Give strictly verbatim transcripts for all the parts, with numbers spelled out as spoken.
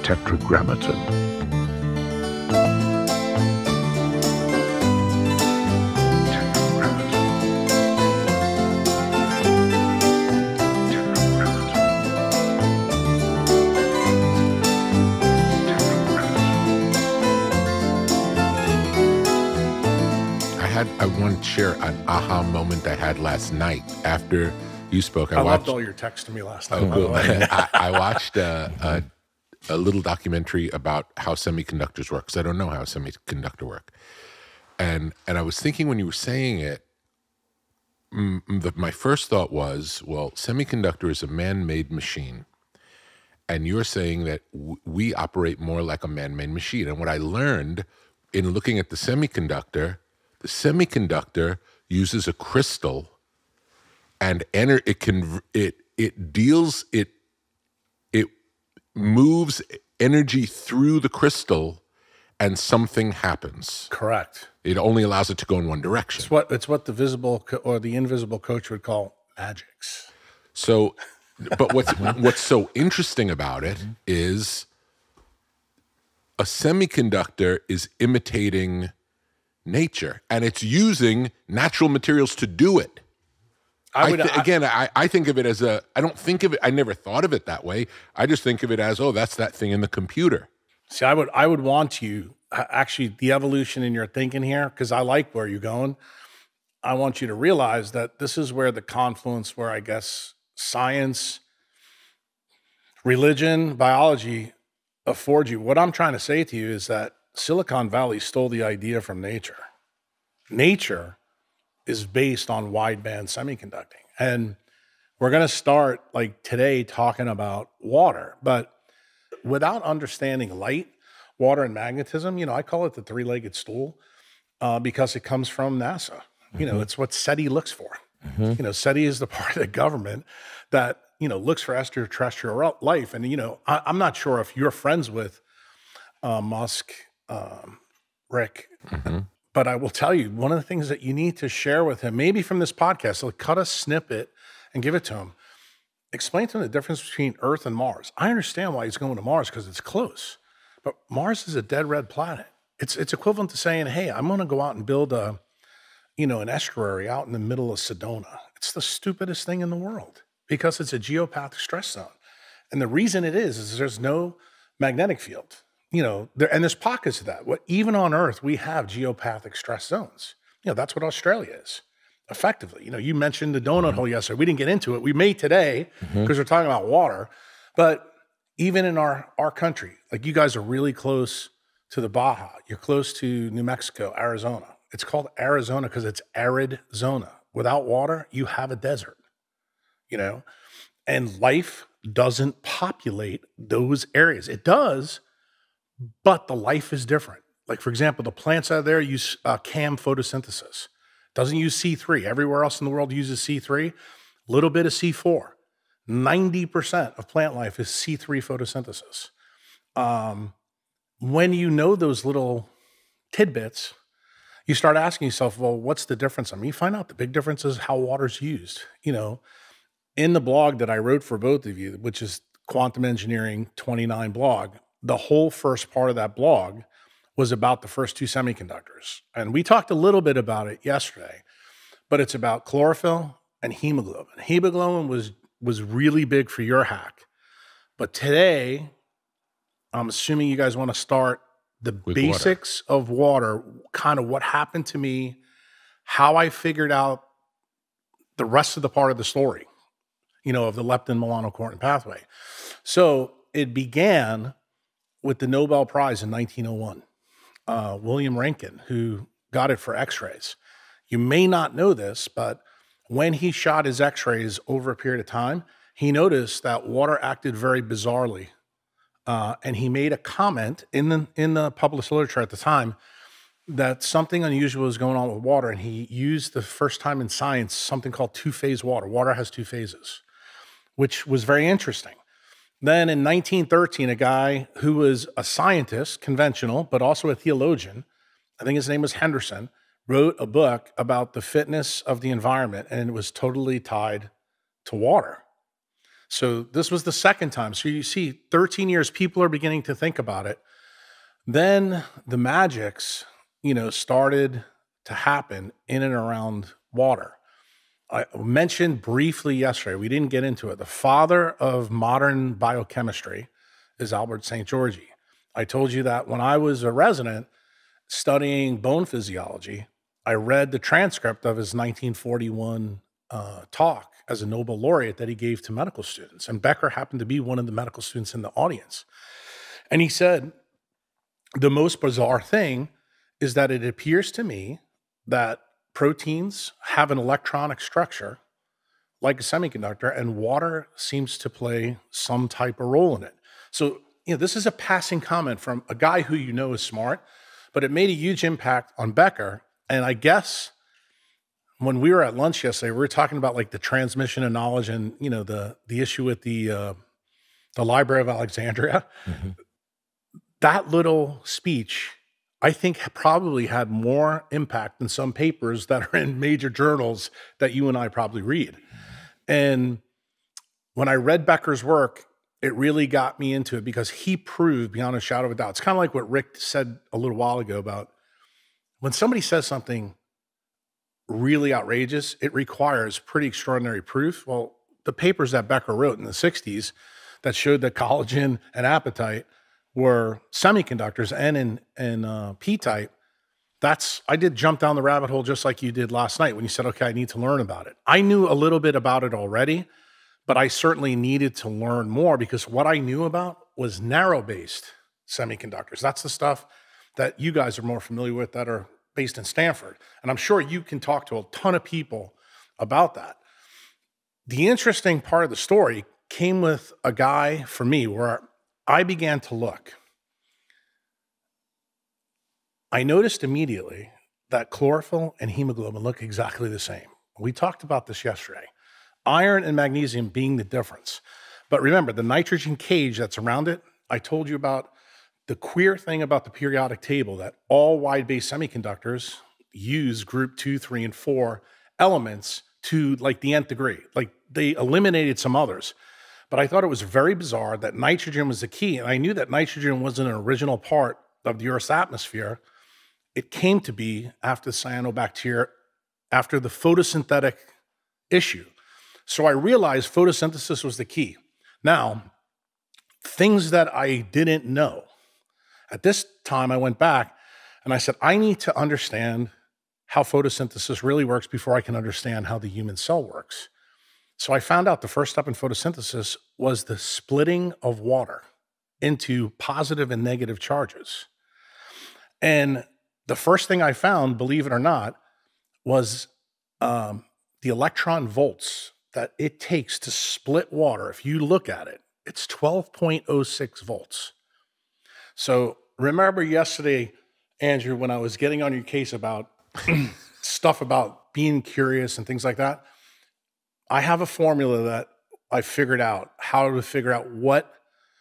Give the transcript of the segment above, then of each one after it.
tetragrammaton. I want to share an aha moment I had last night after you spoke. I, I watched, loved all your texts to me last night. Oh, cool. I, I watched a, a, a little documentary about how semiconductors work, because I don't know how semiconductor work. And and I was thinking when you were saying it, mm, the, my first thought was, well, semiconductor is a man-made machine. And you're saying that w we operate more like a man-made machine. And what I learned in looking at the semiconductor, the semiconductor uses a crystal, and enter it can it it deals it it moves energy through the crystal, and something happens. Correct. It only allows it to go in one direction. It's what it's what the visible co or the invisible coach would call magics. So, but what's what's so interesting about it is a semiconductor is imitating nature, and it's using natural materials to do it. I would, I th I, again, I, I think of it as a, I don't think of it, I never thought of it that way. I just think of it as, oh, that's that thing in the computer. See, I would, I would want you, actually, the evolution in your thinking here, because I like where you're going. I want you to realize that this is where the confluence, where I guess science, religion, biology affords you. What I'm trying to say to you is that Silicon Valley stole the idea from nature. Nature is based on wideband semiconducting. And we're going to start like today talking about water, but without understanding light, water, and magnetism, you know, I call it the three-legged stool uh, because it comes from NASA. Mm-hmm. You know, it's what SETI looks for. Mm-hmm. You know, SETI is the part of the government that, you know, looks for extraterrestrial life. And, you know, I, I'm not sure if you're friends with uh, Musk, Um, Rick, mm-hmm. but I will tell you, one of the things that you need to share with him, maybe from this podcast, so cut a snippet and give it to him. Explain to him the difference between Earth and Mars. I understand why he's going to Mars because it's close, but Mars is a dead red planet. It's it's equivalent to saying, hey, I'm going to go out and build a, you know, an estuary out in the middle of Sedona. It's the stupidest thing in the world because it's a geopathic stress zone. And the reason it is, is there's no magnetic field. You know, there, and there's pockets of that. What even on Earth, we have geopathic stress zones. You know, that's what Australia is, effectively. You know, you mentioned the donut mm-hmm. hole yesterday. We didn't get into it. We may today because mm-hmm. we're talking about water. But even in our, our country, like you guys are really close to the Baja. You're close to New Mexico, Arizona. It's called Arizona because it's arid zona. Without water, you have a desert, you know, and life doesn't populate those areas. It does, but the life is different. Like, for example, the plants out there use uh, CAM photosynthesis. Doesn't use C three. Everywhere else in the world uses C three. A little bit of C four. ninety percent of plant life is C three photosynthesis. Um, when you know those little tidbits, you start asking yourself, well, what's the difference? I mean, you find out the big difference is how water's used. You know, in the blog that I wrote for both of you, which is Quantum Engineering twenty-nine blog, the whole first part of that blog was about the first two semiconductors. And we talked a little bit about it yesterday, but it's about chlorophyll and hemoglobin. Hemoglobin was, was really big for your hack. But today, I'm assuming you guys want to start the With basics water. of water, kind of what happened to me, how I figured out the rest of the part of the story, you know, of the leptin melanocortin pathway. So it began with the Nobel Prize in nineteen oh one. Uh, William Rankin, who got it for x-rays. You may not know this, but when he shot his x-rays over a period of time, he noticed that water acted very bizarrely. Uh, and he made a comment in the, in the published literature at the time that something unusual was going on with water. And he used the first time in science something called two-phase water. Water has two phases, which was very interesting. Then in nineteen thirteen, a guy who was a scientist, conventional, but also a theologian, I think his name was Henderson, wrote a book about the fitness of the environment, and it was totally tied to water. So this was the second time. So you see, thirteen years, people are beginning to think about it. Then the magics, you know, started to happen in and around water. I mentioned briefly yesterday, we didn't get into it. The father of modern biochemistry is Albert Saint Georgi. I told you that when I was a resident studying bone physiology, I read the transcript of his nineteen forty-one uh, talk as a Nobel laureate that he gave to medical students. And Becker happened to be one of the medical students in the audience. And he said, the most bizarre thing is that it appears to me that proteins have an electronic structure like a semiconductor, and water seems to play some type of role in it. So, you know, this is a passing comment from a guy who you know is smart, but it made a huge impact on Becker. And I guess when we were at lunch yesterday, we were talking about like the transmission of knowledge and, you know, the the issue with the uh, the Library of Alexandria. Mm-hmm. That little speech, I think, probably had more impact than some papers that are in major journals that you and I probably read. And when I read Becker's work, it really got me into it because he proved beyond a shadow of a doubt. It's kind of like what Rick said a little while ago about when somebody says something really outrageous, it requires pretty extraordinary proof. Well, the papers that Becker wrote in the sixties that showed that collagen and apatite were semiconductors and in, in uh, P-type, that's, I did jump down the rabbit hole just like you did last night when you said, okay, I need to learn about it. I knew a little bit about it already, but I certainly needed to learn more because what I knew about was narrow-based semiconductors. That's the stuff that you guys are more familiar with that are based in Stanford. And I'm sure you can talk to a ton of people about that. The interesting part of the story came with a guy for me where I began to look. I noticed immediately that chlorophyll and hemoglobin look exactly the same. We talked about this yesterday. Iron and magnesium being the difference. But remember, the nitrogen cage that's around it, I told you about the queer thing about the periodic table that all wide-based semiconductors use group two, three, and four elements to like the nth degree. Like they eliminated some others. But I thought it was very bizarre that nitrogen was the key. And I knew that nitrogen wasn't an original part of the Earth's atmosphere. It came to be after the cyanobacteria, after the photosynthetic issue. So I realized photosynthesis was the key. Now, things that I didn't know. At this time, I went back and I said, I need to understand how photosynthesis really works before I can understand how the human cell works. So I found out the first step in photosynthesis was the splitting of water into positive and negative charges. And the first thing I found, believe it or not, was um, the electron volts that it takes to split water. If you look at it, it's twelve point oh six volts. So remember yesterday, Andrew, when I was getting on your case about stuff about being curious and things like that, I have a formula that I figured out how to figure out what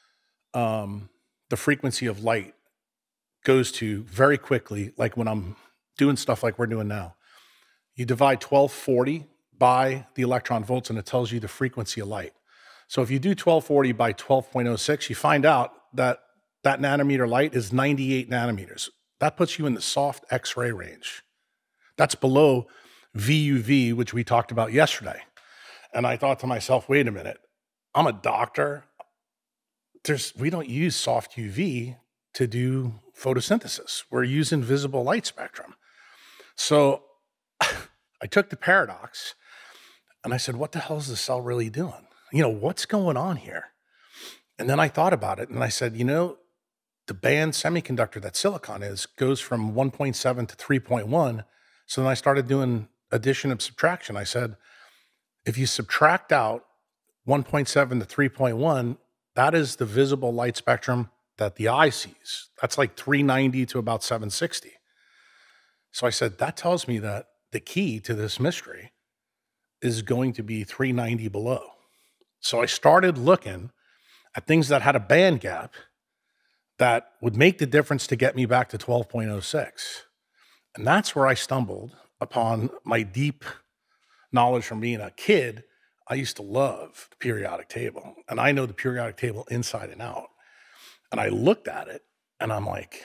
um, the frequency of light goes to very quickly, like when I'm doing stuff like we're doing now. You divide twelve forty by the electron volts and it tells you the frequency of light. So if you do twelve forty by twelve point oh six, you find out that that nanometer light is ninety-eight nanometers. That puts you in the soft X-ray range. That's below V U V, which we talked about yesterday. And I thought to myself, wait a minute, I'm a doctor. There's, we don't use soft U V to do photosynthesis. We're using visible light spectrum. So I took the paradox and I said, what the hell is the cell really doing? You know, what's going on here? And then I thought about it and I said, you know, the band semiconductor that silicon is goes from one point seven to three point one. So then I started doing addition and subtraction. I said, if you subtract out one point seven to three point one, that is the visible light spectrum that the eye sees. That's like three ninety to about seven sixty. So I said, that tells me that the key to this mystery is going to be three ninety below. So I started looking at things that had a band gap that would make the difference to get me back to twelve point oh six. And that's where I stumbled upon my deep knowledge from being a kid. I used to love the periodic table, and I know the periodic table inside and out. And I looked at it and I'm like,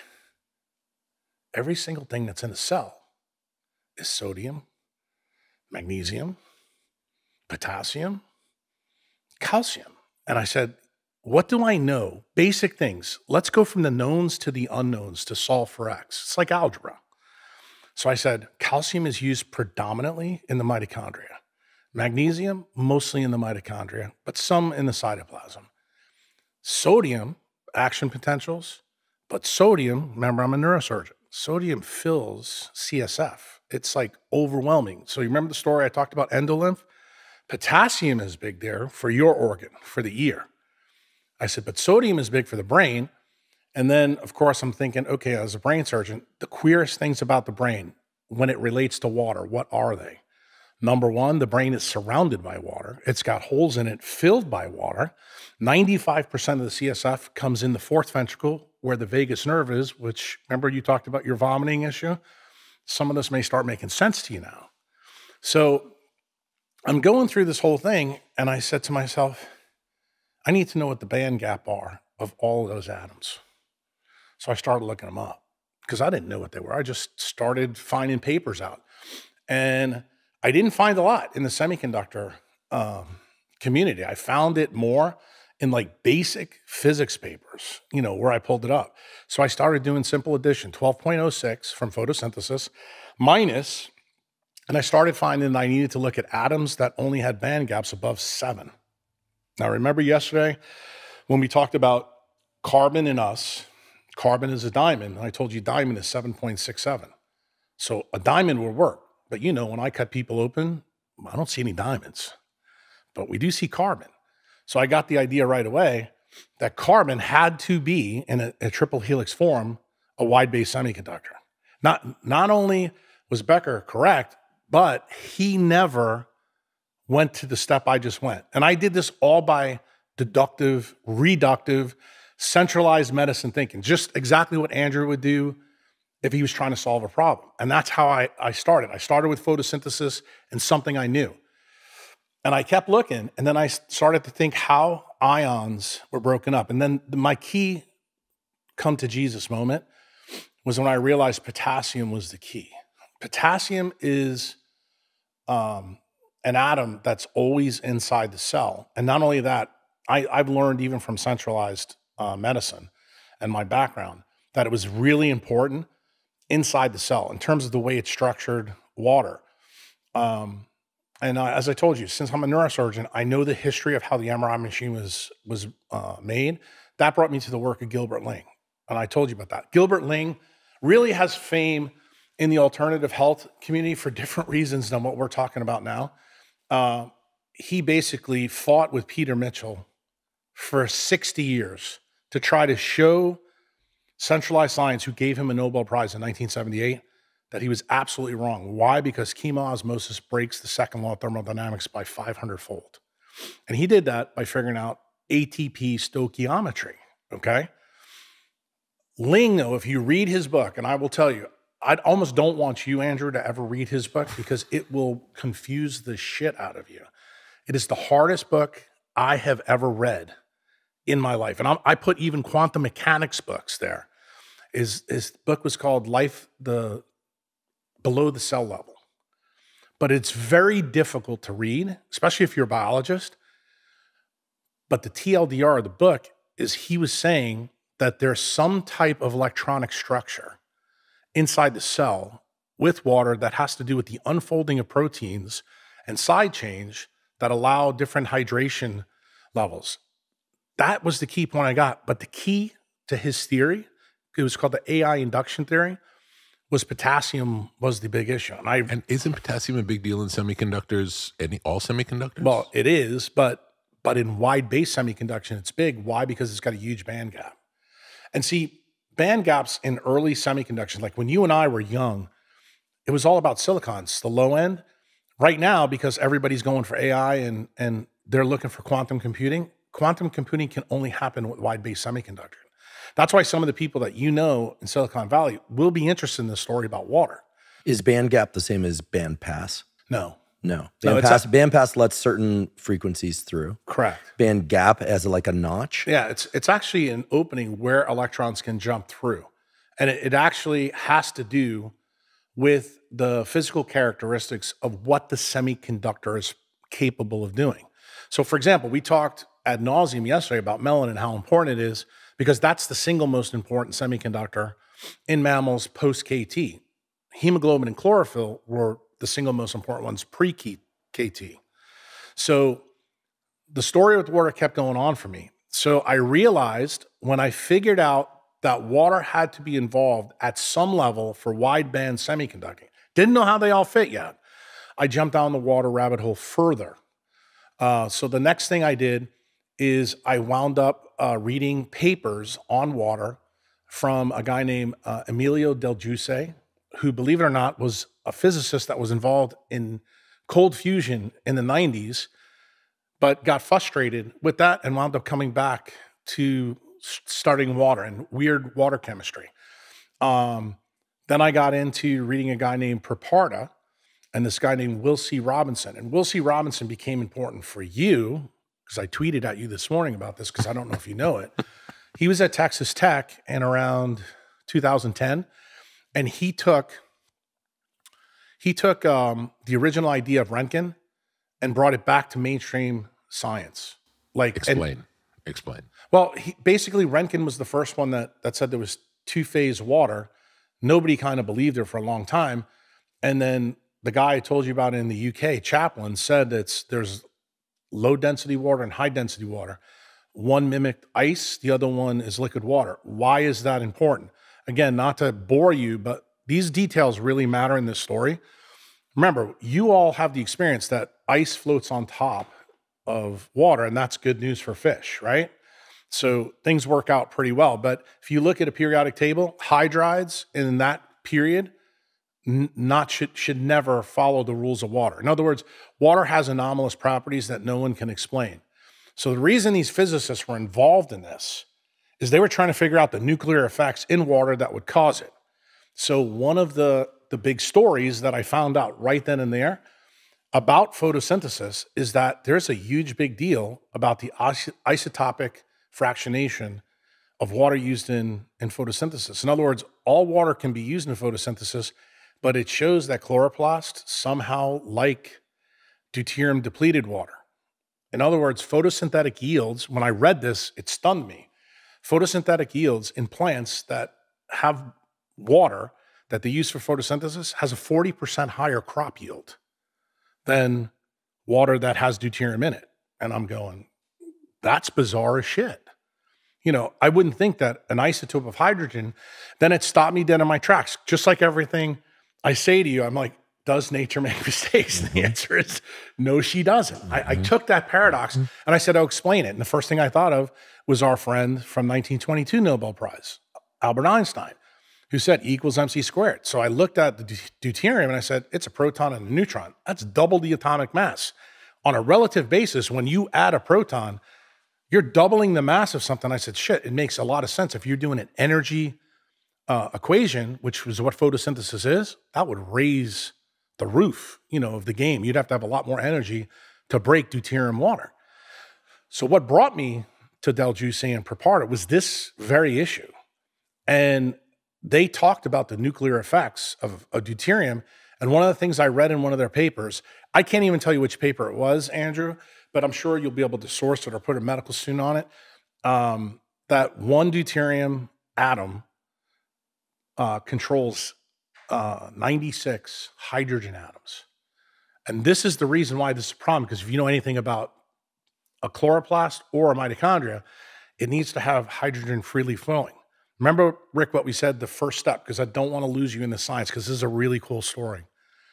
every single thing that's in a cell is sodium, magnesium, potassium, calcium. And I said, what do I know? Basic things. Let's go from the knowns to the unknowns to solve for X. It's like algebra. So I said, calcium is used predominantly in the mitochondria. Magnesium, mostly in the mitochondria, but some in the cytoplasm. Sodium, action potentials, but sodium, remember I'm a neurosurgeon, sodium fills C S F. It's like overwhelming. So you remember the story I talked about endolymph? Potassium is big there for your organ, for the ear. I said, but sodium is big for the brain. And then, of course, I'm thinking, okay, as a brain surgeon, the queerest things about the brain when it relates to water, what are they? Number one, the brain is surrounded by water. It's got holes in it filled by water. ninety-five percent of the C S F comes in the fourth ventricle where the vagus nerve is, which, remember you talked about your vomiting issue? Some of this may start making sense to you now. So I'm going through this whole thing, and I said to myself, I need to know what the band gap are of all of those atoms. So I started looking them up because I didn't know what they were. I just started finding papers out. And I didn't find a lot in the semiconductor um, community. I found it more in like basic physics papers, you know, where I pulled it up. So I started doing simple addition, twelve point oh six from photosynthesis minus, and I started finding that I needed to look at atoms that only had band gaps above seven. Now, remember yesterday when we talked about carbon in us, carbon is a diamond, and I told you diamond is seven point six seven. So a diamond would work. But you know, when I cut people open, I don't see any diamonds, but we do see carbon. So I got the idea right away that carbon had to be in a, a triple helix form, a wide-base semiconductor. Not, not only was Becker correct, but he never went to the step I just went. And I did this all by deductive, reductive, centralized medicine thinking, just exactly what Andrew would do if he was trying to solve a problem. And that's how I, I started. I started with photosynthesis and something I knew. And I kept looking, and then I started to think how ions were broken up. And then my key come to Jesus moment was when I realized potassium was the key. Potassium is um, an atom that's always inside the cell. And not only that, I, I've learned even from centralized uh, medicine and my background that it was really important inside the cell in terms of the way it's structured water. Um, and uh, as I told you, since I'm a neurosurgeon, I know the history of how the M R I machine was, was uh, made. That brought me to the work of Gilbert Ling. And I told you about that. Gilbert Ling really has fame in the alternative health community for different reasons than what we're talking about now. Uh, he basically fought with Peter Mitchell for sixty years to try to show centralized science, who gave him a Nobel Prize in nineteen seventy-eight, that he was absolutely wrong. Why? Because chemosmosis breaks the second law of thermodynamics by five hundred fold. And he did that by figuring out A T P stoichiometry, okay? Ling, though, if you read his book, and I will tell you, I almost don't want you, Andrew, to ever read his book because it will confuse the shit out of you. It is the hardest book I have ever read in my life. And I'm, I put even quantum mechanics books there. His, his book was called Life the Below the Cell Level. But it's very difficult to read, especially if you're a biologist. But the T L D R of the book is he was saying that there's some type of electronic structure inside the cell with water that has to do with the unfolding of proteins and side chains that allow different hydration levels. That was the key point I got. But the key to his theory, it was called the A I induction theory, was potassium was the big issue. And, I, and isn't potassium a big deal in semiconductors, any all semiconductors? Well, it is, but but in wide-base semiconduction, it's big. Why? Because it's got a huge band gap. And see, band gaps in early semiconductors, like when you and I were young, it was all about silicons, the low end. Right now, because everybody's going for A I and, and they're looking for quantum computing, quantum computing can only happen with wide-base semiconductor. That's why some of the people that you know in Silicon Valley will be interested in this story about water. Is band gap the same as band pass? No, No. No, it's Bandpass, a- bandpass lets certain frequencies through. Correct. Band gap as like a notch. Yeah, it's it's actually an opening where electrons can jump through. And it, it actually has to do with the physical characteristics of what the semiconductor is capable of doing. So for example, we talked ad nauseum yesterday about melanin and how important it is, because that's the single most important semiconductor in mammals post-K T. Hemoglobin and chlorophyll were the single most important ones pre-K T. So the story with water kept going on for me. So I realized when I figured out that water had to be involved at some level for wideband semiconducting, didn't know how they all fit yet, I jumped down the water rabbit hole further. Uh, so the next thing I did is I wound up uh, reading papers on water from a guy named uh, Emilio Del Giusse, who, believe it or not, was a physicist that was involved in cold fusion in the nineties, but got frustrated with that and wound up coming back to starting water and weird water chemistry. Um, then I got into reading a guy named Perparta and this guy named Will C. Robinson. And Will C. Robinson became important for you, because I tweeted at you this morning about this, because I don't know if you know it. He was at Texas Tech in around two thousand ten, and he took he took um, the original idea of Röntgen and brought it back to mainstream science. Like Explain. and, Explain. Well, he, basically, Röntgen was the first one that that said there was two-phase water. Nobody kind of believed it for a long time, and then the guy I told you about in the U K, Chaplin, said that there's low-density water and high-density water. One mimicked ice, the other one is liquid water. Why is that important? Again, not to bore you, but these details really matter in this story. Remember, you all have the experience that ice floats on top of water, and that's good news for fish, right? So things work out pretty well. But if you look at a periodic table, hydrides in that period n- not should, should never follow the rules of water. In other words, water has anomalous properties that no one can explain. So the reason these physicists were involved in this is they were trying to figure out the nuclear effects in water that would cause it. So one of the, the big stories that I found out right then and there about photosynthesis is that there's a huge big deal about the is- isotopic fractionation of water used in, in photosynthesis. In other words, all water can be used in photosynthesis, but it shows that chloroplasts somehow like deuterium depleted water. In other words, photosynthetic yields, when I read this, it stunned me. Photosynthetic yields in plants that have water that they use for photosynthesis has a forty percent higher crop yield than water that has deuterium in it. And I'm going, that's bizarre as shit. You know, I wouldn't think that an isotope of hydrogen, then it stopped me dead in my tracks. Just like everything I say to you, I'm like, does nature make mistakes? Mm-hmm. The answer is no, she doesn't. Mm-hmm. I, I took that paradox mm-hmm. and I said, I'll explain it. And the first thing I thought of was our friend from nineteen twenty-two Nobel Prize, Albert Einstein, who said E equals mc squared. So I looked at the deuterium and I said, it's a proton and a neutron. That's double the atomic mass. On a relative basis, when you add a proton, you're doubling the mass of something. I said, shit, it makes a lot of sense. If you're doing an energy uh, equation, which is what photosynthesis is, that would raise the roof, you know, of the game. You'd have to have a lot more energy to break deuterium water. So what brought me to Del Giusse and Perparta was this very issue. And they talked about the nuclear effects of, of deuterium. And one of the things I read in one of their papers, I can't even tell you which paper it was, Andrew, but I'm sure you'll be able to source it or put a medical student on it, um, that one deuterium atom uh, controls uh, ninety-six hydrogen atoms. And this is the reason why this is a problem, because if you know anything about a chloroplast or a mitochondria, it needs to have hydrogen freely flowing. Remember, Rick, what we said, the first step, because I don't want to lose you in the science, because this is a really cool story.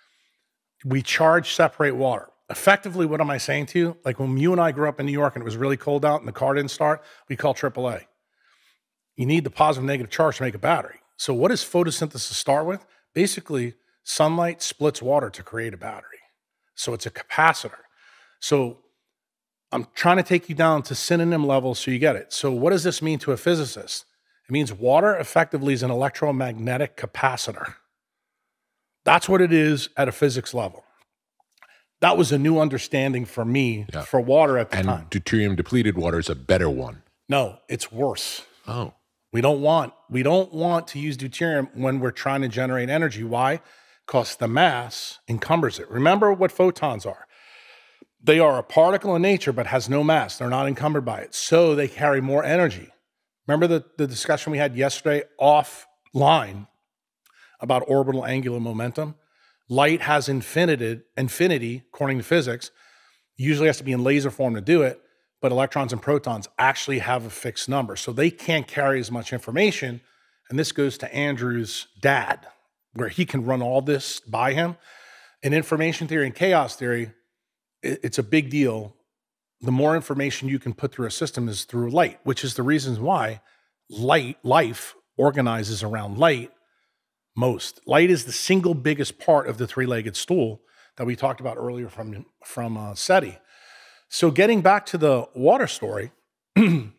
We charge separate water. Effectively, what am I saying to you? Like when you and I grew up in New York and it was really cold out and the car didn't start, we call triple A. You need the positive and negative charge to make a battery. So what does photosynthesis start with? Basically, sunlight splits water to create a battery. So it's a capacitor. So I'm trying to take you down to synonym level so you get it. So what does this mean to a physicist? It means water effectively is an electromagnetic capacitor. That's what it is at a physics level. that was a new understanding for me Yeah. for water at the And time. deuterium depleted water is a better one. No, it's worse. Oh. We don't want we don't want to use deuterium when we're trying to generate energy. Why? Because the mass encumbers it. Remember what photons are. They are a particle in nature, but has no mass. They're not encumbered by it. So they carry more energy. Remember the, the discussion we had yesterday offline about orbital angular momentum? Light has infinity, infinity, according to physics. Usually has to be in laser form to do it, but electrons and protons actually have a fixed number. So they can't carry as much information. And this goes to Andrew's dad, where he can run all this by him. In information theory and chaos theory, it's a big deal. The more information you can put through a system is through light, which is the reasons why light, life organizes around light most. Light is the single biggest part of the three-legged stool that we talked about earlier from, from uh, SETI. So getting back to the water story, when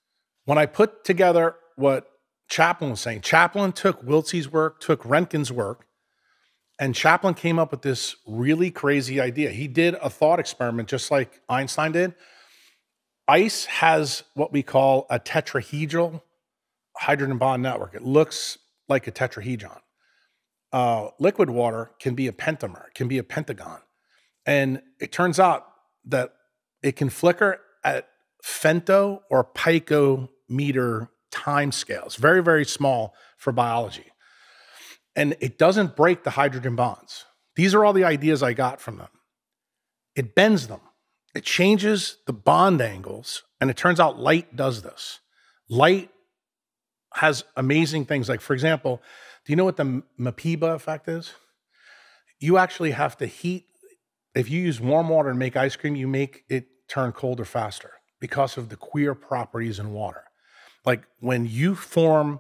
I put together what Chaplin was saying, Chaplin took Wiltsey's work, took Röntgen's work, and Chaplin came up with this really crazy idea. He did a thought experiment just like Einstein did. Ice has what we call a tetrahedral hydrogen bond network. It looks like a tetrahedron. Uh, liquid water can be a pentamer, can be a pentagon. And it turns out that it can flicker at femto or picometer time scales, very, very small for biology. And it doesn't break the hydrogen bonds. These are all the ideas I got from them. It bends them. It changes the bond angles. And it turns out light does this. Light has amazing things. Like, for example, do you know what the Mapeba effect is? You actually have to heat. If you use warm water to make ice cream, you make it turn colder faster because of the queer properties in water. Like when you form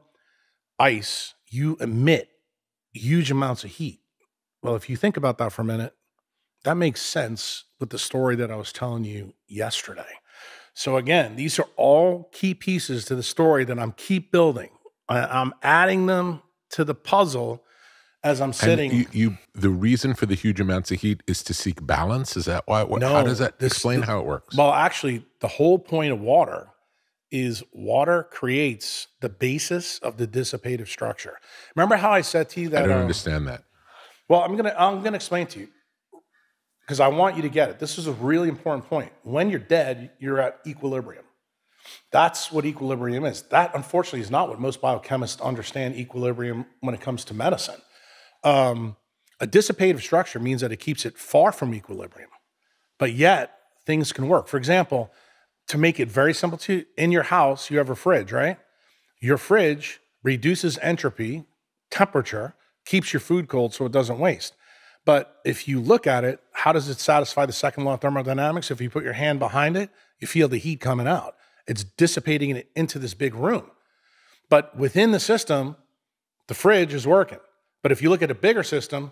ice, you emit huge amounts of heat. Well, if you think about that for a minute, that makes sense with the story that I was telling you yesterday. So again, these are all key pieces to the story that I'm keep building. I, I'm adding them to the puzzle as I'm sitting. And you, you, the reason for the huge amounts of heat is to seek balance? Is that why? What, No, how does that this- explain the- how it works? Well, actually, the whole point of water is water creates the basis of the dissipative structure. Remember how I said to you that? I don't um, understand that. Well, I'm gonna I'm gonna explain to you because I want you to get it. This is a really important point. When you're dead, you're at equilibrium. That's what equilibrium is. That, unfortunately, is not what most biochemists understand equilibrium when it comes to medicine. Um, a dissipative structure means that it keeps it far from equilibrium, but yet things can work. For example, to make it very simple to you, in your house, you have a fridge, right? Your fridge reduces entropy, temperature, keeps your food cold so it doesn't waste. But if you look at it, how does it satisfy the second law of thermodynamics? If you put your hand behind it, you feel the heat coming out. It's dissipating it into this big room. But within the system, the fridge is working. But if you look at a bigger system,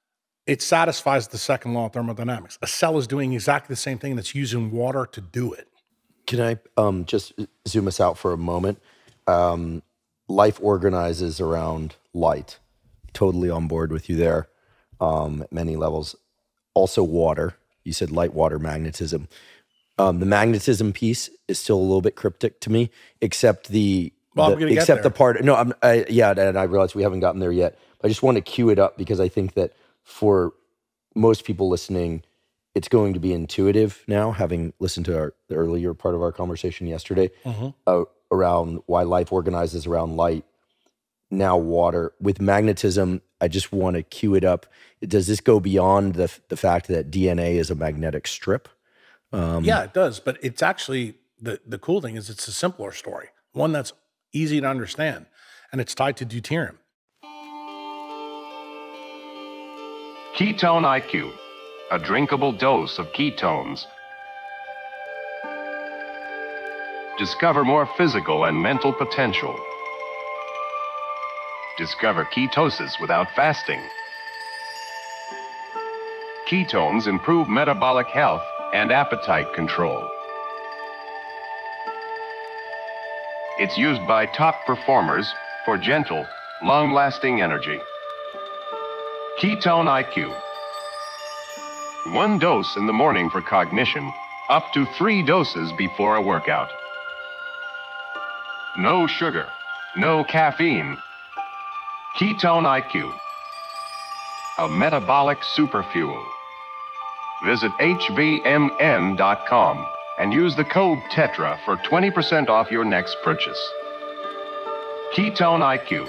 it satisfies the second law of thermodynamics. A cell is doing exactly the same thing, and it's using water to do it. Can I um, just zoom us out for a moment? Um, life organizes around light. Totally on board with you there um, at many levels. Also water. You said light, water, magnetism. Um, the magnetism piece is still a little bit cryptic to me, except the, Well, the I'm gonna get except there. the part. No, I'm I, yeah, and I realize we haven't gotten there yet. I just want to cue it up because I think that for most people listening, it's going to be intuitive now, having listened to our, the earlier part of our conversation yesterday Mhm. uh, around why life organizes around light. Now water. With magnetism, I just want to cue it up. Does this go beyond the the fact that D N A is a magnetic strip? Um, Yeah, it does. But it's actually, the, the cool thing is it's a simpler story, one that's easy to understand, and it's tied to deuterium. Ketone I Q, a drinkable dose of ketones. Discover more physical and mental potential. Discover ketosis without fasting. Ketones improve metabolic health and appetite control. It's used by top performers for gentle, long-lasting energy. Ketone I Q. One dose in the morning for cognition, up to three doses before a workout. No sugar, no caffeine. Ketone I Q, a metabolic superfuel. Visit H B M N dot com and use the code TETRA for twenty percent off your next purchase. Ketone I Q.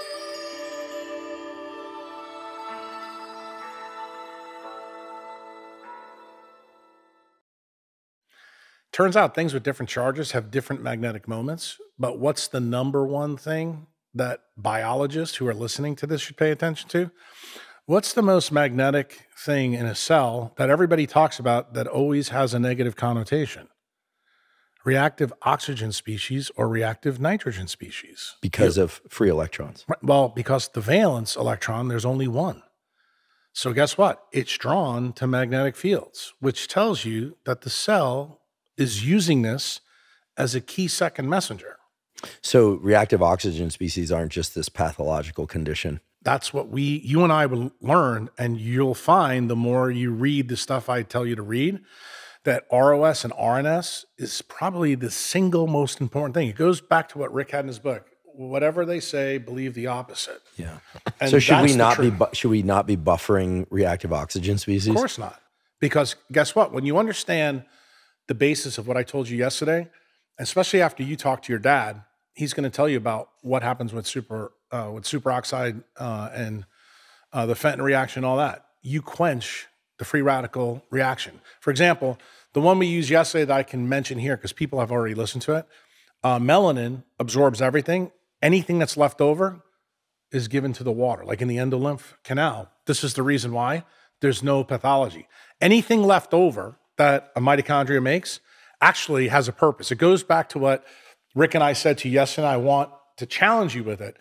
Turns out things with different charges have different magnetic moments, but what's the number one thing that biologists who are listening to this should pay attention to? What's the most magnetic thing in a cell that everybody talks about that always has a negative connotation? Reactive oxygen species or reactive nitrogen species. Because you, of free electrons. Well, because the valence electron, there's only one. So guess what? It's drawn to magnetic fields, which tells you that the cell is using this as a key second messenger. So reactive oxygen species aren't just this pathological condition. That's what we, you and I will learn, and you'll find the more you read the stuff I tell you to read, that R O S and R N S is probably the single most important thing. It goes back to what Rick had in his book. Whatever they say, believe the opposite. Yeah. And so should we not be bu- should we not be buffering reactive oxygen species? Of course not. Because guess what? When you understand the basis of what I told you yesterday, especially after you talk to your dad, he's going to tell you about what happens with super uh, with superoxide uh, and uh, the Fenton reaction, all that. You quench the free radical reaction. For example, the one we used yesterday that I can mention here because people have already listened to it, uh, melanin absorbs everything. Anything that's left over is given to the water, like in the endolymph canal. This is the reason why there's no pathology. Anything left over that a mitochondria makes actually has a purpose. It goes back to what Rick and I said to you yesterday. I want to challenge you with it.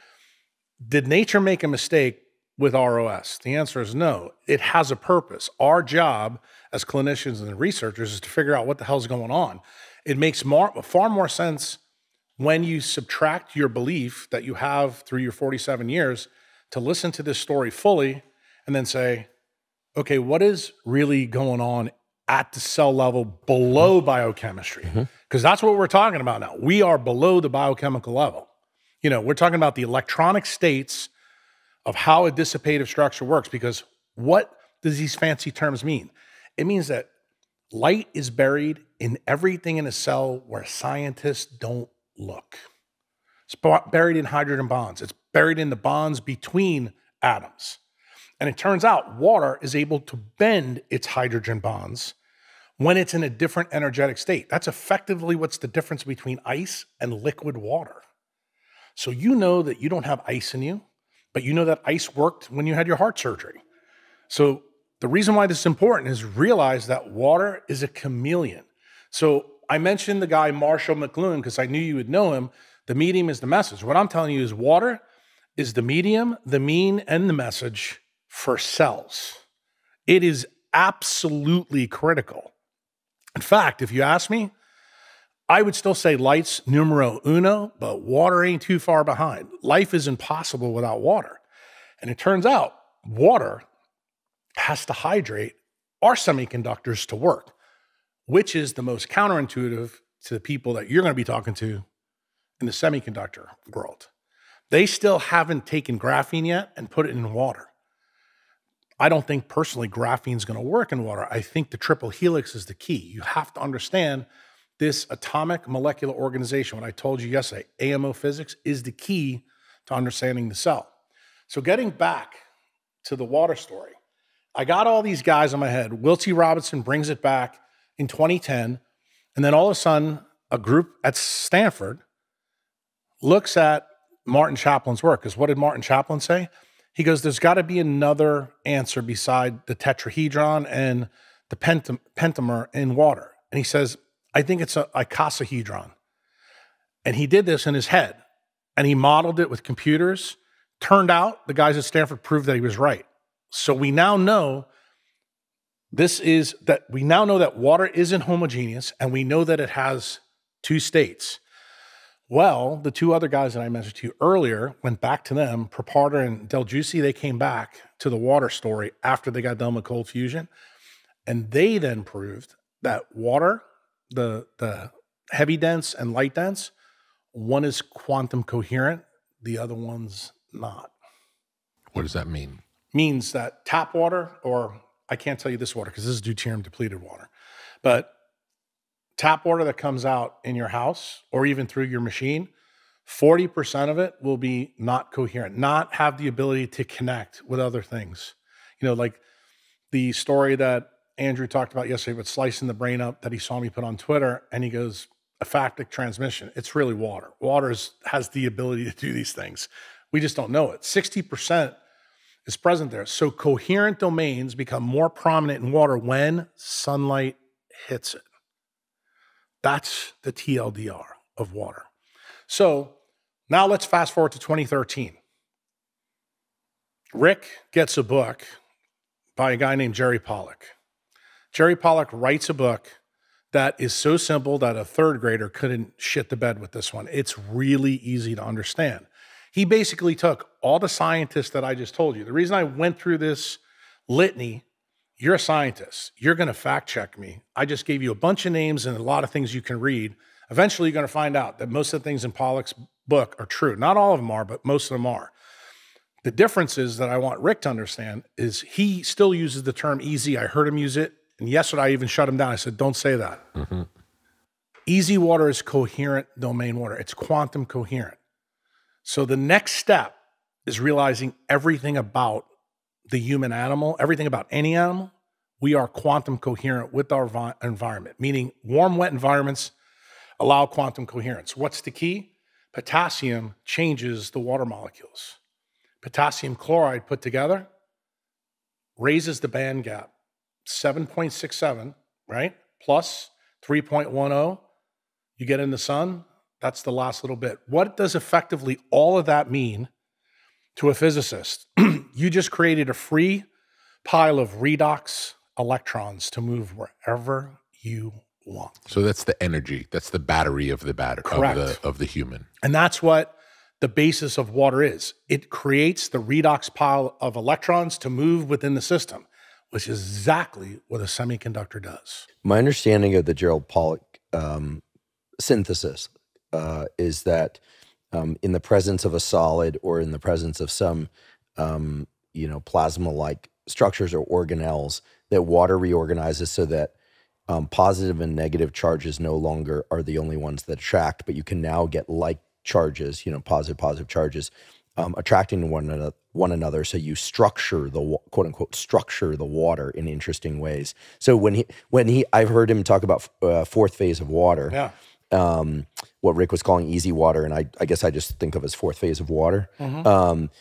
Did nature make a mistake with R O S? The answer is no. It has a purpose. Our job as clinicians and researchers is to figure out what the hell's going on. It makes more, far more sense when you subtract your belief that you have through your forty-seven years to listen to this story fully and then say, okay, what is really going on at the cell level below biochemistry? Because mm-hmm. that's what we're talking about now. We are below the biochemical level. You know, we're talking about the electronic states of how a dissipative structure works, because what does these fancy terms mean? It means that light is buried in everything in a cell where scientists don't look. It's buried in hydrogen bonds. It's buried in the bonds between atoms. And it turns out water is able to bend its hydrogen bonds when it's in a different energetic state. That's effectively what's the difference between ice and liquid water. So you know that you don't have ice in you, but you know that ice worked when you had your heart surgery. So the reason why this is important is realize that water is a chameleon. So I mentioned the guy Marshall McLuhan because I knew you would know him. The medium is the message. What I'm telling you is water is the medium, the mean, and the message for cells. It is absolutely critical. In fact, if you ask me, I would still say light's numero uno, but water ain't too far behind. Life is impossible without water. And it turns out water has to hydrate our semiconductors to work, which is the most counterintuitive to the people that you're going to be talking to in the semiconductor world. They still haven't taken graphene yet and put it in water. I don't think personally graphene is going to work in water. I think the triple helix is the key. You have to understand this atomic molecular organization. What I told you yesterday, A M O physics, is the key to understanding the cell. So getting back to the water story, I got all these guys on my head. Will T. Robinson brings it back in twenty ten, and then all of a sudden, a group at Stanford looks at Martin Chaplin's work. Because what did Martin Chaplin say? He goes, there's got to be another answer beside the tetrahedron and the pentam- pentamer in water. And he says, I think it's a icosahedron. And he did this in his head, and he modeled it with computers. Turned out the guys at Stanford proved that he was right. So we now know this is that we now know that water isn't homogeneous, and we know that it has two states. Well, the two other guys that I mentioned to you earlier went back to them, Proparter and Del Giusi. They came back to the water story after they got done with cold fusion. And they then proved that water, the, the heavy dense and light dense, one is quantum coherent, the other one's not. What does that mean? Means that tap water, or I can't tell you this water because this is deuterium depleted water, but tap water that comes out in your house or even through your machine, forty percent of it will be not coherent, not have the ability to connect with other things. You know, like the story that Andrew talked about yesterday with slicing the brain up that he saw me put on Twitter, and he goes, aphatic transmission. It's really water. Water is, has the ability to do these things. We just don't know it. sixty percent is present there. So coherent domains become more prominent in water when sunlight hits it. That's the T L D R of water. So now let's fast forward to twenty thirteen. Rick gets a book by a guy named Jerry Pollack. Jerry Pollack writes a book that is so simple that a third grader couldn't shit the bed with this one. It's really easy to understand. He basically took all the scientists that I just told you. The reason I went through this litany, you're a scientist. You're going to fact check me. I just gave you a bunch of names and a lot of things you can read. Eventually, you're going to find out that most of the things in Pollack's book are true. Not all of them are, but most of them are. The differences that I want Rick to understand is he still uses the term easy. I heard him use it. And yesterday, I even shut him down. I said, don't say that. Mm-hmm. Easy water is coherent domain water. It's quantum coherent. So the next step is realizing everything about the human animal, everything about any animal, we are quantum coherent with our vi- environment, meaning warm, wet environments allow quantum coherence. What's the key? Potassium changes the water molecules. Potassium chloride put together raises the band gap, seven point six seven, right? Plus three point one zero. You get in the sun, that's the last little bit. What does effectively all of that mean to a physicist? You just created a free pile of redox electrons to move wherever you want. So that's the energy. That's the battery of the battery of the, of the human. And that's what the basis of water is. It creates the redox pile of electrons to move within the system, which is exactly what a semiconductor does. My understanding of the Gerald Pollack um, synthesis uh, is that um, in the presence of a solid or in the presence of some, um, you know, plasma-like structures or organelles, that water reorganizes so that um, positive and negative charges no longer are the only ones that attract, but you can now get like charges, you know, positive, positive charges, um, attracting one another, one another. So you structure the quote unquote structure the water in interesting ways. So when he, when he, I've heard him talk about uh, fourth phase of water, yeah. um, what Rick was calling easy water. And I, I guess I just think of as fourth phase of water. Mm-hmm. Um,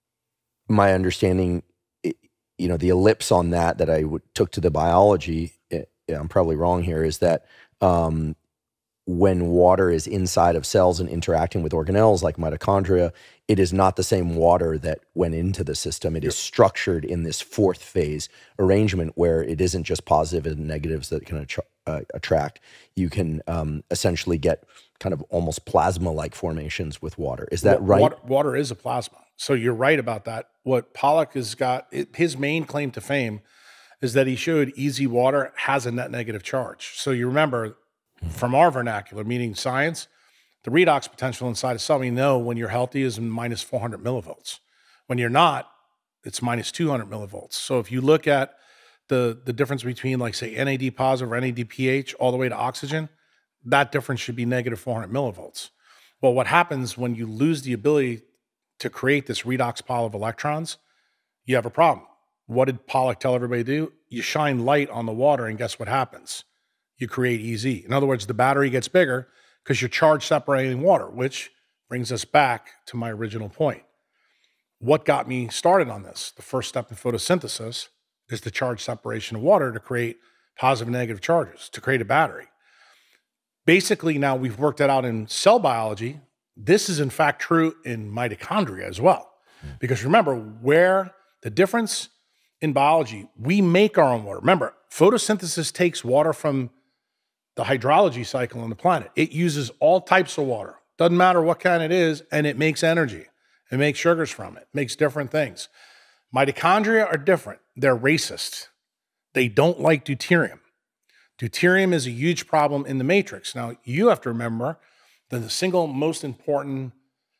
my understanding, you know, the ellipse on that, that I would, took to the biology, I'm probably wrong here, is that, um, when water is inside of cells and interacting with organelles like mitochondria, it is not the same water that went into the system. It is structured in this fourth phase arrangement where it isn't just positive and negatives that can attra- uh, attract. You can um, essentially get kind of almost plasma-like formations with water. Is that right? Water, water is a plasma. So you're right about that. What Pollack has got, it, his main claim to fame is that he showed easy water has a net negative charge. So you remember, from our vernacular, meaning science, the redox potential inside a cell, we know when you're healthy is minus four hundred millivolts. When you're not, it's minus two hundred millivolts. So if you look at the, the difference between, like, say, N A D positive or N A D P H all the way to oxygen, that difference should be negative four hundred millivolts. Well, what happens when you lose the ability to create this redox pile of electrons, you have a problem. What did Pollack tell everybody to do? You shine light on the water, and guess what happens? You create E Z. In other words, the battery gets bigger because you're charge separating water, which brings us back to my original point. What got me started on this? The first step in photosynthesis is the charge separation of water to create positive and negative charges, to create a battery. Basically, now we've worked that out in cell biology. This is in fact true in mitochondria as well. Because remember, where the difference in biology, we make our own water. Remember, photosynthesis takes water from the hydrology cycle on the planet. It uses all types of water. Doesn't matter what kind it is, and it makes energy. It makes sugars from it. It makes different things. Mitochondria are different. They're racist. They don't like deuterium. Deuterium is a huge problem in the matrix. Now, you have to remember that the single most important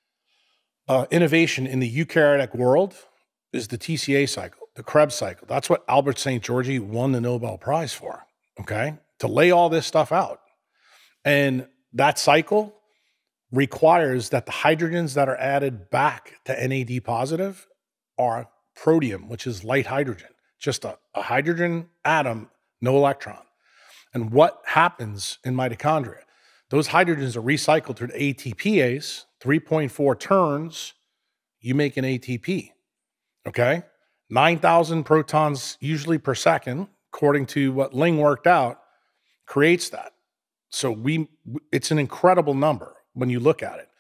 uh, innovation in the eukaryotic world is the T C A cycle, the Krebs cycle. That's what Albert Saint Georgi won the Nobel Prize for, okay? To lay all this stuff out. And that cycle requires that the hydrogens that are added back to N A D positive are protium, which is light hydrogen, just a, a hydrogen atom, no electron. And what happens in mitochondria? Those hydrogens are recycled through the A T Pase, three point four turns, you make an A T P, okay? nine thousand protons usually per second, according to what Ling worked out, creates that. So we, it's an incredible number when you look at it.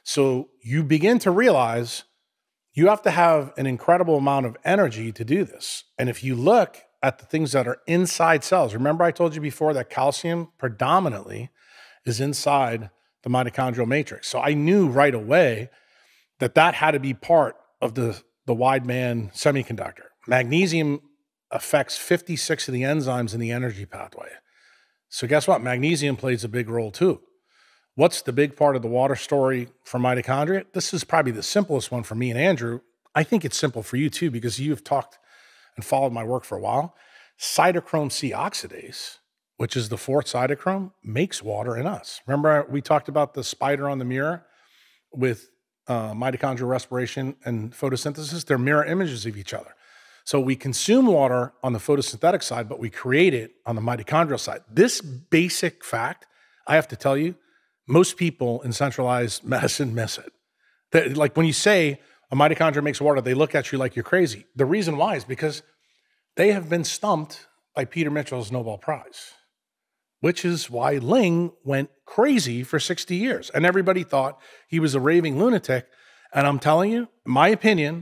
So you begin to realize you have to have an incredible amount of energy to do this. And if you look at the things that are inside cells, remember I told you before that calcium predominantly is inside the mitochondrial matrix. So I knew right away that that had to be part of the, the wideband semiconductor. Magnesium affects fifty-six of the enzymes in the energy pathway. So guess what? Magnesium plays a big role too. What's the big part of the water story for mitochondria? This is probably the simplest one for me and Andrew. I think it's simple for you too, because you've talked and followed my work for a while. Cytochrome C oxidase, which is the fourth cytochrome, makes water in us. Remember we talked about the spider on the mirror with uh, mitochondrial respiration and photosynthesis? They're mirror images of each other. So we consume water on the photosynthetic side, but we create it on the mitochondrial side. This basic fact, I have to tell you, most people in centralized medicine miss it. That, like when you say a mitochondria makes water, they look at you like you're crazy. The reason why is because they have been stumped by Peter Mitchell's Nobel Prize, which is why Ling went crazy for sixty years. And everybody thought he was a raving lunatic. And I'm telling you, in my opinion,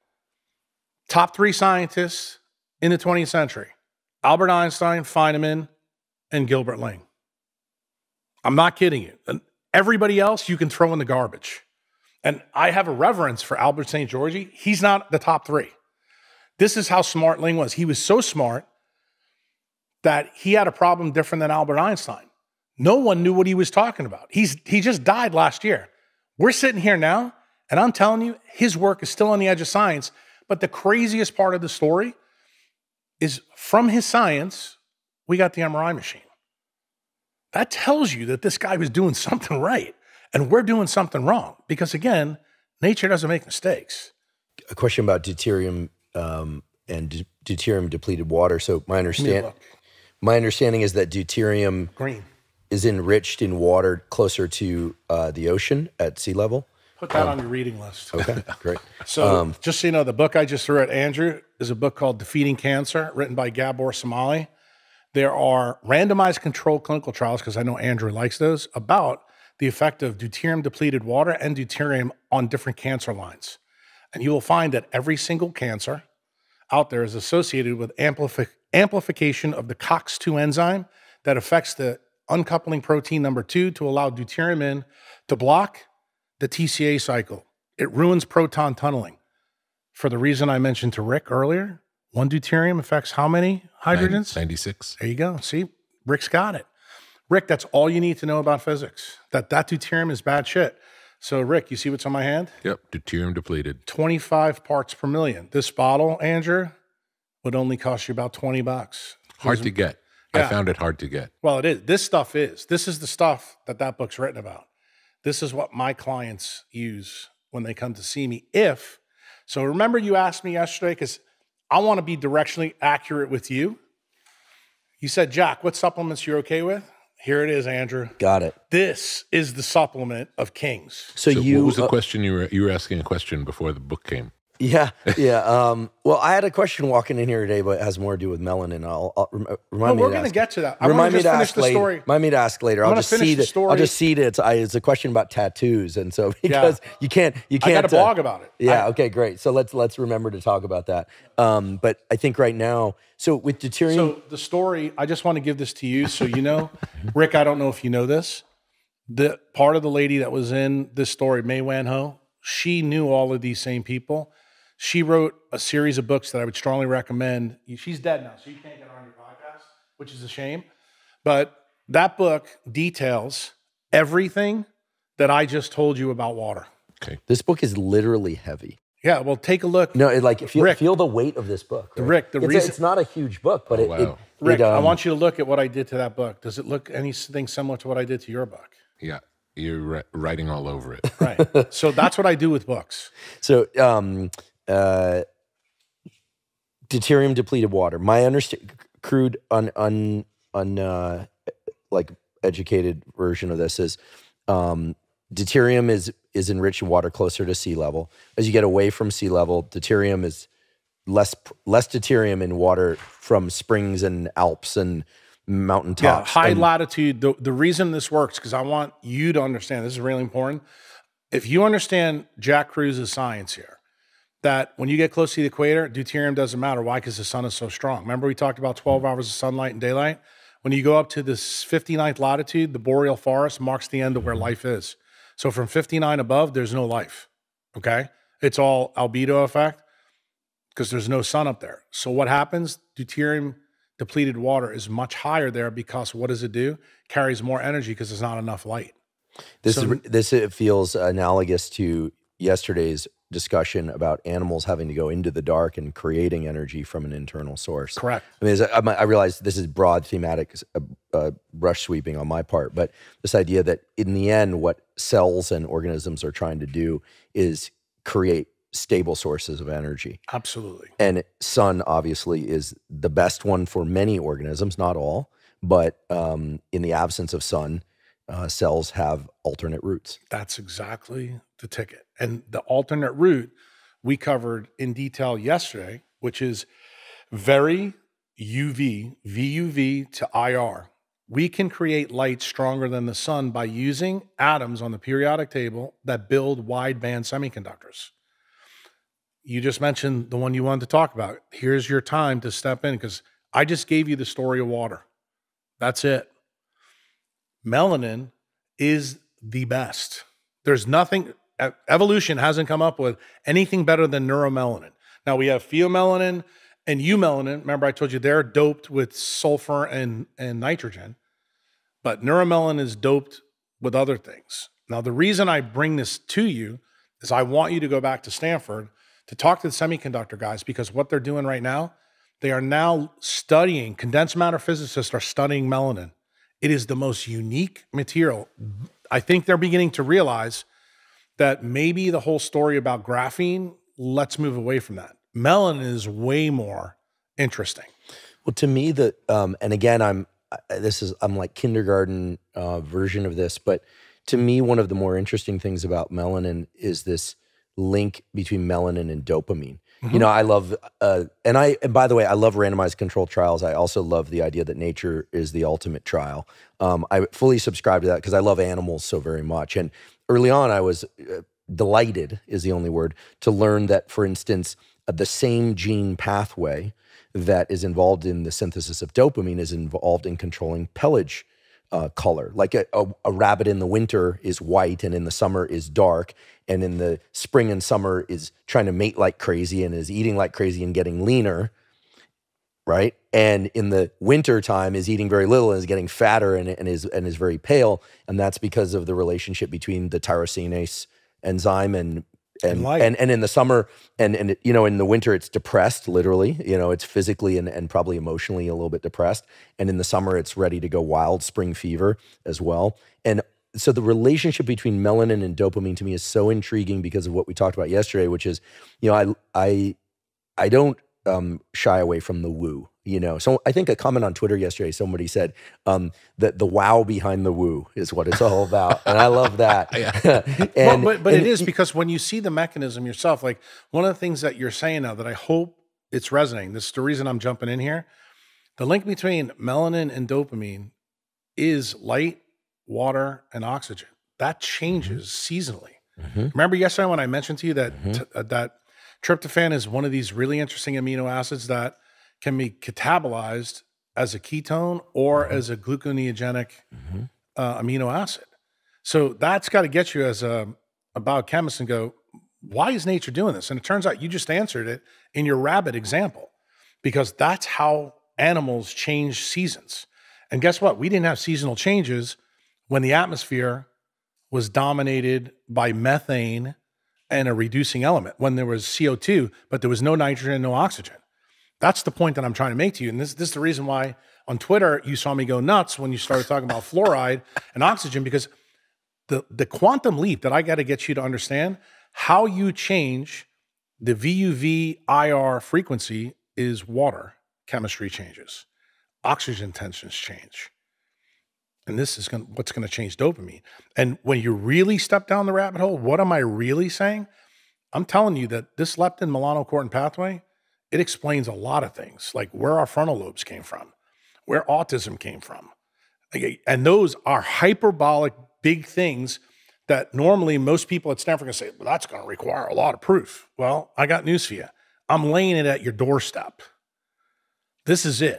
top three scientists in the twentieth century, Albert Einstein, Feynman, and Gilbert Ling. I'm not kidding you. And everybody else you can throw in the garbage. And I have a reverence for Albert Saint Georgi. He's not the top three. This is how smart Ling was. He was so smart that he had a problem different than Albert Einstein. No one knew what he was talking about. He's, he just died last year. We're sitting here now, and I'm telling you, his work is still on the edge of science. But the craziest part of the story is from his science, we got the M R I machine. That tells you that this guy was doing something right, and we're doing something wrong. Because again, nature doesn't make mistakes. A question about deuterium um, and de deuterium depleted water. So my understand my understanding is that deuterium Green. is enriched in water closer to uh, the ocean at sea level. Put that um, on your reading list. Okay, great. So um, just so you know, the book I just threw at Andrew is a book called Defeating Cancer, written by Gabor Somali. There are randomized controlled clinical trials, because I know Andrew likes those, about the effect of deuterium-depleted water and deuterium on different cancer lines. And you will find that every single cancer out there is associated with amplifi amplification of the COX two enzyme that affects the uncoupling protein number two to allow deuterium in to block the T C A cycle. It ruins proton tunneling. For the reason I mentioned to Rick earlier, one deuterium affects how many hydrogens? ninety-six. There you go. See, Rick's got it. Rick, that's all you need to know about physics. That that deuterium is bad shit. So Rick, you see what's on my hand? Yep, deuterium depleted. twenty-five parts per million. This bottle, Andrew, would only cost you about twenty bucks. Hard to get. Yeah. I found it hard to get. Well, it is. This stuff is. This is the stuff that that book's written about. This is what my clients use when they come to see me. If, so remember you asked me yesterday, because I want to be directionally accurate with you. You said, Jack, what supplements you're okay with? Here it is, Andrew. got it. This is the supplement of kings. So, So you what was the uh, question you were you were asking a question before the book came? Yeah, yeah. Um, well, I had a question walking in here today, but it has more to do with melanin. I'll, I'll rem remind No, me. we're to going to ask- get to that. I Remind want me to to just finish ask the later. story. Remind me to ask later. I'm I'll gonna just finish see the it. story. I'll just see it. It's, I, it's a question about tattoos, and so because Yeah. you can't, you I can't. got a blog about it. Yeah. I- okay. Great. So let's let's remember to talk about that. Um, but I think right now, so with deuterium, So the story, I just want to give this to you so you know. Rick, I don't know if you know this. The part of the lady that was in this story, May Wan Ho, she knew all of these same people. She wrote a series of books that I would strongly recommend. She's dead now, so you can't get her on your podcast, which is a shame. But that book details everything that I just told you about water. Okay. This book is literally heavy. Yeah, well, take a look. No, it, like feel, Rick, feel the weight of this book. Right? Rick, the it's, reason a, it's not a huge book, but Oh, it, wow. it, Rick, it, um, I want you to look at what I did to that book. Does it look anything similar to what I did to your book? Yeah. You're ri- writing all over it. Right. So that's what I do with books. So, um, uh, deuterium depleted water. My understand crude, un, un, un uh, like educated version of this is, um, deuterium is is enriched in water closer to sea level. As you get away from sea level, deuterium is less less deuterium in water from springs and Alps and mountaintops. Yeah, high and, latitude. The, the reason this works, because I want you to understand, this is really important. If you understand Jack Kruse's science here, that when you get close to the equator, deuterium doesn't matter. Why? Because the sun is so strong. Remember we talked about twelve hours of sunlight and daylight? When you go up to this fifty-ninth latitude, the boreal forest marks the end of where life is. So from fifty-nine above, there's no life, okay? It's all albedo effect because there's no sun up there. So what happens? Deuterium depleted water is much higher there because what does it do? Carries more energy because there's not enough light. This So- is this it feels analogous to yesterday's discussion about animals having to go into the dark and creating energy from an internal source. Correct. I mean, as I, I realize this is broad thematic uh, uh, brush sweeping on my part, but this idea that in the end, what cells and organisms are trying to do is create stable sources of energy. Absolutely. And sun obviously is the best one for many organisms, not all, but um, in the absence of sun, uh, cells have alternate routes. That's exactly the ticket. And the alternate route we covered in detail yesterday, which is very U V, V U V to I R. We can create light stronger than the sun by using atoms on the periodic table that build wideband semiconductors. You just mentioned the one you wanted to talk about. Here's your time to step in because I just gave you the story of water. That's it. Melanin is the best. There's nothing, evolution hasn't come up with anything better than neuromelanin. Now we have pheomelanin and eumelanin. Remember I told you they're doped with sulfur and, and nitrogen, but neuromelanin is doped with other things. Now the reason I bring this to you is I want you to go back to Stanford to talk to the semiconductor guys because what they're doing right now, they are now studying, condensed matter physicists are studying melanin. It is the most unique material. I think they're beginning to realize that maybe the whole story about graphene, let's move away from that. Melanin is way more interesting. Well, to me, the um, and again, I'm this is I'm like kindergarten uh, version of this, but to me, one of the more interesting things about melanin is this link between melanin and dopamine. Mm-hmm. You know, I love, uh, and I, and by the way, I love randomized controlled trials. I also love the idea that nature is the ultimate trial. Um, I fully subscribe to that because I love animals so very much. And early on, I was uh, delighted, is the only word, to learn that, for instance, uh, the same gene pathway that is involved in the synthesis of dopamine is involved in controlling pelage uh, color. Like a, a, a rabbit in the winter is white and in the summer is dark, and in the spring and summer is trying to mate like crazy and is eating like crazy and getting leaner, right? And in the winter time is eating very little and is getting fatter and, and is and is very pale, and that's because of the relationship between the tyrosinase enzyme and and Light. and, and in the summer and and you know in the winter it's depressed, literally, you know, it's physically and, and probably emotionally a little bit depressed, and in the summer it's ready to go wild, spring fever as well. And so the relationship between melanin and dopamine to me is so intriguing because of what we talked about yesterday, which is, you know, I I I don't um, shy away from the woo, you know. So I think a comment on Twitter yesterday, somebody said um, that the wow behind the woo is what it's all about, and I love that. well, and, but but and it is because when you see the mechanism yourself, like one of the things that you're saying now that I hope it's resonating. This is the reason I'm jumping in here. The link between melanin and dopamine is light, water, and oxygen. That changes mm-hmm. seasonally. Mm-hmm. Remember yesterday when I mentioned to you that mm-hmm. t- uh, that tryptophan is one of these really interesting amino acids that can be catabolized as a ketone or mm-hmm. as a gluconeogenic mm-hmm. uh, amino acid. So that's got to get you as a, a biochemist and go, why is nature doing this? And it turns out you just answered it in your rabbit example, because that's how animals change seasons. And guess what? We didn't have seasonal changes when the atmosphere was dominated by methane and a reducing element, when there was C O two, but there was no nitrogen and no oxygen. That's the point that I'm trying to make to you. And this, this is the reason why on Twitter you saw me go nuts when you started talking about fluoride and oxygen, because the, the quantum leap that I got to get you to understand, how you change the V U V I R frequency is water chemistry changes. Oxygen tensions change. And this is gonna, what's going to change dopamine. And when you really step down the rabbit hole, what am I really saying? I'm telling you that this leptin melanocortin pathway, it explains a lot of things, like where our frontal lobes came from, where autism came from. And those are hyperbolic big things that normally most people at Stanford are going to say, well, that's going to require a lot of proof. Well, I got news for you. I'm laying it at your doorstep. This is it.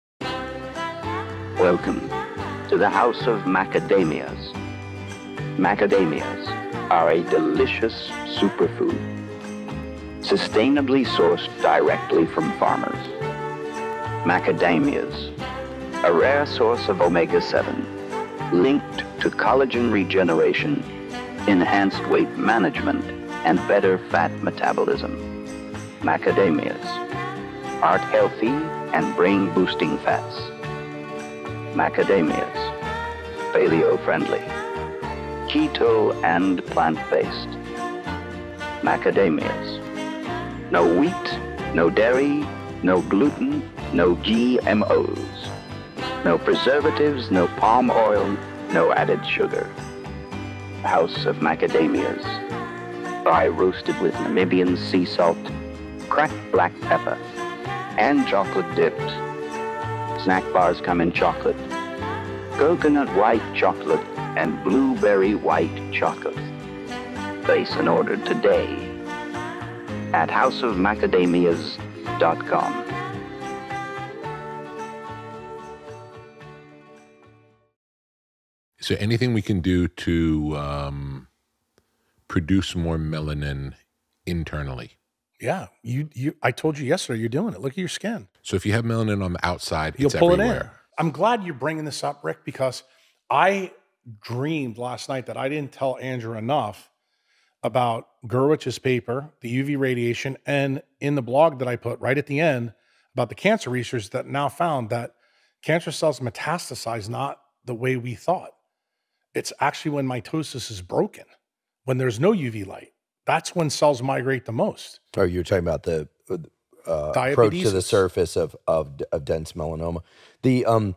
Welcome to the House of Macadamias. Macadamias are a delicious superfood, sustainably sourced directly from farmers. Macadamias, a rare source of omega seven, linked to collagen regeneration, enhanced weight management, and better fat metabolism. Macadamias, heart healthy and brain boosting fats. Macadamias, paleo-friendly, keto and plant-based. Macadamias, no wheat, no dairy, no gluten, no G M Os, no preservatives, no palm oil, no added sugar. House of Macadamias, dry roasted with Namibian sea salt, cracked black pepper, and chocolate dipped. Snack bars come in chocolate, coconut white chocolate, and blueberry white chocolate. Place an order today at house of macadamias dot com. Is there anything we can do to um, produce more melanin internally? Yeah, you, you. I told you yesterday you're doing it. Look at your skin. So if you have melanin on the outside, You'll it's pull everywhere. it in. I'm glad you're bringing this up, Rick, because I dreamed last night that I didn't tell Andrew enough about Gurwich's paper, the U V radiation, and in the blog that I put right at the end about the cancer research that now found that cancer cells metastasize not the way we thought. It's actually when mitosis is broken, when there's no U V light. That's when cells migrate the most. Oh, you're talking about the uh, approach to the surface of, of of dense melanoma. The um,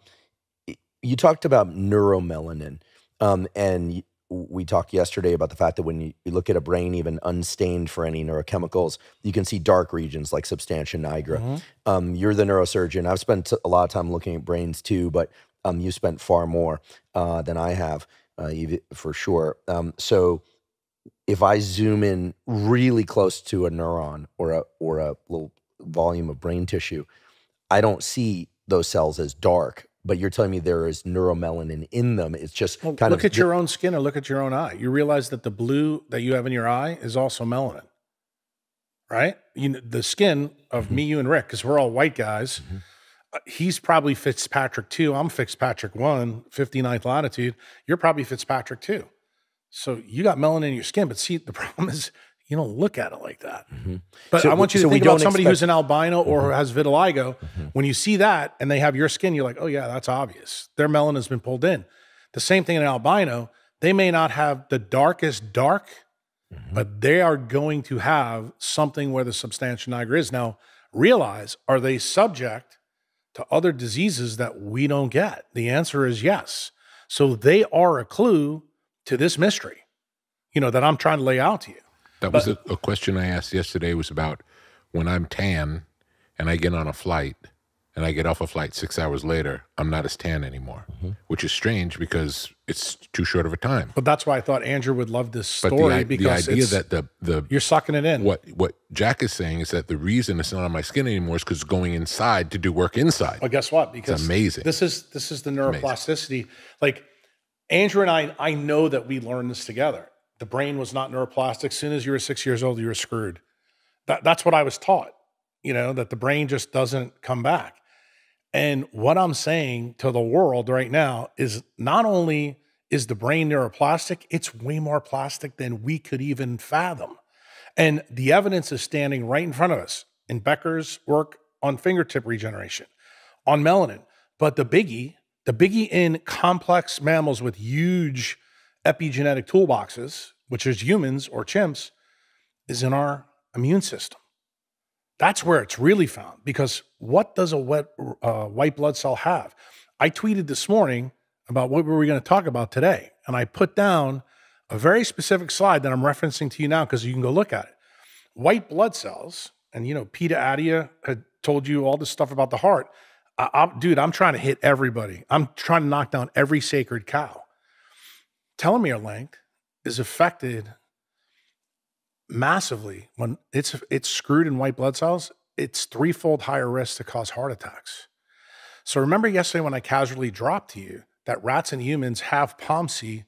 you talked about neuromelanin, um, and we talked yesterday about the fact that when you, you look at a brain even unstained for any neurochemicals, you can see dark regions like substantia nigra. Mm-hmm. Um, you're the neurosurgeon. I've spent a lot of time looking at brains too, but um, you spent far more uh, than I have, uh, for sure. Um, so. If I zoom in really close to a neuron or a or a little volume of brain tissue, I don't see those cells as dark. But you're telling me there is neuromelanin in them. It's just well, kind look of look at your own skin or look at your own eye. You realize that the blue that you have in your eye is also melanin, right? You know, the skin of mm-hmm. me, you, and Rick, because we're all white guys. Mm-hmm. Uh, he's probably Fitzpatrick two. I'm Fitzpatrick one, fifty-ninth latitude. You're probably Fitzpatrick two. So you got melanin in your skin, but see, the problem is you don't look at it like that. Mm-hmm. But so, I want you to so think about somebody expect- who's an albino or mm-hmm. has vitiligo. Mm-hmm. When you see that and they have your skin, you're like, oh yeah, that's obvious. Their melanin has been pulled in. The same thing in an albino. They may not have the darkest dark, mm-hmm. but they are going to have something where the substantia nigra is. Now, realize, are they subject to other diseases that we don't get? The answer is yes. So they are a clue to this mystery, you know, that I'm trying to lay out to you. That but, was a, a question I asked yesterday was about when I'm tan and I get on a flight and I get off a flight six hours later, I'm not as tan anymore, mm-hmm. which is strange because it's too short of a time. But that's why I thought Andrew would love this story, but the, because the idea that the, the you're sucking it in. What what Jack is saying is that the reason it's not on my skin anymore is because it's going inside to do work inside. Well, guess what? Because it's amazing. This is this is the neuroplasticity. Like Andrew and I, I know that we learned this together. the brain was not neuroplastic. As soon as you were six years old, you were screwed. That, that's what I was taught, you know, that the brain just doesn't come back. And what I'm saying to the world right now is not only is the brain neuroplastic, it's way more plastic than we could even fathom. And the evidence is standing right in front of us in Becker's work on fingertip regeneration, on melanin. But the biggie, the biggie in complex mammals with huge epigenetic toolboxes, which is humans or chimps, is in our immune system. That's where it's really found, because what does a wet, uh, white blood cell have? I tweeted this morning about what were we going to talk about today, and I put down a very specific slide that I'm referencing to you now because you can go look at it. White blood cells, and you know, Peter Adia had told you all this stuff about the heart. I, I, dude, I'm trying to hit everybody. I'm trying to knock down every sacred cow. Telomere length is affected massively when it's it's screwed in white blood cells. It's threefold higher risk to cause heart attacks. So remember yesterday when I casually dropped to you that rats and humans have P O M C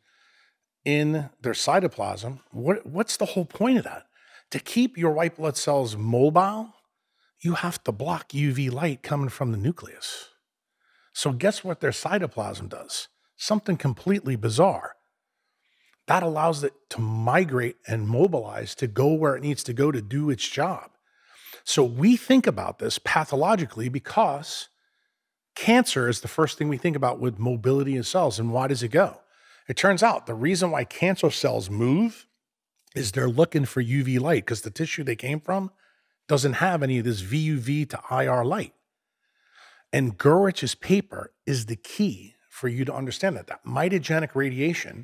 in their cytoplasm. What, what's the whole point of that? To keep your white blood cells mobile, you have to block U V light coming from the nucleus. So guess what their cytoplasm does? Something completely bizarre. That allows it to migrate and mobilize to go where it needs to go to do its job. So we think about this pathologically because cancer is the first thing we think about with mobility of cells. And why does it go? It turns out the reason why cancer cells move is they're looking for U V light because the tissue they came from doesn't have any of this V U V to I R light. And Gurwich's paper is the key for you to understand that. That mitogenic radiation,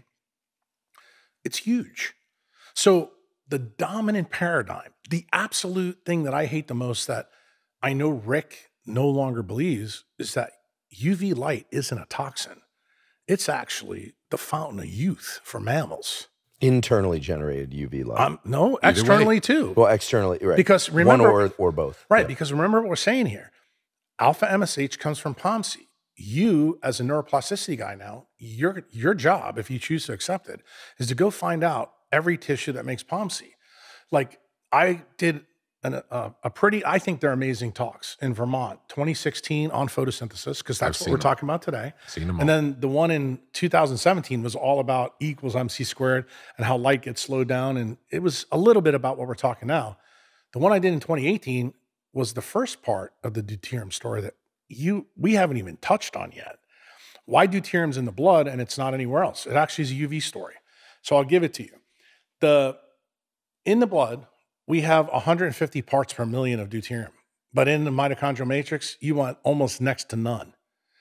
it's huge. So the dominant paradigm, the absolute thing that I hate the most that I know Rick no longer believes is that U V light isn't a toxin. It's actually the fountain of youth for mammals. Internally generated U V light. Um, no, externally too. Well, externally, right. Because remember, one or, or both. Right, Yeah. because remember what we're saying here. Alpha M S H comes from P O M C. You, as a neuroplasticity guy now, your, your job, if you choose to accept it, is to go find out every tissue that makes P O M C. Like, I did an, a, a pretty, I think they're amazing talks in Vermont, twenty sixteen on photosynthesis, because that's I've what we're them. talking about today. Seen them all. And then the one in two thousand seventeen was all about E equals M C squared and how light gets slowed down. And it was a little bit about what we're talking now. The one I did in twenty eighteen was the first part of the deuterium story that you we haven't even touched on yet. Why deuterium's in the blood and it's not anywhere else? It actually is a U V story. So I'll give it to you. The in the blood, we have one hundred fifty parts per million of deuterium. But in the mitochondrial matrix, you want almost next to none.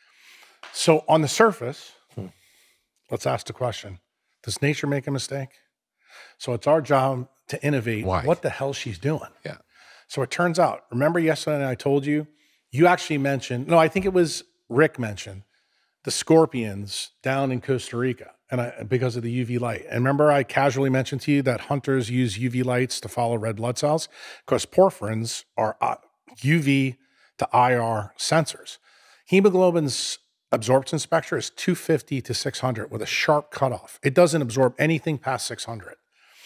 So on the surface, hmm. let's ask the question, does nature make a mistake? So it's our job to innovate. Why? What the hell she's doing. Yeah. So it turns out, remember yesterday I told you, you actually mentioned, no, I think it was Rick mentioned, the scorpions down in Costa Rica and I, because of the U V light. And remember I casually mentioned to you that hunters use U V lights to follow red blood cells because porphyrins are uh, U V to I R sensors. Hemoglobin's absorption spectra is two fifty to six hundred with a sharp cutoff. It doesn't absorb anything past six hundred.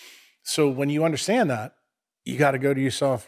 So when you understand that, you got to go to yourself,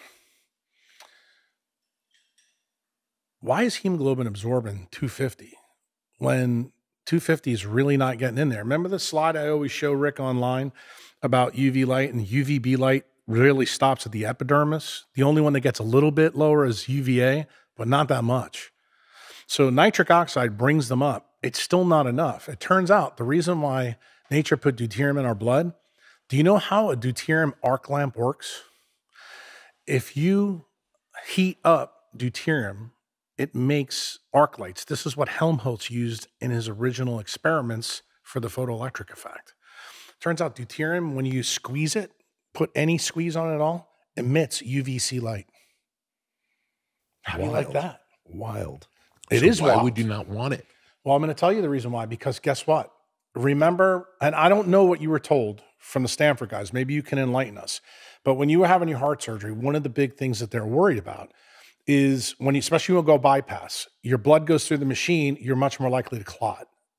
why is hemoglobin absorbing two fifty when two fifty is really not getting in there? Remember the slide I always show Rick online about U V light, and U V B light really stops at the epidermis? The only one that gets a little bit lower is U V A, but not that much. So nitric oxide brings them up. It's still not enough. It turns out the reason why nature put deuterium in our blood, do you know how a deuterium arc lamp works? If you heat up deuterium, it makes arc lights. This is what Helmholtz used in his original experiments for the photoelectric effect. Turns out deuterium, when you squeeze it, put any squeeze on it at all, emits U V C light. How do you like that? Wild. It So is why wild. would you not want it? Well, I'm going to tell you the reason why, because guess what? Remember, and I don't know what you were told from the Stanford guys. Maybe you can enlighten us. But when you were having your heart surgery, one of the big things that they're worried about is when you, especially when you go bypass, your blood goes through the machine, you're much more likely to clot.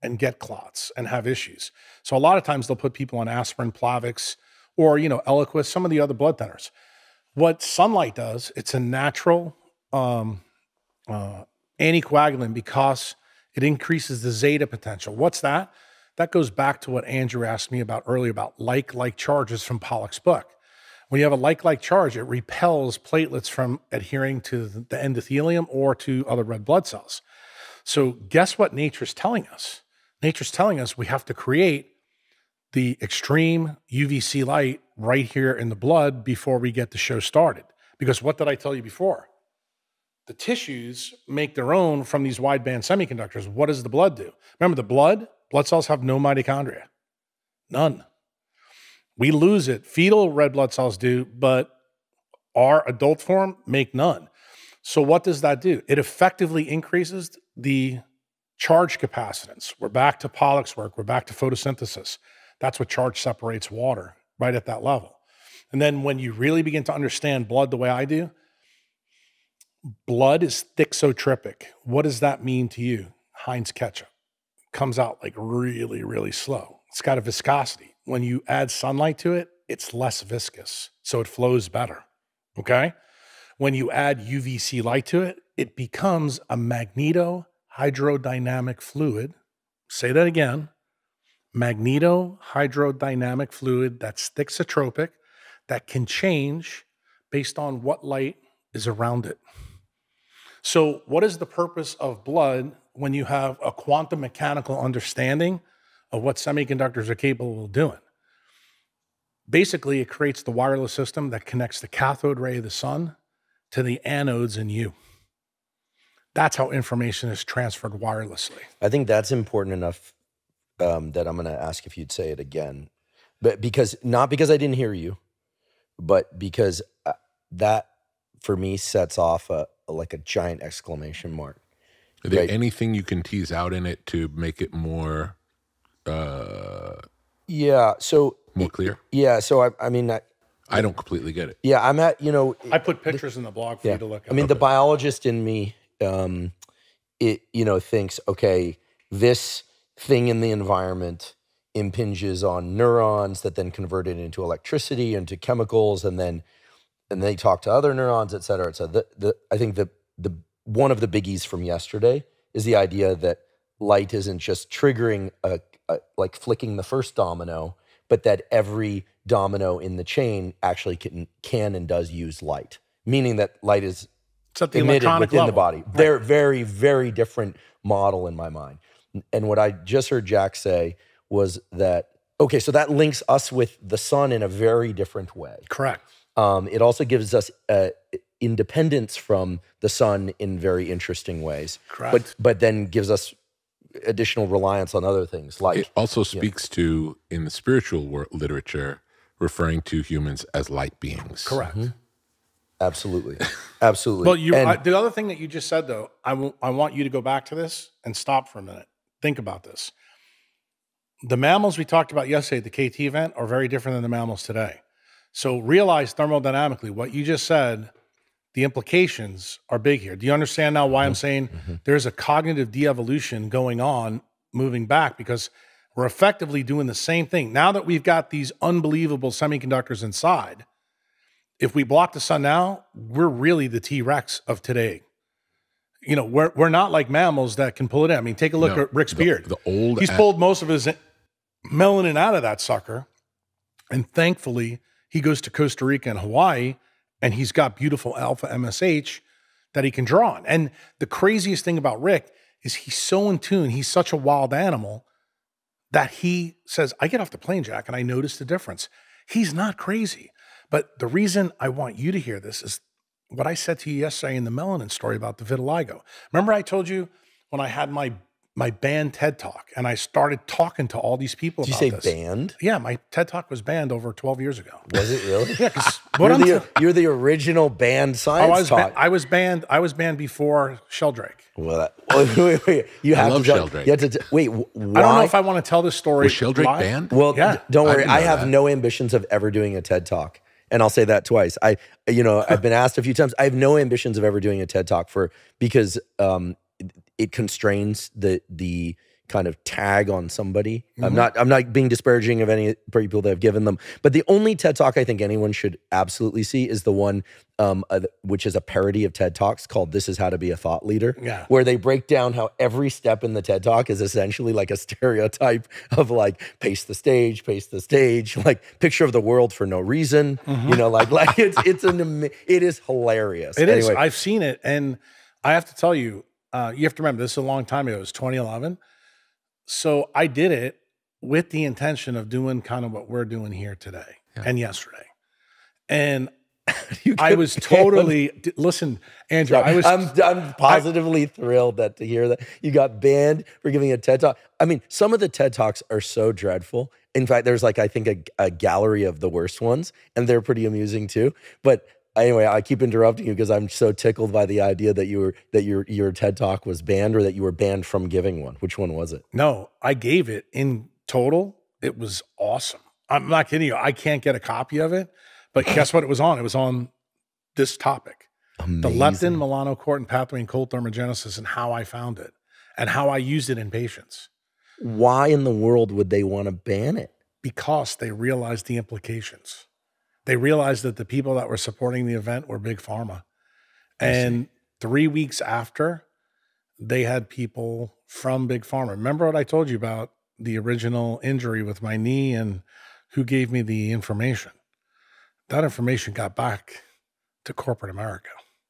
and get clots and have issues. So a lot of times they'll put people on aspirin, Plavix, or, you know, Eliquis, some of the other blood thinners. What sunlight does, it's a natural um, uh, anticoagulant because it increases the zeta potential. What's that? That goes back to what Andrew asked me about earlier about like-like charges from Pollack's book. When you have a like-like charge, it repels platelets from adhering to the endothelium or to other red blood cells. So guess what nature's telling us? Nature's telling us we have to create the extreme U V C light right here in the blood before we get the show started. Because what did I tell you before? The tissues make their own from these wideband semiconductors. What does the blood do? Remember, the blood, blood cells have no mitochondria. None. We lose it. Fetal red blood cells do, but our adult form make none. So what does that do? It effectively increases the charge capacitance. We're back to Pollack's work. We're back to photosynthesis. That's what charge separates water, right at that level. And then when you really begin to understand blood the way I do, blood is thixotropic. What does that mean to you? Heinz ketchup. Comes out like really, really slow. It's got a viscosity. When you add sunlight to it, it's less viscous, so it flows better, okay? When you add U V C light to it, it becomes a magnetohydrodynamic fluid. Say that again. Magnetohydrodynamic fluid that's thixotropic, that can change based on what light is around it. So what is the purpose of blood when you have a quantum mechanical understanding of what semiconductors are capable of doing? Basically, it creates the wireless system that connects the cathode ray of the sun to the anodes in you. That's how information is transferred wirelessly. I think that's important enough um, that I'm going to ask if you'd say it again. But because, not because I didn't hear you, but because uh, that, for me, sets off a, a, like a giant exclamation mark. Are there right? anything you can tease out in it to make it more... Uh, yeah, so... More clear? Yeah, so I, I mean... I, I don't completely get it. Yeah, I'm at, you know... I put pictures the, in the blog for yeah, you to look at. I mean, okay. the biologist in me, um, it you know, thinks, okay, this thing in the environment impinges on neurons that then convert it into electricity, into chemicals, and then and they talk to other neurons, et cetera, et cetera. The, the, I think the the one of the biggies from yesterday is the idea that light isn't just triggering, a, a, like flicking the first domino, but that every domino in the chain actually can, can and does use light, meaning that light is the emitted within level. the body. Right. They're very, very different model in my mind. And what I just heard Jack say was that, okay, so that links us with the sun in a very different way. Correct. Um, it also gives us uh, independence from the sun in very interesting ways. Correct. But, but then gives us additional reliance on other things. Like it also speaks yeah. to, in the spiritual wor- literature, referring to humans as light beings. Correct. Mm-hmm. Absolutely. Absolutely. Well, you, and, I, the other thing that you just said, though, I, w- I want you to go back to this and stop for a minute. Think about this. The mammals we talked about yesterday at the K T event are very different than the mammals today. So realize thermodynamically, what you just said, the implications are big here. Do you understand now why I'm saying mm-hmm. there's a cognitive de-evolution going on moving back? Because we're effectively doing the same thing. Now that we've got these unbelievable semiconductors inside, if we block the sun now, we're really the T-Rex of today. You know, we're we're not like mammals that can pull it in. I mean, take a look no, at Rick's the, beard. The old He's pulled most of his melanin out of that sucker. And thankfully, he goes to Costa Rica and Hawaii, and he's got beautiful alpha M S H that he can draw on. And the craziest thing about Rick is he's so in tune. He's such a wild animal that he says, I get off the plane, Jack, and I notice the difference. He's not crazy. But the reason I want you to hear this is what I said to you yesterday in the melanin story about the vitiligo. Remember I told you when I had my my banned TED Talk and I started talking to all these people Did about you say this. banned? Yeah, my TED Talk was banned over twelve years ago. Was it really? Yeah, because you're, I'm the, t- you're the original banned science oh, I was talk. ba- I was banned. I was banned before Sheldrake. Well, that, wait, wait, wait. You have I love to tell, Sheldrake. You have to t- wait. Why? I don't know if I want to tell this story. Was Sheldrake live. banned? Well, yeah. d- don't worry. I I, didn't know have that. no ambitions of ever doing a TED Talk. And I'll say that twice. I, you know, I've been asked a few times. I have no ambitions of ever doing a TED Talk for because um, it, it constrains the the kind of tag on somebody. Mm-hmm. I'm not I'm not being disparaging of any people that have given them, but the only TED Talk I think anyone should absolutely see is the one um, uh, which is a parody of TED Talks called "This Is How to Be a Thought Leader," yeah. where they break down how every step in the TED Talk is essentially like a stereotype of like pace the stage, pace the stage, like picture of the world for no reason. Mm-hmm. You know, like like it's it's an it is hilarious. It anyway. is. I've seen it, and I have to tell you, uh, you have to remember this is a long time ago. It was twenty eleven. So I did it with the intention of doing kind of what we're doing here today yeah. and yesterday. And I was totally, listen, Andrew, Sorry, I was. I'm, I'm positively I, thrilled that to hear that you got banned for giving a TED Talk. I mean, some of the TED Talks are so dreadful. In fact, there's like, I think a, a gallery of the worst ones, and they're pretty amusing too. But anyway, I keep interrupting you because I'm so tickled by the idea that you were that your your TED Talk was banned, or that you were banned from giving one. Which one was it? No, I gave it in total. It was awesome. I'm not kidding you. I can't get a copy of it, but guess what? It was on. It was on this topic: Amazing. The leptin, melanocortin pathway in cold thermogenesis, and how I found it, and how I used it in patients. Why in the world would they want to ban it? Because they realized the implications. They realized that the people that were supporting the event were Big Pharma. And three weeks after, they had people from Big Pharma. Remember what I told you about the original injury with my knee and who gave me the information? That information got back to corporate America.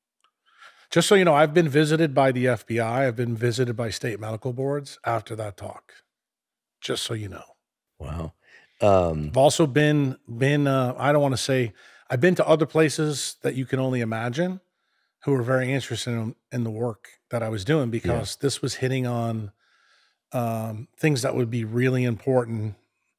Just so you know, I've been visited by the F B I. I've been visited by state medical boards after that talk. Just so you know. Wow. Um, I've also been, been uh, I don't want to say, I've been to other places that you can only imagine who were very interested in, in the work that I was doing, because yeah. this was hitting on um, things that would be really important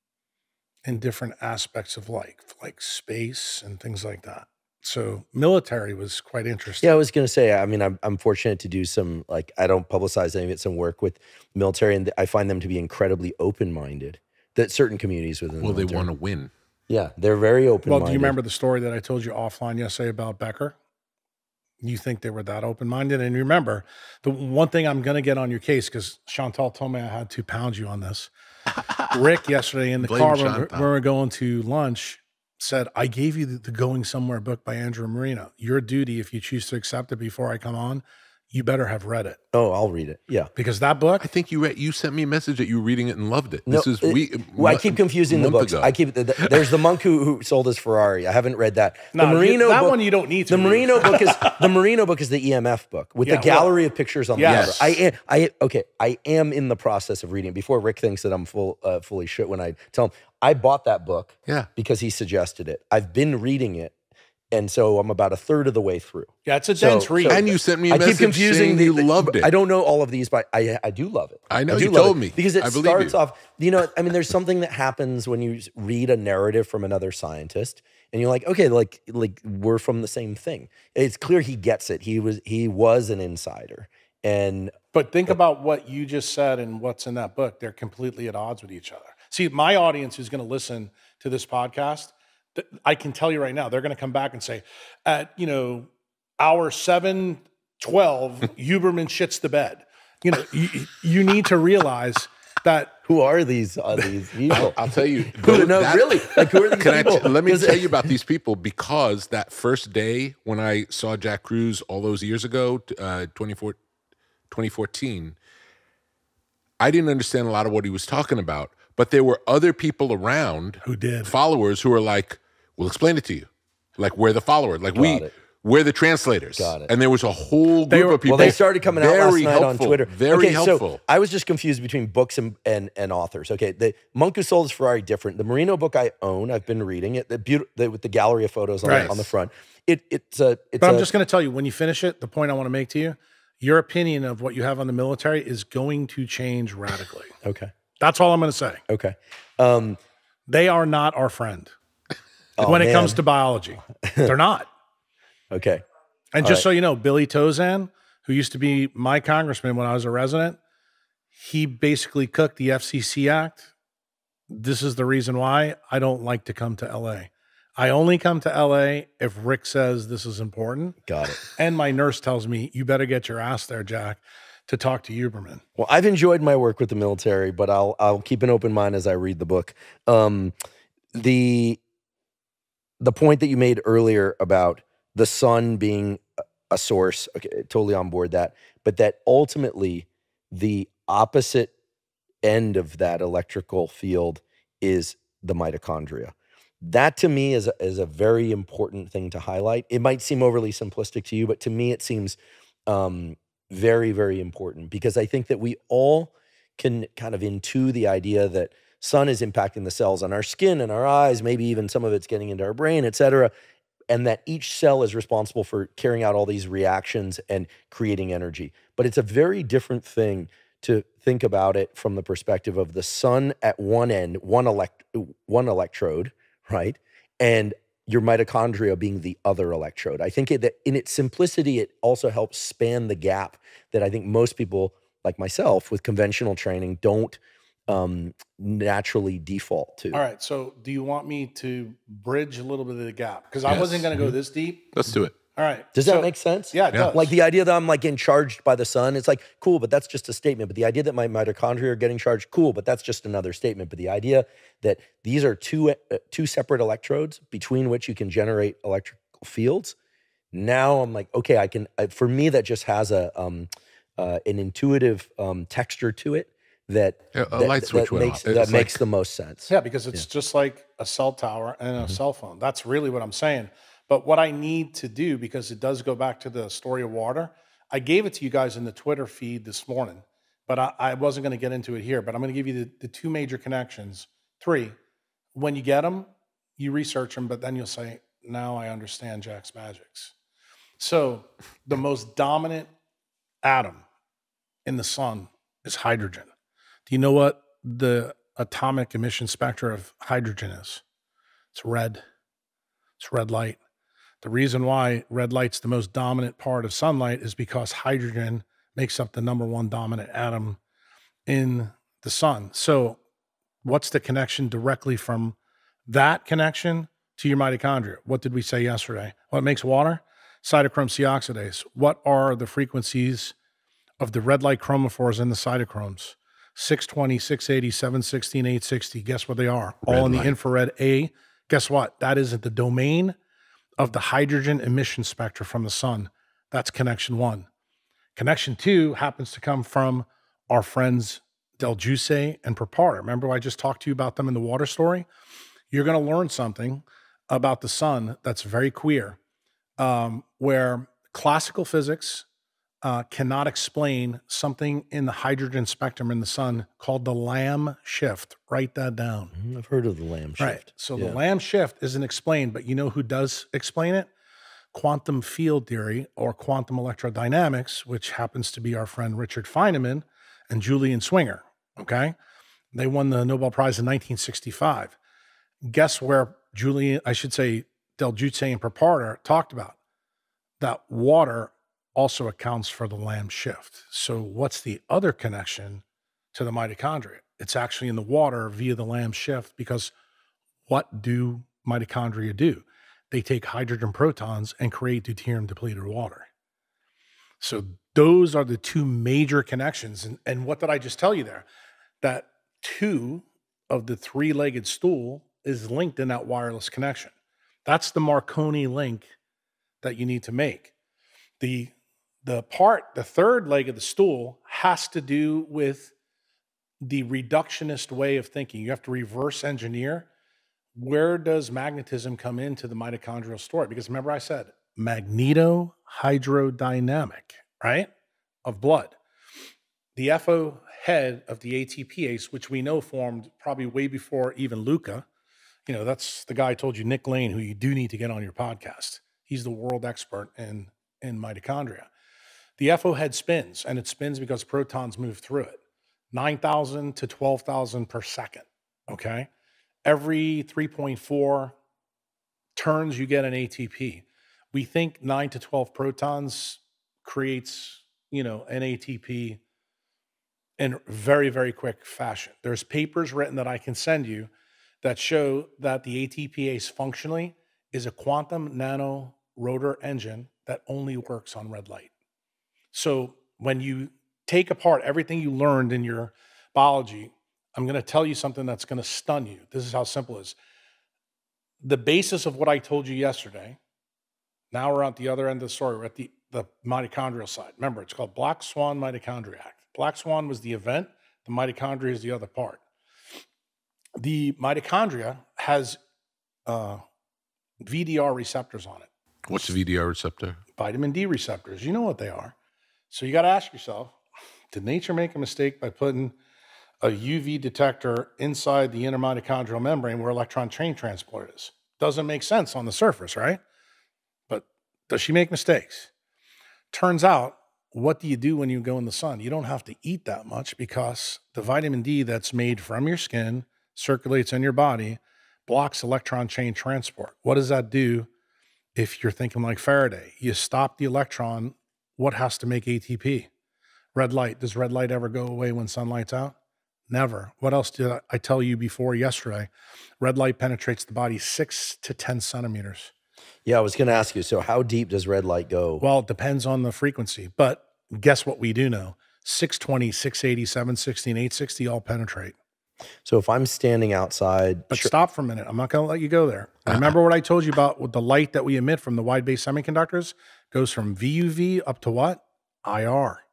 in different aspects of life, like space and things like that. So military was quite interesting. Yeah, I was going to say, I mean, I'm, I'm fortunate to do some, like, I don't publicize any of it, some work with military, and I find them to be incredibly open-minded. That certain communities within well, the they want to win. Yeah, they're very open-minded. Well, do you remember the story that I told you offline yesterday about Becker? You think they were that open-minded? And remember, the one thing I'm going to get on your case, because Chantal told me I had to pound you on this. Rick yesterday in the Blame car Chantal. when, when we were going to lunch said, I gave you the, the Going Somewhere book by Andrew Marino. Your duty, if you choose to accept it before I come on, you better have read it. Oh, I'll read it. Yeah. Because that book. I think you read, you sent me a message that you were reading it and loved it. This no, is we. It, well, I keep confusing the books. Ago. I keep the, the, there's the monk who, who sold his Ferrari. I haven't read that. No, the Marino that book, one you don't need to. The read. Marino book is the Marino book is the E M F book with yeah, the gallery well, of pictures on yes. the cover. I am I okay. I am in the process of reading it. Before Rick thinks that I'm full uh, fully shit when I tell him I bought that book. Yeah. Because he suggested it. I've been reading it. And so I'm about a third of the way through. Yeah, it's a dense so, read. So and you sent me a I message keep confusing saying the, you the, loved it. I don't know all of these, but I I do love it. I know, I do you love told it. me. Because it I believe starts you. off, you know, I mean, there's something that happens when you read a narrative from another scientist and you're like, okay, like like we're from the same thing. It's clear he gets it. He was he was an insider. And But think but, about what you just said and what's in that book. They're completely at odds with each other. See, my audience who's going to listen to this podcast, I can tell you right now, they're going to come back and say, at, you know, hour seven twelve, Huberman shits the bed. You know, you, you need to realize that. Who are these uh, these people? I'll, I'll tell you. Who, no, that, really? Like, who are these can people? I t- let me tell you about these people, because that first day when I saw Jack Kruse all those years ago, uh, twenty fourteen, I didn't understand a lot of what he was talking about. But there were other people around who did, followers who were like, we'll explain it to you. Like, we're the follower. Like, Got we, it. we're the translators. Got it. And there was a whole group they were, of people. Well, they started coming out last night helpful, on Twitter. Very okay, helpful. So I was just confused between books and, and, and authors. Okay, the Monk Who Sold His Ferrari, different. The Marino book I own. I've been reading it. The beautiful the, with the gallery of photos on, right. on the front. It it's a. It's but I'm a, just going to tell you, when you finish it, the point I want to make to you, your opinion of what you have on the military is going to change radically. Okay. That's all I'm going to say. Okay. Um, they are not our friend oh, when it man. comes to biology. They're not. Okay. And all just right. so you know, Billy Tozan, who used to be my congressman when I was a resident, he basically cooked the F C C Act. This is the reason why I don't like to come to L A. I only come to L A if Rick says this is important. Got it. And my nurse tells me, you better get your ass there, Jack. to talk to Huberman. Well, I've enjoyed my work with the military, but I'll I'll keep an open mind as I read the book. Um, the the point that you made earlier about the sun being a source, okay, totally on board that, but that ultimately the opposite end of that electrical field is the mitochondria. That to me is a, is a very important thing to highlight. It might seem overly simplistic to you, but to me it seems um, very, very important, because I think that we all can kind of intuit the idea that sun is impacting the cells on our skin and our eyes, maybe even some of it's getting into our brain, et cetera, and that each cell is responsible for carrying out all these reactions and creating energy. But it's a very different thing to think about it from the perspective of the sun at one end, one elect one electrode, right? And your mitochondria being the other electrode. I think it, that in its simplicity, it also helps span the gap that I think most people, like myself, with conventional training, don't um, naturally default to. All right. So do you want me to bridge a little bit of the gap? Because I Yes. wasn't going to go this deep. Let's do it. All right. Does So- that make sense? Yeah, it Yeah. does. Like the idea that I'm like getting charged by the sun, it's like, cool, but that's just a statement. But the idea that my mitochondria are getting charged, cool, but that's just another statement. But the idea that these are two uh, two separate electrodes between which you can generate electrical fields. Now I'm like, okay, I can. I, for me, that just has a um, uh, an intuitive um, texture to it that Yeah, a that, light switch that went makes off. that It's makes like- the most sense. Yeah, because it's just like a cell tower and a Mm-hmm. cell phone. That's really what I'm saying. But what I need to do, because it does go back to the story of water, I gave it to you guys in the Twitter feed this morning, but I, I wasn't going to get into it here. But I'm going to give you the, the two major connections. Three, when you get them, you research them, but then you'll say, now I understand Jack's magics. So the most dominant atom in the sun is hydrogen. Do you know what the atomic emission spectra of hydrogen is? It's red. It's red light. The reason why red light's the most dominant part of sunlight is because hydrogen makes up the number one dominant atom in the sun. So what's the connection directly from that connection to your mitochondria? What did we say yesterday? What makes water? Cytochrome C oxidase. What are the frequencies of the red light chromophores in the cytochromes? six twenty, six eighty, seven sixteen, eight sixty. Guess what they are? All Red in the light. infrared A. Guess what? That is at the domain of the hydrogen emission spectra from the sun. That's connection one. Connection two happens to come from our friends Del Giusse and Prepara. Remember I just talked to you about them in the water story? You're going to learn something about the sun that's very queer, um, where classical physics uh, cannot explain something in the hydrogen spectrum in the sun called the Lamb shift. Write that down. Mhm, I've heard of the Lamb shift. Right. So Yeah. the Lamb shift isn't explained, but you know who does explain it? Quantum field theory or quantum electrodynamics, which happens to be our friend Richard Feynman and Julian Swinger. Okay. They won the Nobel Prize in nineteen sixty-five. Guess where Julian, I should say, Del Giusse and Prepara talked about that water also accounts for the Lamb shift. So what's the other connection to the mitochondria? It's actually in the water via the Lamb shift, because what do mitochondria do? They take hydrogen protons and create deuterium depleted water. So those are the two major connections. And, and what did I just tell you there? That two of the three-legged stool is linked in that wireless connection. That's the Marconi link that you need to make. The, the part, the third leg of the stool has to do with the reductionist way of thinking. You have to reverse engineer. Where does magnetism come into the mitochondrial story? Because remember I said magnetohydrodynamic, right, of blood. The F O head of the A T P ase, which we know formed probably way before even Luca. You know, that's the guy I told you, Nick Lane, who you do need to get on your podcast. He's the world expert in, in mitochondria. The F O head spins, and it spins because protons move through it. nine thousand to twelve thousand per second, okay? Every three point four turns, you get an A T P. We think nine to twelve protons creates, you know, an A T P in very, very quick fashion. There's papers written that I can send you that show that the A T P ase functionally is a quantum nano rotor engine that only works on red light. So when you take apart everything you learned in your biology, I'm going to tell you something that's going to stun you. This is how simple it is. The basis of what I told you yesterday, now we're at the other end of the story. We're at the, the mitochondrial side. Remember, it's called Black Swan mitochondriac. Black Swan was the event. The mitochondria is the other part. The mitochondria has uh, V D R receptors on it. What's the V D R receptor? Vitamin D receptors. You know what they are. So you got to ask yourself, did nature make a mistake by putting a U V detector inside the inner mitochondrial membrane where electron chain transport is? Doesn't make sense on the surface, right? But does she make mistakes? Turns out, what do you do when you go in the sun? You don't have to eat that much because the vitamin D that's made from your skin, circulates in your body, blocks electron chain transport. What does that do if you're thinking like Faraday? You stop the electron. What has to make A T P? Red light. Does red light ever go away when sunlight's out? Never. What else did I tell you before yesterday? Red light penetrates the body six to ten centimeters. Yeah, I was going to ask you, so how deep does red light go? Well, it depends on the frequency. But guess what we do know? six twenty, six eighty, seven sixty, and eight sixty all penetrate. So if I'm standing outside... But stop for a minute. I'm not going to let you go there. Uh-huh. Remember what I told you about with the light that we emit from the wide-base semiconductors? Goes from V U V up to what? I R.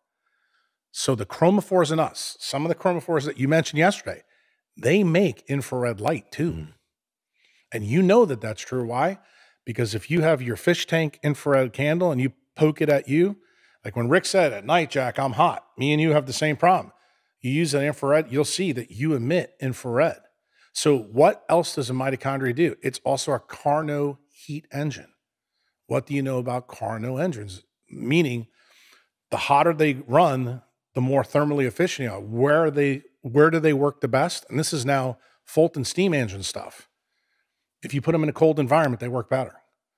So the chromophores in us, some of the chromophores that you mentioned yesterday, they make infrared light too. Mm. And you know that that's true. Why? Because if you have your fish tank infrared candle and you poke it at you, like when Rick said, at night, Jack, I'm hot. Me and you have the same problem. You use an infrared, you'll see that you emit infrared. So what else does a mitochondria do? It's also a Carnot heat engine. What do you know about Carnot engines? Meaning the hotter they run, the more thermally efficient they are. Where are they, where do they work the best? And this is now Fulton steam engine stuff. If you put them in a cold environment, they work better.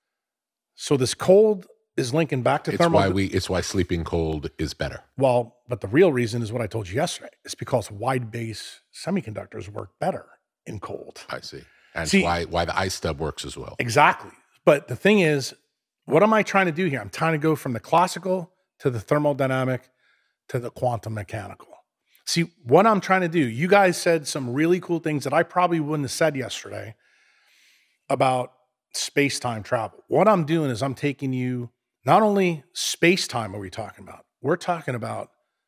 So this cold is linking back to it's thermal. Why we, it's why sleeping cold is better. Well, but the real reason is what I told you yesterday. It's because wide-base semiconductors work better in cold. I see. And see, why, why the ice stub works as well. Exactly. But the thing is, what am I trying to do here? I'm trying to go from the classical to the thermodynamic to the quantum mechanical. See, what I'm trying to do, you guys said some really cool things that I probably wouldn't have said yesterday about space-time travel. What I'm doing is I'm taking you, not only space-time are we talking about, we're talking about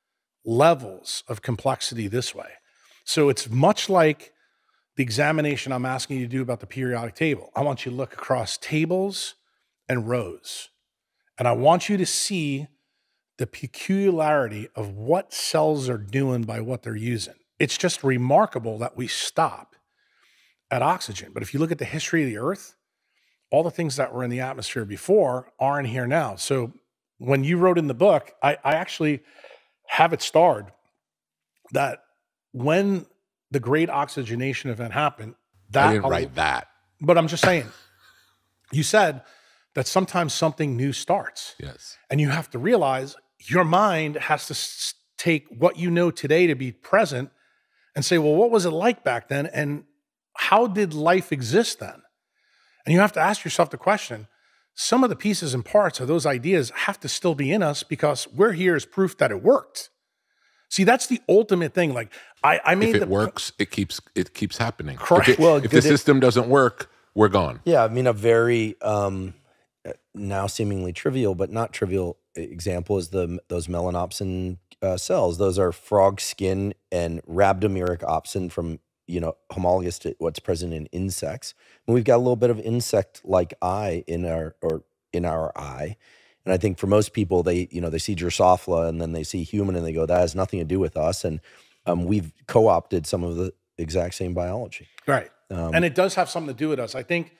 levels of complexity this way. So it's much like the examination I'm asking you to do about the periodic table. I want you to look across tables and rows. And I want you to see the peculiarity of what cells are doing by what they're using. It's just remarkable that we stop at oxygen. But if you look at the history of the Earth, all the things that were in the atmosphere before aren't here now. So when you wrote in the book, I, I actually have it starred that when the great oxygenation event happened, that I didn't write that. But I'm just saying, you said that sometimes something new starts. Yes. And you have to realize your mind has to s- take what you know today to be present and say, well, what was it like back then? And how did life exist then? And you have to ask yourself the question, some of the pieces and parts of those ideas have to still be in us because we're here as proof that it worked. See, that's the ultimate thing. Like I, I made if it the, works, it keeps it keeps happening. Correct. If, it, Well, if the did it- system doesn't work, we're gone. Yeah, I mean, a very um, now seemingly trivial, but not trivial example is the those melanopsin uh, cells. Those are frog skin and rhabdomeric opsin from, you know, homologous to what's present in insects. And we've got a little bit of insect-like eye in our or in our eye. And I think for most people, they, you know, they see Drosophila and then they see human and they go, that has nothing to do with us. And um, we've co-opted some of the exact same biology. right. Um, And it does have something to do with us. I think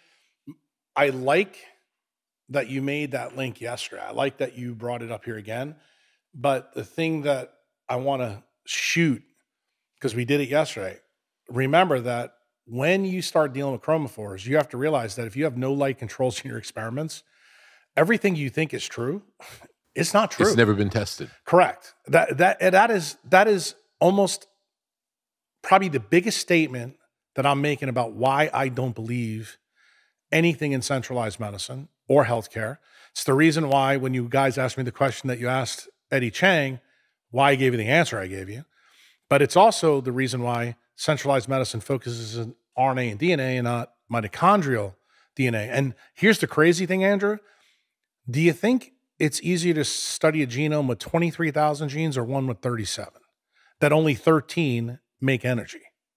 I like that you made that link yesterday. I like that you brought it up here again. But the thing that I want to shoot, because we did it yesterday, remember that when you start dealing with chromophores, you have to realize that if you have no light controls in your experiments, everything you think is true, it's not true. It's never been tested. Correct. That that that is that is almost probably the biggest statement that I'm making about why I don't believe anything in centralized medicine or healthcare. It's the reason why when you guys asked me the question that you asked Eddie Chang, why I gave you the answer I gave you. But it's also the reason why centralized medicine focuses on R N A and D N A and not mitochondrial D N A. And here's the crazy thing, Andrew. Do you think it's easier to study a genome with twenty-three thousand genes or one with thirty-seven? That only thirteen make energy.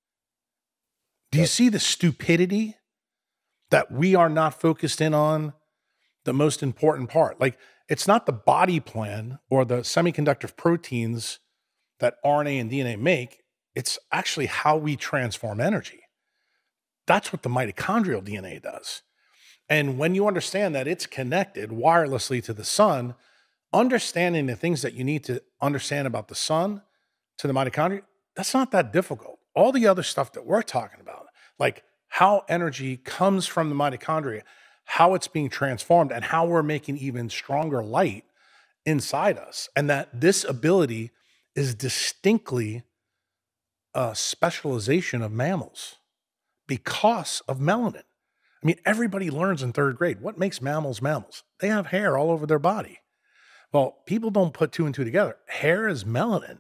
Do you see the stupidity that we are not focused in on the most important part? Like, it's not the body plan or the semiconductor proteins that R N A and D N A make. It's actually how we transform energy. That's what the mitochondrial D N A does. And when you understand that it's connected wirelessly to the sun, understanding the things that you need to understand about the sun to the mitochondria, that's not that difficult. All the other stuff that we're talking about, like how energy comes from the mitochondria, how it's being transformed, and how we're making even stronger light inside us, and that this ability is distinctly a specialization of mammals because of melanin. I mean, everybody learns in third grade, what makes mammals mammals? They have hair all over their body. Well, people don't put two and two together. Hair is melanin.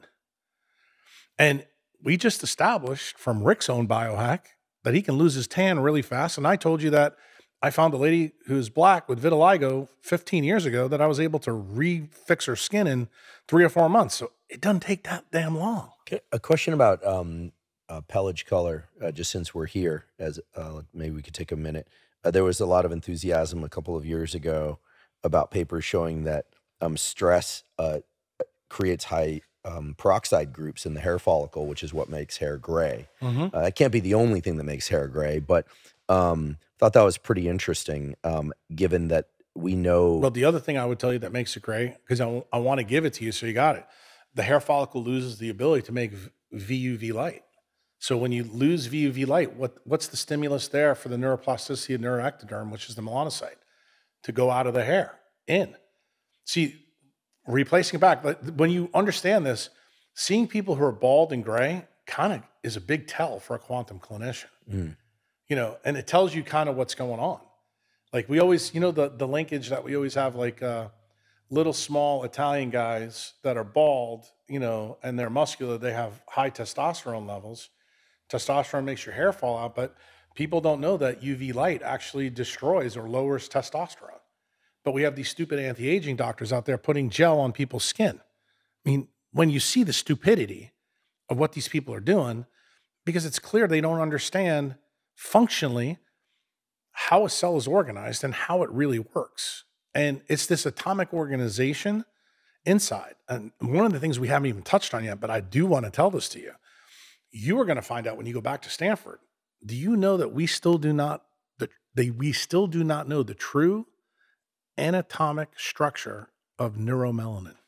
And we just established from Rick's own biohack that he can lose his tan really fast. And I told you that I found a lady who's black with vitiligo fifteen years ago that I was able to refix her skin in three or four months. So it doesn't take that damn long. Okay, a question about um, uh, pelage color, uh, just since we're here, as uh, maybe we could take a minute. Uh, there was a lot of enthusiasm a couple of years ago about papers showing that um, stress uh, creates high um, peroxide groups in the hair follicle, which is what makes hair gray. Mm-hmm. Uh, it can't be the only thing that makes hair gray, but um, thought that was pretty interesting, um, given that we know. Well, the other thing I would tell you that makes it gray, because I, I want to give it to you, so you got it. The hair follicle loses the ability to make V U V light. So when you lose V U V light, what, what's the stimulus there for the neuroplasticity of neuroectoderm, which is the melanocyte, to go out of the hair, in? See, replacing it back, when you understand this, seeing people who are bald and gray kind of is a big tell for a quantum clinician. Mm. You know, and it tells you kind of what's going on. Like we always, you know, the, the linkage that we always have, like uh, little small Italian guys that are bald, you know, and they're muscular, they have high testosterone levels. Testosterone makes your hair fall out, but people don't know that U V light actually destroys or lowers testosterone. But we have these stupid anti-aging doctors out there putting gel on people's skin. I mean, when you see the stupidity of what these people are doing, because it's clear they don't understand functionally how a cell is organized and how it really works. And it's this atomic organization inside. And one of the things we haven't even touched on yet, but I do want to tell this to you. You are going to find out when you go back to Stanford. Do you know that we still do not, the, they, we still do not know the true anatomic structure of neuromelanin?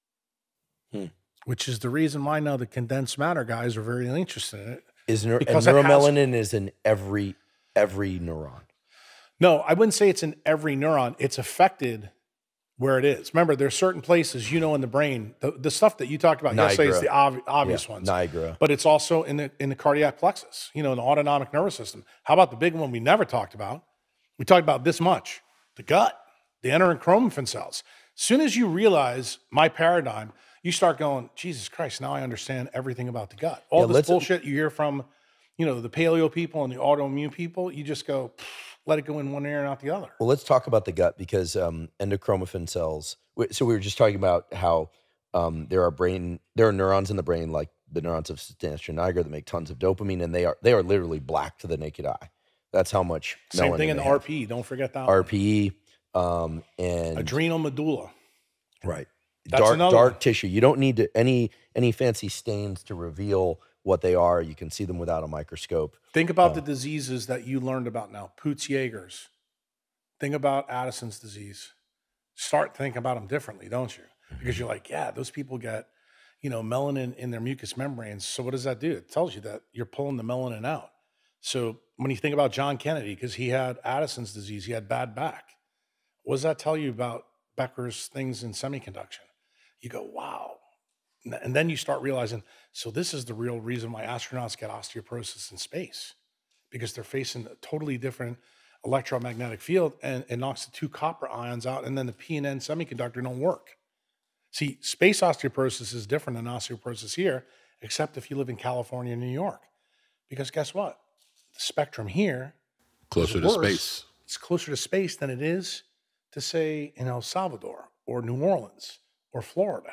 Hmm. Which is the reason why now the condensed matter guys are very interested in it. Is neur- and neuromelanin has, is in every every neuron? No, I wouldn't say it's in every neuron. It's affected where it is. Remember, there's certain places, you know, in the brain, the, the stuff that you talked about Niagara. yesterday is the ob- obvious yeah, ones. Niagara. But it's also in the in the cardiac plexus, you know, in the autonomic nervous system. How about the big one we never talked about? We talked about this much, the gut, the enterochromaffin cells. As soon as you realize my paradigm, you start going, Jesus Christ, now I understand everything about the gut. All yeah, this bullshit you hear from, you know, the paleo people and the autoimmune people, you just go, let it go in one ear and out the other. Well, let's talk about the gut, because um, endochromaffin cells. So we were just talking about how um, there are brain, there are neurons in the brain, like the neurons of substantia nigra, that make tons of dopamine, and they are they are literally black to the naked eye. That's how much. Same thing in the R P E. Don't forget that. R P E um, and adrenal medulla. Right. That's dark dark one. tissue. You don't need to, any any fancy stains to reveal what they are. You can see them without a microscope. Think about uh, the diseases that you learned about now. Peutz-Jeghers. Think about Addison's disease. Start thinking about them differently, don't you? Because you're like, yeah, those people get, you know, melanin in their mucous membranes. So what does that do? It tells you that you're pulling the melanin out. So when you think about John Kennedy, because he had Addison's disease, he had bad back. What does that tell you about Becker's things in semiconduction? You go, wow. And then you start realizing, so this is the real reason why astronauts get osteoporosis in space, because they're facing a totally different electromagnetic field, and it knocks the two copper ions out, and then the P and N semiconductor don't work. See, space osteoporosis is different than osteoporosis here, except if you live in California and New York. Because guess what? The spectrum here Closer is to worse. space. It's closer to space than it is to, say, in El Salvador or New Orleans or Florida.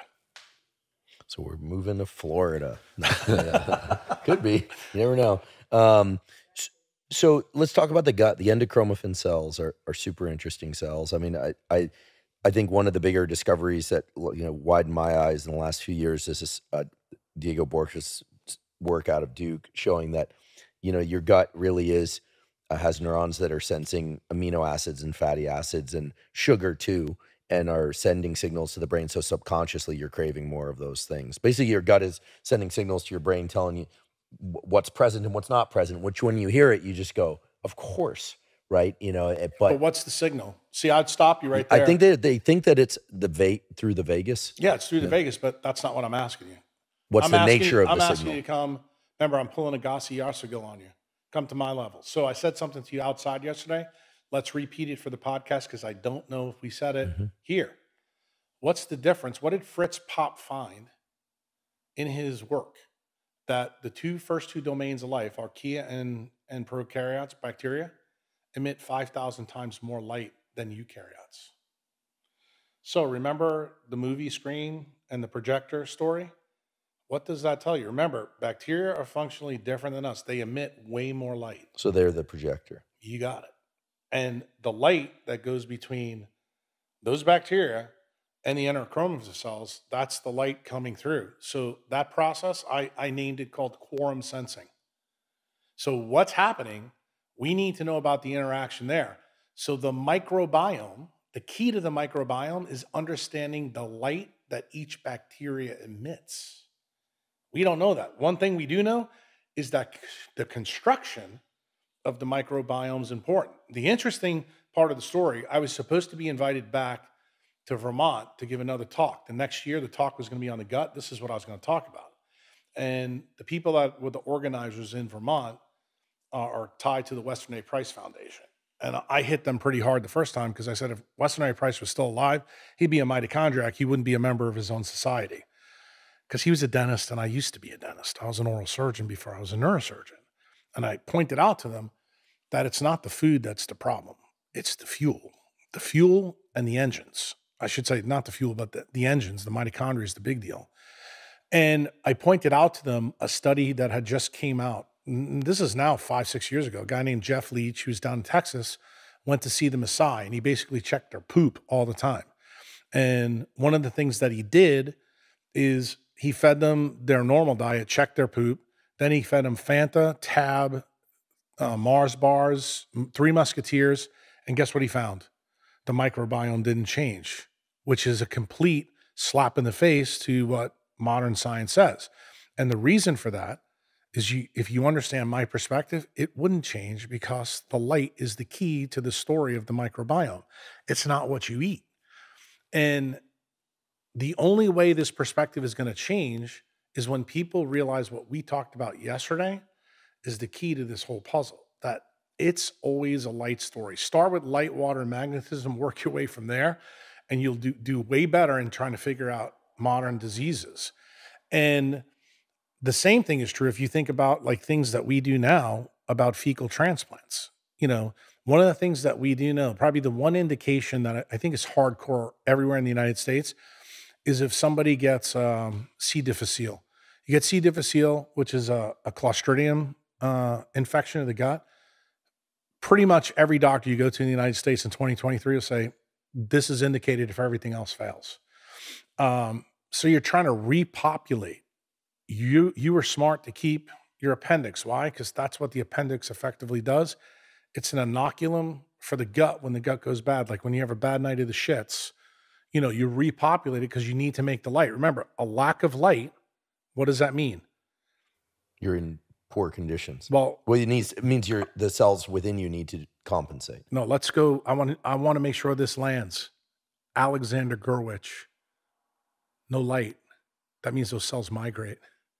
So we're moving to Florida. Could be. You never know. Um, so let's talk about the gut. The endochromaffin cells are, are super interesting cells. I mean, I, I I think one of the bigger discoveries that, you know, widened my eyes in the last few years is this uh, Diego Borges' work out of Duke showing that, you know, your gut really is uh, has neurons that are sensing amino acids and fatty acids and sugar too, and are sending signals to the brain. So subconsciously you're craving more of those things. Basically your gut is sending signals to your brain telling you what's present and what's not present, which when you hear it, you just go, of course, right? You know, it, but, But what's the signal? See, I'd stop you right there. I think they, they think that it's the va- through the vagus. Yeah, it's through the vagus, but that's not what I'm asking you. What's I'm the asking nature you, of I'm the asking signal? you to come. Remember, I'm pulling a Gossi Yarsigil on you. Come to my level. So I said something to you outside yesterday. Let's repeat it for the podcast because I don't know if we said it Mm-hmm. here. What's the difference? What did Fritz Popp find in his work? That the two first two domains of life, archaea and, and prokaryotes, bacteria, emit five thousand times more light than eukaryotes. So remember the movie screen and the projector story? What does that tell you? Remember, bacteria are functionally different than us. They emit way more light. So they're the projector. You got it. And the light that goes between those bacteria and the endochromaffin cells, that's the light coming through. So that process, I, I named it called quorum sensing. So what's happening, we need to know about the interaction there. So the microbiome, the key to the microbiome is understanding the light that each bacteria emits. We don't know that. One thing we do know is that the construction of the microbiome is important. The interesting part of the story, I was supposed to be invited back to Vermont to give another talk. The next year, the talk was going to be on the gut. This is what I was going to talk about. And the people that were the organizers in Vermont are, are tied to the Weston A. Price Foundation. And I hit them pretty hard the first time because I said if Weston A. Price was still alive, he'd be a mitochondriac. He wouldn't be a member of his own society. Because he was a dentist and I used to be a dentist. I was an oral surgeon before I was a neurosurgeon. And I pointed out to them that it's not the food that's the problem. It's the fuel. The fuel and the engines. I should say not the fuel, but the, the engines, the mitochondria is the big deal. And I pointed out to them a study that had just came out. This is now five, six years ago. A guy named Jeff Leach, who's down in Texas, went to see the Maasai, and he basically checked their poop all the time. And one of the things that he did is he fed them their normal diet, checked their poop. Then he fed them Fanta, Tab, uh, Mars bars, Three Musketeers. And guess what he found? The microbiome didn't change, which is a complete slap in the face to what modern science says. And the reason for that is you, if you understand my perspective, it wouldn't change because the light is the key to the story of the microbiome. It's not what you eat. And the only way this perspective is going to change is when people realize what we talked about yesterday is the key to this whole puzzle, that it's always a light story. Start with light, water, and magnetism, work your way from there, and you'll do, do way better in trying to figure out modern diseases. And the same thing is true if you think about like things that we do now about fecal transplants. You know, one of the things that we do know, probably the one indication that I think is hardcore everywhere in the United States, is if somebody gets um, C. difficile. You get C. difficile, which is a, a Clostridium uh, infection of the gut. Pretty much every doctor you go to in the United States in twenty twenty-three will say, this is indicated if everything else fails. Um, so you're trying to repopulate. You, you were smart to keep your appendix. Why? Because that's what the appendix effectively does. It's an inoculum for the gut when the gut goes bad. Like when you have a bad night of the shits, you know, you repopulate it because you need to make the light. Remember, a lack of light, what does that mean? You're in poor conditions. Well, well, it needs it means your the cells within you need to compensate. No, let's go. I want to, I want to make sure this lands. Alexander Gurwitch. No light. That means those cells migrate.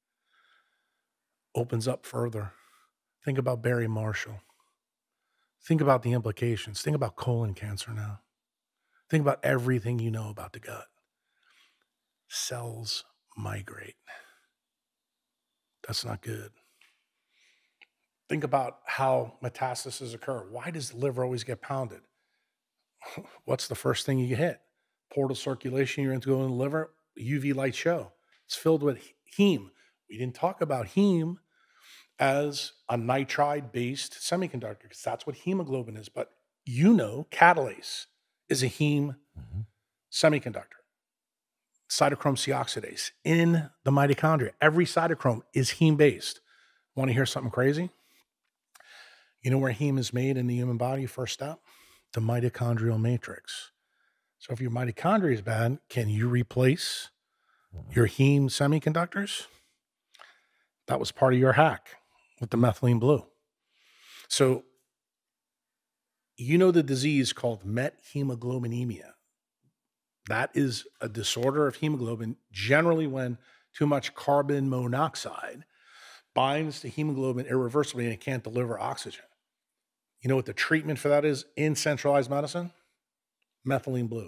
Opens up further. Think about Barry Marshall. Think about the implications. Think about colon cancer now. Think about everything you know about the gut. cells migrate. That's not good. Think about how metastases occur. Why does the liver always get pounded? What's the first thing you hit? Portal circulation, you're into going to the liver, U V light show. It's filled with heme. We didn't talk about heme as a nitride-based semiconductor because that's what hemoglobin is. But you know, catalase is a heme mm-hmm. semiconductor. Cytochrome C oxidase in the mitochondria. Every cytochrome is heme-based. Want to hear something crazy? You know where heme is made in the human body? First step, the mitochondrial matrix. So if your mitochondria is bad, can you replace your heme semiconductors? That was part of your hack with the methylene blue. So you know the disease called methemoglobinemia. That is a disorder of hemoglobin, generally when too much carbon monoxide binds to hemoglobin irreversibly and it can't deliver oxygen. You know what the treatment for that is in centralized medicine? Methylene blue.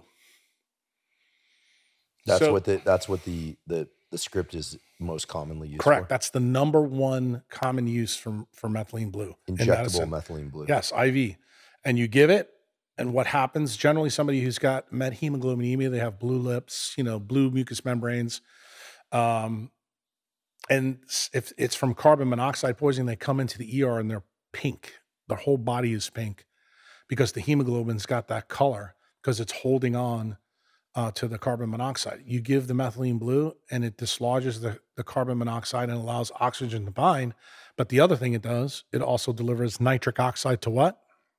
That's So- what the that's what the the the script is most commonly used Correct. for. That's the number one common use for, for methylene blue. in Injectable medicine. methylene blue. Yes, I V. And you give it, and what happens, generally somebody who's got methemoglobinemia, they have blue lips, you know, blue mucous membranes. Um, and if it's from carbon monoxide poisoning, they come into the E R and they're pink. Their whole body is pink because the hemoglobin's got that color because it's holding on uh, to the carbon monoxide. You give the methylene blue and it dislodges the, the carbon monoxide and allows oxygen to bind. But the other thing it does, it also delivers nitric oxide to what?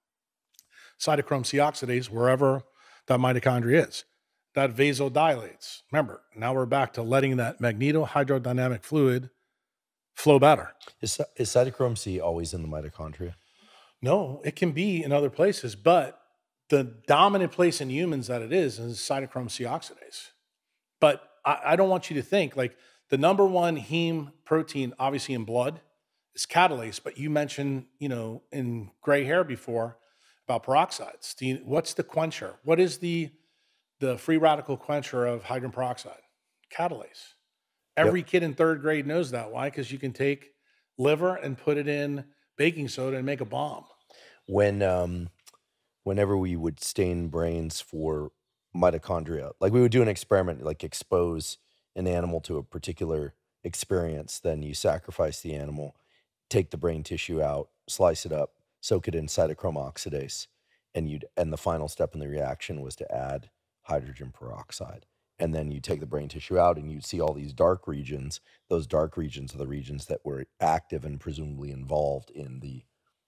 Cytochrome C oxidase, wherever that mitochondria is. That vasodilates. Remember, now we're back to letting that magnetohydrodynamic fluid flow better. Is, is cytochrome C always in the mitochondria? No, it can be in other places, but the dominant place in humans that it is is cytochrome C oxidase. But I, I don't want you to think like the number one heme protein, obviously in blood, is catalase. But you mentioned, you know, in gray hair before about peroxides. Do you, what's the quencher? What is the the free radical quencher of hydrogen peroxide? Catalase. Every yep. kid in third grade knows that. Why? Because you can take liver and put it in baking soda and make a bomb. When um, whenever we would stain brains for mitochondria, like we would do an experiment, like expose an animal to a particular experience, then you sacrifice the animal, take the brain tissue out, slice it up, soak it in cytochrome oxidase, and you'd and the final step in the reaction was to add hydrogen peroxide. And then you take the brain tissue out and you'd see all these dark regions. Those dark regions are the regions that were active and presumably involved in the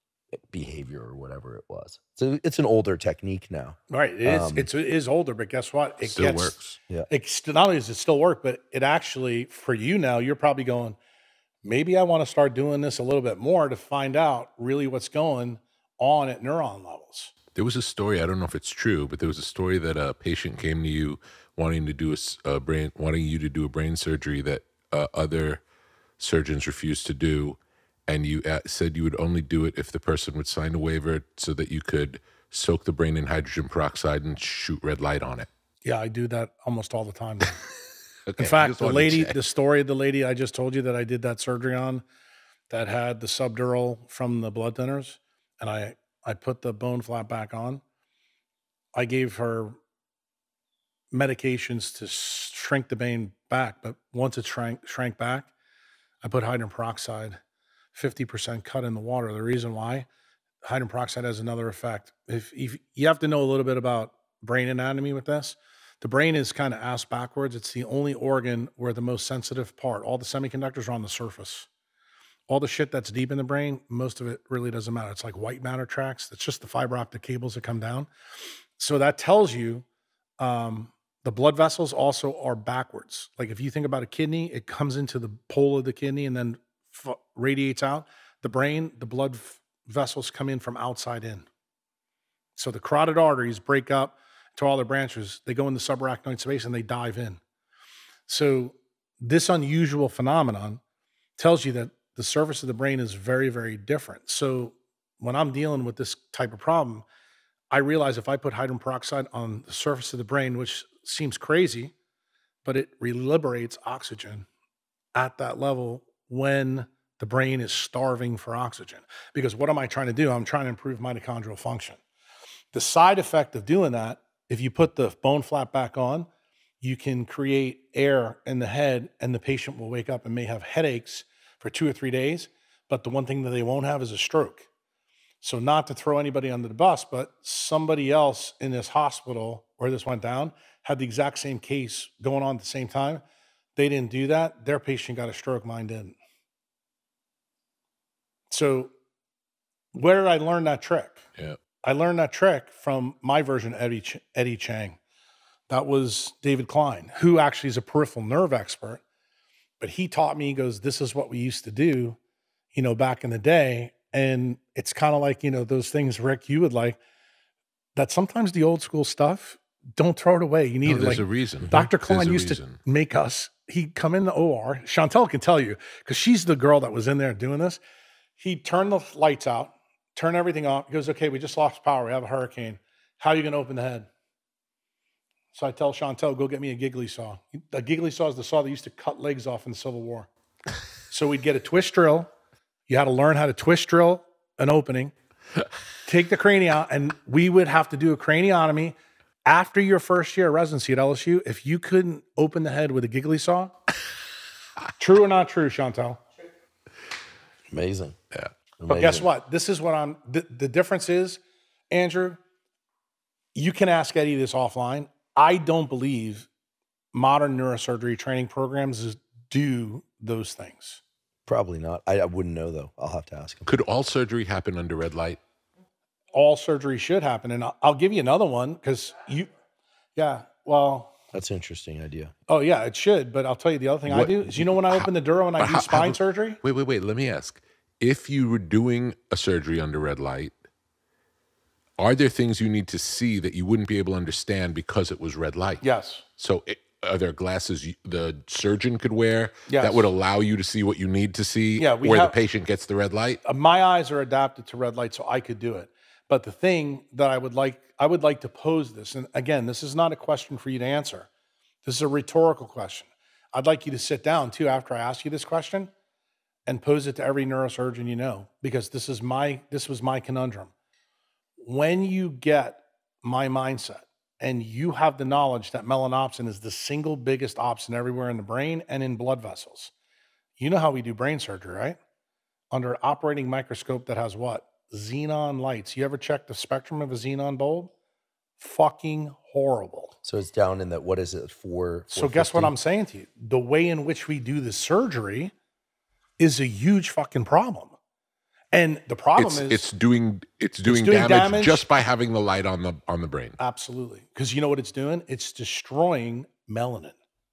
behavior or whatever it was. So it's an older technique now. Right. It is, Um, it's, it is older, but guess what? It Still gets, works. Yeah. It, st- not only does it still work, but it actually, for you now, you're probably going, maybe I want to start doing this a little bit more to find out really what's going on at neuron levels. There was a story, I don't know if it's true, but there was a story that a patient came to you wanting to do a, s- a brain, wanting you to do a brain surgery that uh, other surgeons refused to do, and you uh, said you would only do it if the person would sign a waiver so that you could soak the brain in hydrogen peroxide and shoot red light on it. Yeah, I do that almost all the time. Okay, In I fact, just the wanted to lady, check. the story of the lady I just told you that I did that surgery on that had the subdural from the blood thinners, and I, I put the bone flap back on. I gave her medications to shrink the brain back, but once it shrank, shrank back, I put hydrogen peroxide, fifty percent cut in the water. The reason why, hydrogen peroxide has another effect. If, if you have to know a little bit about brain anatomy with this, the brain is kind of ass backwards. It's the only organ where the most sensitive part, all the semiconductors are on the surface. All the shit that's deep in the brain, most of it really doesn't matter. It's like white matter tracks. It's just the fiber optic cables that come down. So that tells you um, the blood vessels also are backwards. Like if you think about a kidney, it comes into the pole of the kidney and then f- radiates out. The brain, the blood f- vessels come in from outside in. So the carotid arteries break up to all their branches. They go in the subarachnoid space and they dive in. So this unusual phenomenon tells you that the surface of the brain is very, very different. So when I'm dealing with this type of problem, I realize if I put hydrogen peroxide on the surface of the brain, which seems crazy, but it reliberates oxygen at that level when the brain is starving for oxygen. Because what am I trying to do? I'm trying to improve mitochondrial function. The side effect of doing that, if you put the bone flap back on, you can create air in the head and the patient will wake up and may have headaches for two or three days. But the one thing that they won't have is a stroke. So not to throw anybody under the bus, but somebody else in this hospital where this went down had the exact same case going on at the same time. They didn't do that. Their patient got a stroke, mine didn't. So where did I learn that trick? Yeah. I learned that trick from my version of Eddie, Ch- Eddie Chang. That was David Klein, who actually is a peripheral nerve expert. But he taught me, he goes, this is what we used to do, you know, back in the day. And it's kind of like, you know, those things, Rick, you would like, that sometimes the old school stuff, don't throw it away. You need No, it. there's Like a reason. Doctor There's Klein a used reason. to make us, he'd come in the O R. Chantel can tell you, because she's the girl that was in there doing this. He'd turn the lights out, turn everything off. He goes, okay, we just lost power. We have a hurricane. How are you going to open the head? So I tell Chantel, go get me a giggly saw. A giggly saw is the saw that used to cut legs off in the Civil War. So we'd get a twist drill. You had to learn how to twist drill an opening, take the cranium out, and we would have to do a craniotomy. After your first year of residency at L S U, if you couldn't open the head with a giggly saw, true or not true, Chantel? Amazing. Yeah. But guess what? This is what I'm, the, the difference is, Andrew, you can ask Eddie this offline. I don't believe modern neurosurgery training programs do those things. Probably not. I, I wouldn't know, though. I'll have to ask him. Could all surgery happen under red light? All surgery should happen. And I'll, I'll give you another one because you, yeah, well. That's an interesting idea. Oh, yeah, it should. But I'll tell you the other thing What- I do is, you know, when I open the duro and I do how- spine how- surgery? Wait, wait, wait. Let me ask. If you were doing a surgery under red light, are there things you need to see that you wouldn't be able to understand because it was red light? Yes. So it, are there glasses you, the surgeon could wear Yes. that would allow you to see what you need to see Yeah, we where have- the patient gets the red light? Uh, my eyes are adapted to red light, so I could do it. But the thing that I would like, I would like to pose this, and again, this is not a question for you to answer. This is a rhetorical question. I'd like you to sit down too after I ask you this question and pose it to every neurosurgeon you know, because this is my, this was my conundrum. When you get my mindset and you have the knowledge that melanopsin is the single biggest opsin everywhere in the brain and in blood vessels, you know how we do brain surgery, right? Under an operating microscope that has what? Xenon lights. You ever check the spectrum of a xenon bulb? Fucking horrible. So it's down in that, what is it, four? So guess what I'm saying to you? The way in which we do the surgery is a huge fucking problem. And the problem It's, is it's doing it's doing, doing damage, damage. just by having the light on the on the brain. absolutely, because you know what it's doing? It's destroying melanin.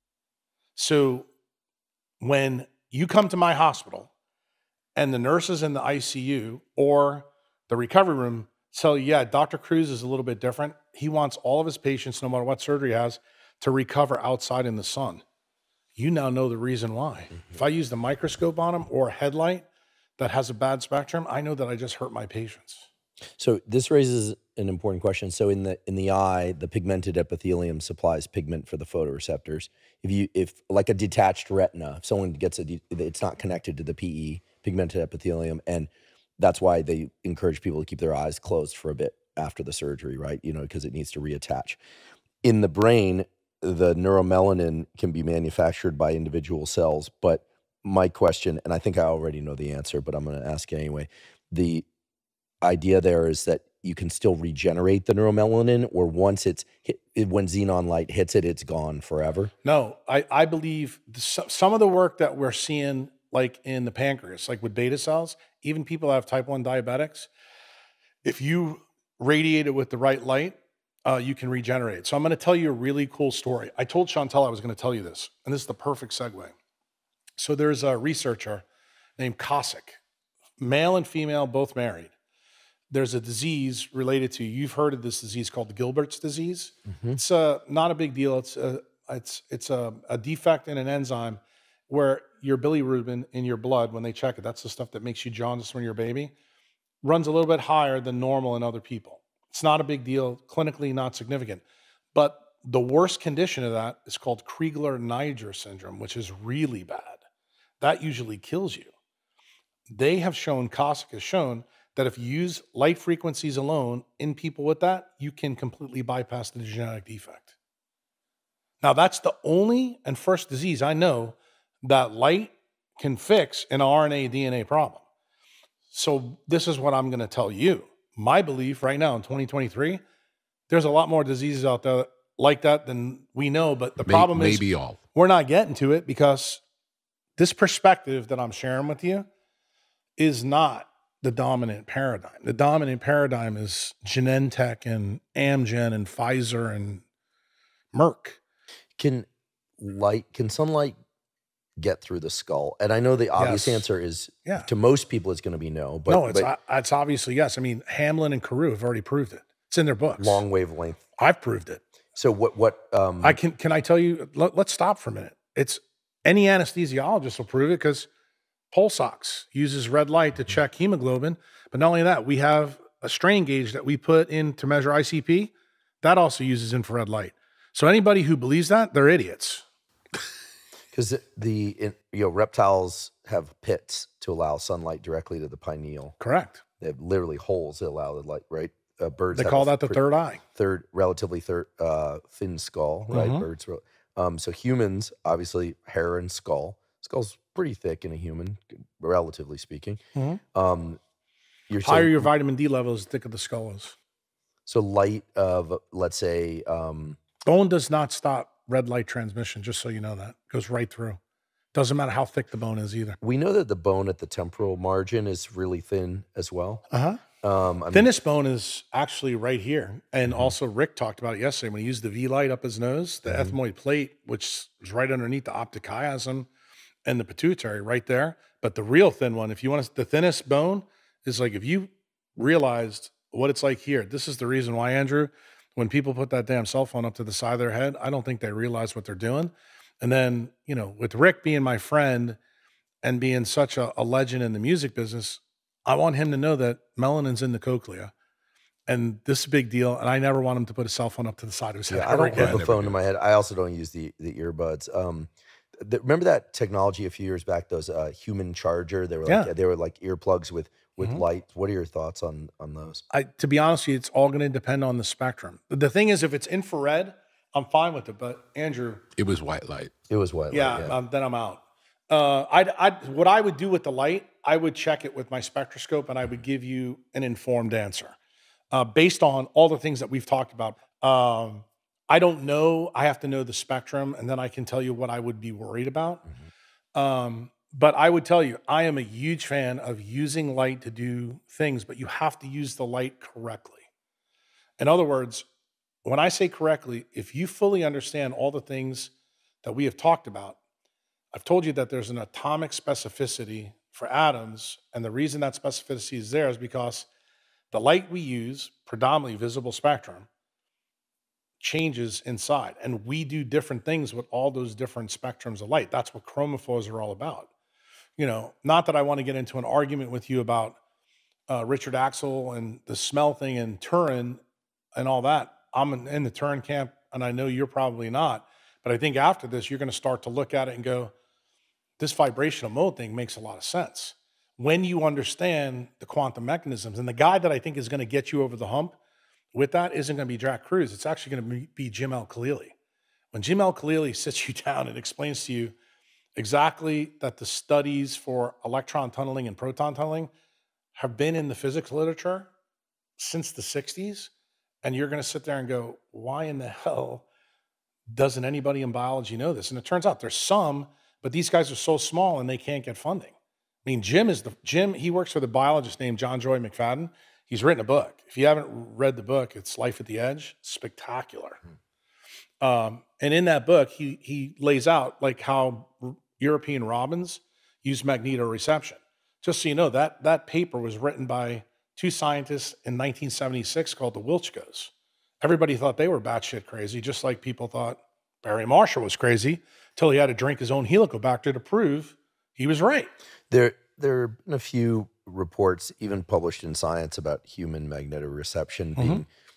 So when you come to my hospital and the nurses in the I C U or the recovery room tell you, yeah, Doctor Kruse is a little bit different. He wants all of his patients, no matter what surgery he has, to recover outside in the sun. You now know the reason why. Mm-hmm. If I use the microscope on them or a headlight that has a bad spectrum, I know that I just hurt my patients. So this raises an important question. So in the in the eye, the pigmented epithelium supplies pigment for the photoreceptors. If you if like a detached retina, if someone gets a, de- it's not connected to the P E, pigmented epithelium, and that's why they encourage people to keep their eyes closed for a bit after the surgery, right? You know, because it needs to reattach. In the brain, the neuromelanin can be manufactured by individual cells, but my question, and I think I already know the answer, but I'm going to ask anyway. The idea there is that you can still regenerate the neuromelanin, or once it's hit, when xenon light hits it, it's gone forever? No, I, I believe some of the work that we're seeing, like in the pancreas, like with beta cells, even people that have type one diabetics, if you radiate it with the right light, uh, you can regenerate. So I'm going to tell you a really cool story. I told Chantel I was going to tell you this, and this is the perfect segue. So there's a researcher named Cossack, male and female, both married. There's a disease related to, you've heard of this disease called the Gilbert's disease. Mm-hmm. It's uh, not a big deal. It's a, it's, it's a, a defect in an enzyme where your bilirubin in your blood, when they check it, that's the stuff that makes you jaundice when you're a baby, runs a little bit higher than normal in other people. It's not a big deal, clinically not significant. But the worst condition of that is called Kriegler-Niger syndrome, which is really bad. That usually kills you. They have shown, Cossack has shown, that if you use light frequencies alone in people with that, you can completely bypass the genetic defect. Now, that's the only and first disease I know that light can fix an R N A, D N A problem. So this is what I'm going to tell you. My belief right now in twenty twenty-three, there's a lot more diseases out there like that than we know. But the May, problem is maybe all. we're not getting to it because this perspective that I'm sharing with you is not the dominant paradigm. The dominant paradigm is Genentech and Amgen and Pfizer and Merck. Can light, can sunlight get through the skull? And I know the obvious Yes. answer is, Yeah. to most people, it's going to be no. But, no, it's but it's obviously yes. I mean, Hamlin and Carew have already proved it. It's in their books. long wavelength. I've proved it. So what? What? Um, I can can I tell you? Let, let's stop for a minute. It's any anesthesiologist will prove it because pulse ox uses red light to check hemoglobin. But not only that, we have a strain gauge that we put in to measure I C P that also uses infrared light. So anybody who believes that, they're idiots. Because the, the in, you know reptiles have pits to allow sunlight directly to the pineal. Correct. They have literally holes that allow the light. Right. Uh, birds. They have call a that the pre- third eye. third, relatively third, uh, thin skull. Right. Mhm. Birds. Um. So humans, obviously, hair and skull. Skull's pretty thick in a human, relatively speaking. Mhm. Um. You're Higher saying, your vitamin D levels, the thicker the skull is. so light of, let's say, um, Bone does not stop red light transmission, just so you know that. It goes right through. Doesn't matter how thick the bone is either. we know that the bone at the temporal margin is really thin as well. Uh-huh. Um, I mean, Thinnest bone is actually right here. And also Rick talked about it yesterday when he used the V light up his nose, the Mhm. ethmoid plate, which is right underneath the optic chiasm and the pituitary right there. But the real thin one, if you want to, the thinnest bone is like, if you realized what it's like here, this is the reason why, Andrew, when people put that damn cell phone up to the side of their head, I don't think they realize what they're doing. And then, you know, with Rick being my friend and being such a, a legend in the music business, I want him to know that melanin's in the cochlea. And this is a big deal. And I never want him to put a cell phone up to the side of his head. yeah, I ever don't put again. the phone in my head. I also don't use the the earbuds. Um, the, remember that technology a few years back? Those uh, human charger. They were like Yeah. they were like earplugs with with Mhm. light. What are your thoughts on on those? I, to be honest with you, it's all going to depend on the spectrum. The, the thing is, if it's infrared, I'm fine with it. But Andrew, It was white light. It was what? yeah, Like, yeah. Um, then I'm out. Uh, I'd, I'd, what I would do with the light, I would check it with my spectroscope and I would give you an informed answer uh, based on all the things that we've talked about. Um, I don't know. I have to know the spectrum and then I can tell you what I would be worried about. Mhm. Um, but I would tell you, I am a huge fan of using light to do things, but you have to use the light correctly. In other words, when I say correctly, if you fully understand all the things that we have talked about, I've told you that there's an atomic specificity for atoms, and the reason that specificity is there is because the light we use, predominantly visible spectrum, changes inside, and we do different things with all those different spectrums of light. That's what chromophores are all about. You know, not that I want to get into an argument with you about uh, Richard Axel and the smell thing and Turin and all that. I'm in, in the Turin camp, and I know you're probably not, but I think after this, you're going to start to look at it and go, this vibrational mode thing makes a lot of sense. When you understand the quantum mechanisms, and the guy that I think is going to get you over the hump with that isn't going to be Jack Kruse. It's actually going to be Jim Al-Khalili. When Jim Al-Khalili sits you down and explains to you exactly that the studies for electron tunneling and proton tunneling have been in the physics literature since the sixties, and you're going to sit there and go, why in the hell doesn't anybody in biology know this? And it turns out there's some, but these guys are so small and they can't get funding. I mean, Jim is the Jim, he works for the biologist named John Joy McFadden. He's written a book. If you haven't read the book, it's Life at the Edge. Spectacular. Hmm. Um, and in that book, he he lays out like how European robins use magnetoreception. Just so you know, that that paper was written by two scientists in nineteen seventy-six called the Wilchkos. Everybody thought they were batshit crazy, just like people thought Barry Marshall was crazy, until he had to drink his own Helicobacter to prove he was right. There, there have been a few reports, even published in Science, about human magnetoreception being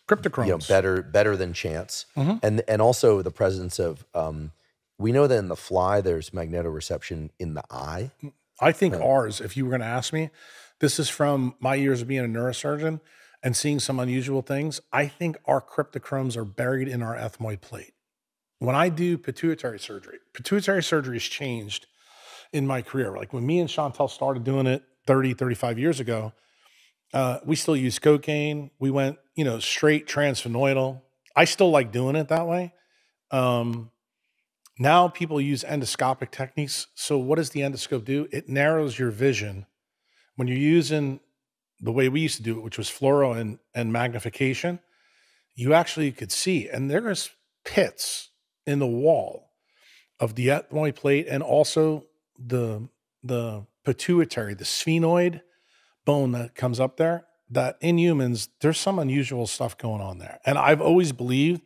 Cryptochromes. you know, better better than chance, mm-hmm. and and also the presence of um, we know that in the fly there's magnetoreception in the eye. I think uh, ours, if you were going to ask me, this is from my years of being a neurosurgeon and seeing some unusual things. I think our cryptochromes are buried in our ethmoid plate. When I do pituitary surgery, pituitary surgery has changed in my career. Like when me and Chantel started doing it thirty, thirty-five years ago, uh, we still use cocaine. We went, you know, straight transsphenoidal. I still like doing it that way. Um, now people use endoscopic techniques. So what does the endoscope do? It narrows your vision. When you're using the way we used to do it, which was fluoro and, and magnification, you actually could see. And there's pits in the wall of the ethmoid plate and also the, the pituitary, the sphenoid bone that comes up there, that in humans, there's some unusual stuff going on there. And I've always believed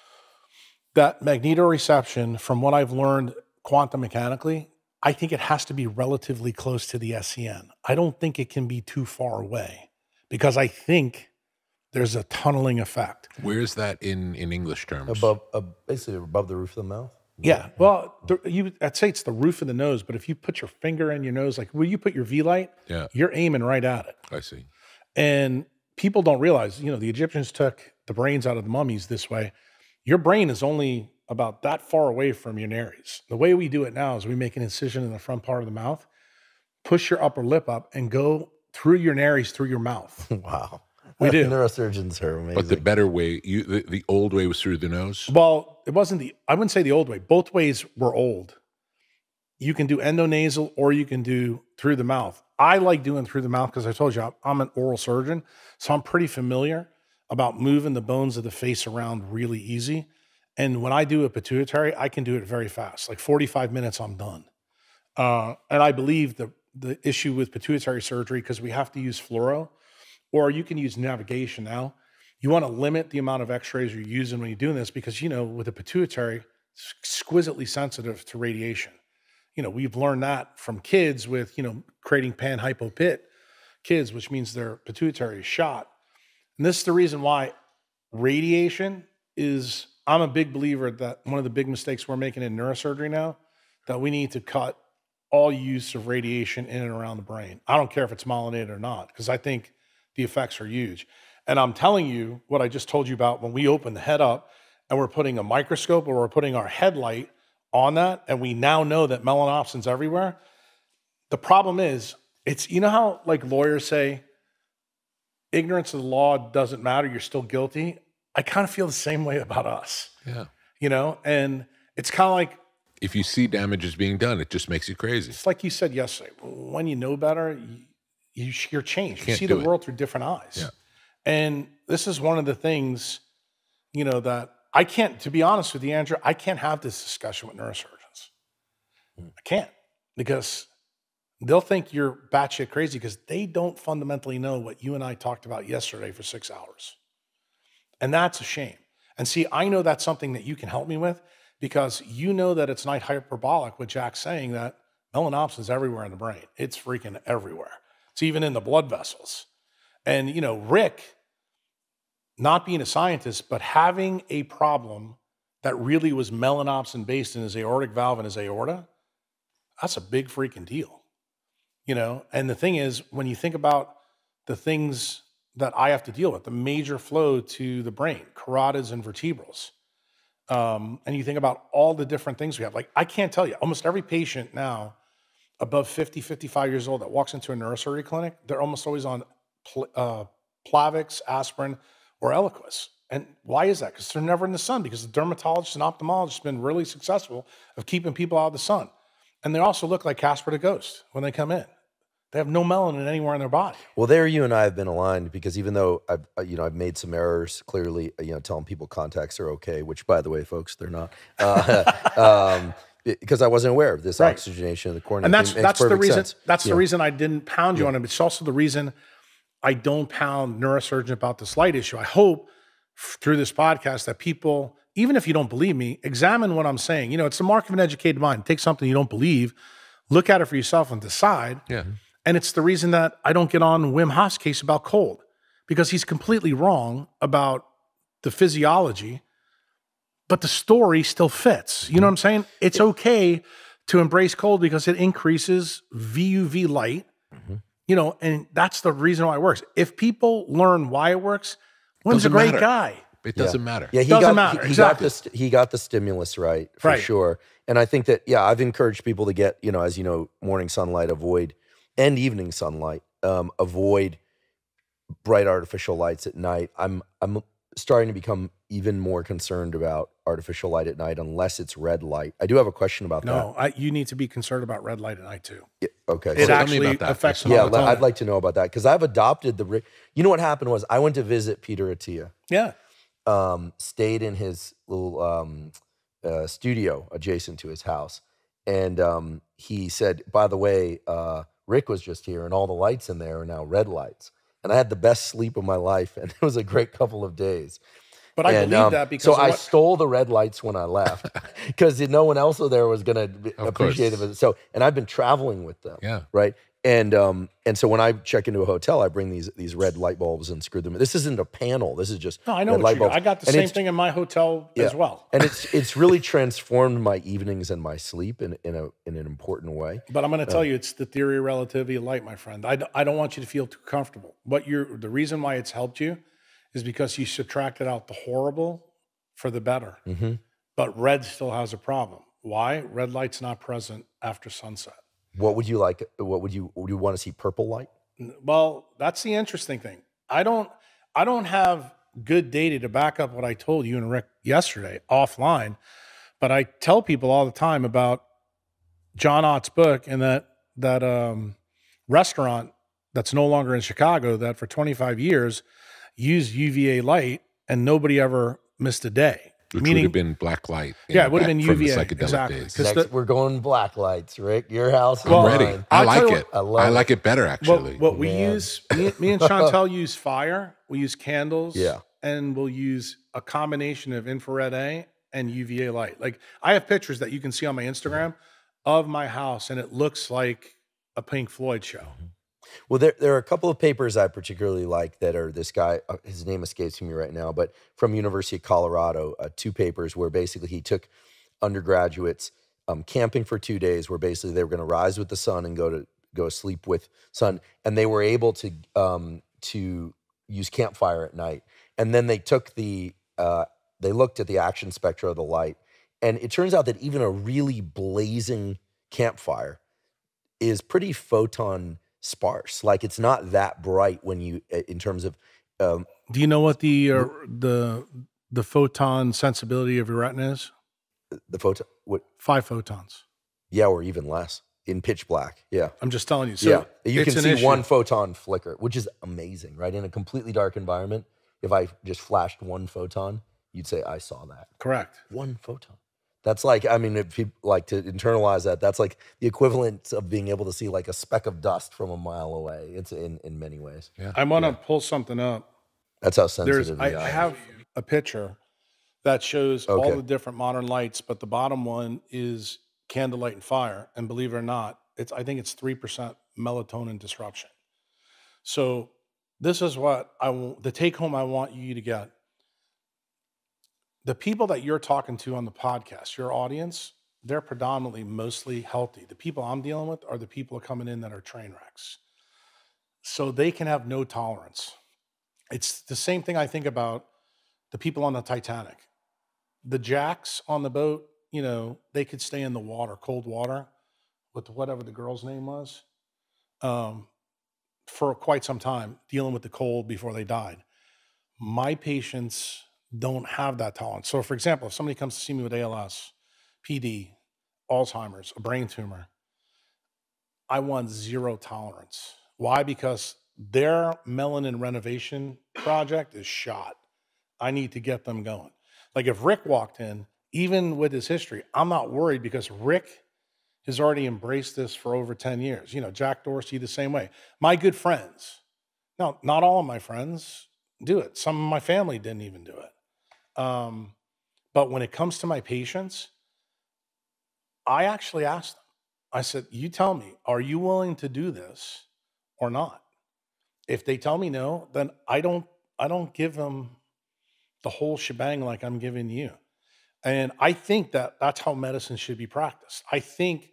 that magnetoreception, from what I've learned quantum mechanically, I think it has to be relatively close to the S C N. I don't think it can be too far away because I think there's a tunneling effect. Where is that in, in English terms? Above, uh, basically above the roof of the mouth. Yeah, well, the, you, I'd say it's the roof of the nose, but if you put your finger in your nose, like where you put your V-light, yeah. you're aiming right at it. I see. And people don't realize, you know, the Egyptians took the brains out of the mummies this way. Your brain is only about that far away from your nares. The way we do it now is we make an incision in the front part of the mouth, push your upper lip up, and go through your nares, through your mouth. Wow. We do. Neurosurgeons are amazing. But the better way, you the, the old way was through the nose? Well, it wasn't the, I wouldn't say the old way. Both ways were old. You can do endonasal or you can do through the mouth. I like doing through the mouth because I told you I'm, I'm an oral surgeon. So I'm pretty familiar about moving the bones of the face around really easy. And when I do a pituitary, I can do it very fast. Like forty-five minutes, I'm done. Uh, and I believe the, the issue with pituitary surgery, because we have to use fluoro, or you can use navigation now. You want to limit the amount of x-rays you're using when you're doing this because, you know, with a pituitary, it's exquisitely sensitive to radiation. You know, we've learned that from kids with, you know, creating pan-hypopit kids, which means their pituitary is shot. And this is the reason why radiation is, I'm a big believer that one of the big mistakes we're making in neurosurgery now, that we need to cut all use of radiation in and around the brain. I don't care if it's myelinated or not, because I think the effects are huge. And I'm telling you what I just told you about when we open the head up and we're putting a microscope or we're putting our headlight on that, and we now know that melanopsin's everywhere. The problem is, it's, you know how like lawyers say, ignorance of the law doesn't matter, you're still guilty? I kind of feel the same way about us. Yeah. You know, and it's kind of like, if you see damages being done, it just makes you crazy. it's like you said yesterday, when you know better, you, you, you're changed. You Can't see do the it. world through different eyes. Yeah. And this is one of the things, you know, that I can't, to be honest with you, Andrew, I can't have this discussion with neurosurgeons. I can't, because they'll think you're batshit crazy because they don't fundamentally know what you and I talked about yesterday for six hours. And that's a shame. And see, I know that's something that you can help me with because you know that it's not hyperbolic with Jack saying that melanopsin is everywhere in the brain. It's freaking everywhere. It's even in the blood vessels. And, you know, Rick, not being a scientist, but having a problem that really was melanopsin based in his aortic valve and his aorta, that's a big freaking deal. You know, and the thing is, when you think about the things that I have to deal with, the major flow to the brain, carotids and vertebrals, um, and you think about all the different things we have, like I can't tell you, almost every patient now above fifty, fifty-five years old that walks into a neurosurgery clinic, they're almost always on pl- uh, Plavix, aspirin, or Eliquis. And why is that? Because they're never in the sun, because the dermatologist and ophthalmologist have been really successful of keeping people out of the sun. And they also look like Casper the Ghost when they come in. They have no melanin anywhere in their body. Well, there you and I have been aligned, because even though I've, you know, I've made some errors, clearly, you know, telling people contacts are okay, which, by the way, folks, they're not, uh, um, because I wasn't aware of this right. oxygenation of the cornea. And that's that's the reason. Sense. That's yeah. the reason I didn't pound you yeah. on it. It's also the reason I don't pound neurosurgeon about this light issue. I hope f- through this podcast that people, even if you don't believe me, examine what I'm saying. You know, it's the mark of an educated mind. Take something you don't believe, look at it for yourself, and decide. Yeah. And it's the reason that I don't get on Wim Hof's case about cold, because he's completely wrong about the physiology, but the story still fits. You know what I'm saying? It's okay to embrace cold because it increases V U V light, mm-hmm. you know, and that's the reason why it works. If people learn why it works, Wynn's a great matter. guy. It doesn't yeah. matter. Yeah, he doesn't got, matter. He, he exactly. got the he got the stimulus right for right. sure. And I think that yeah, I've encouraged people to get, you know, as you know, morning sunlight, avoid and evening sunlight, um, avoid bright artificial lights at night. I'm I'm starting to become even more concerned about artificial light at night unless it's red light. I do have a question about no, that. No, you need to be concerned about red light at night too. Yeah, okay. It so actually affects Yeah, melatonin. I'd like to know about that because I've adopted the. You know what happened was I went to visit Peter Attia. Yeah. Um, stayed in his little um, uh, studio adjacent to his house, and um, he said, "By the way, uh, Rick was just here, and all the lights in there are now red lights." And I had the best sleep of my life, and it was a great couple of days. But I and, believe um, that because so of I what... stole the red lights when I left because no one else there was going to appreciate it. So, and I've been traveling with them, yeah, right. And um, and so when I check into a hotel, I bring these these red light bulbs and screw them in. This isn't a panel. This is just no. I know red what light you bulbs. do. I got the and same thing in my hotel yeah. as well. And it's it's really transformed my evenings and my sleep in in a in an important way. But I'm going to tell uh, you, it's the theory of relativity of light, my friend. I, I don't want you to feel too comfortable. But you're the reason why it's helped you is because you subtracted out the horrible for the better. Mm-hmm. But red still has a problem. Why? Red light's not present after sunset. What would you like? What would you would you want to see? Purple light? Well, that's the interesting thing. I don't I don't have good data to back up what I told you and Rick yesterday offline, but I tell people all the time about John Ott's book and that that um, restaurant that's no longer in Chicago that for twenty-five years used U V A light and nobody ever missed a day. Which Meaning, would have been black light. Yeah, it would have been from U V A. The psychedelic Exactly. days. Next, the, we're going black lights, Rick. Your house. I'm well, ready. Mine. I I'll like tell you it. what, I love I like it. it better, actually. What, what we Man. use, me, me and Chantel use fire. We use candles. Yeah. And we'll use a combination of infrared A and U V A light. Like I have pictures that you can see on my Instagram of my house, and it looks like a Pink Floyd show. Well, there there are a couple of papers I particularly like that are this guy, uh, his name escapes me right now, but from University of Colorado, uh, two papers where basically he took undergraduates um, camping for two days where basically they were going to rise with the sun and go to go to sleep with sun, and they were able to um, to use campfire at night. And then they took the, uh, they looked at the action spectra of the light, and it turns out that even a really blazing campfire is pretty photon sparse. Like it's not that bright when you, in terms of. Um, Do you know what the uh, the the photon sensibility of your retina is? The photon, what? Five photons. Yeah, or even less in pitch black. Yeah, I'm just telling you. So yeah, you it's can an see issue. one photon flicker, which is amazing, right? In a completely dark environment, if I just flashed one photon, you'd say I saw that. Correct. One photon. That's like, I mean, if people like to internalize that, that's like the equivalent of being able to see like a speck of dust from a mile away. It's in, in many ways. Yeah. I want to Yeah. pull something up. That's how There's, sensitive I, the eye I is. have a picture that shows all Okay. the different modern lights, but the bottom one is candlelight and fire. And believe it or not, it's I think it's three percent melatonin disruption. So this is what I want, the take home I want you to get. The people that you're talking to on the podcast, your audience, they're predominantly mostly healthy. The people I'm dealing with are the people coming in that are train wrecks. So they can have no tolerance. It's the same thing I think about the people on the Titanic. The jacks on the boat, you know, they could stay in the water, cold water, with whatever the girl's name was, um, for quite some time, dealing with the cold before they died. My patients don't have that tolerance. So for example, if somebody comes to see me with A L S, P D, Alzheimer's, a brain tumor, I want zero tolerance. Why? Because their melanin renovation project is shot. I need to get them going. Like if Rick walked in, even with his history, I'm not worried because Rick has already embraced this for over ten years. You know, Jack Dorsey the same way. My good friends, now, not all of my friends do it. Some of my family didn't even do it. Um, but when it comes to my patients, I actually asked them, I said, you tell me, are you willing to do this or not? If they tell me no, then I don't, I don't give them the whole shebang like I'm giving you. And I think that that's how medicine should be practiced. I think,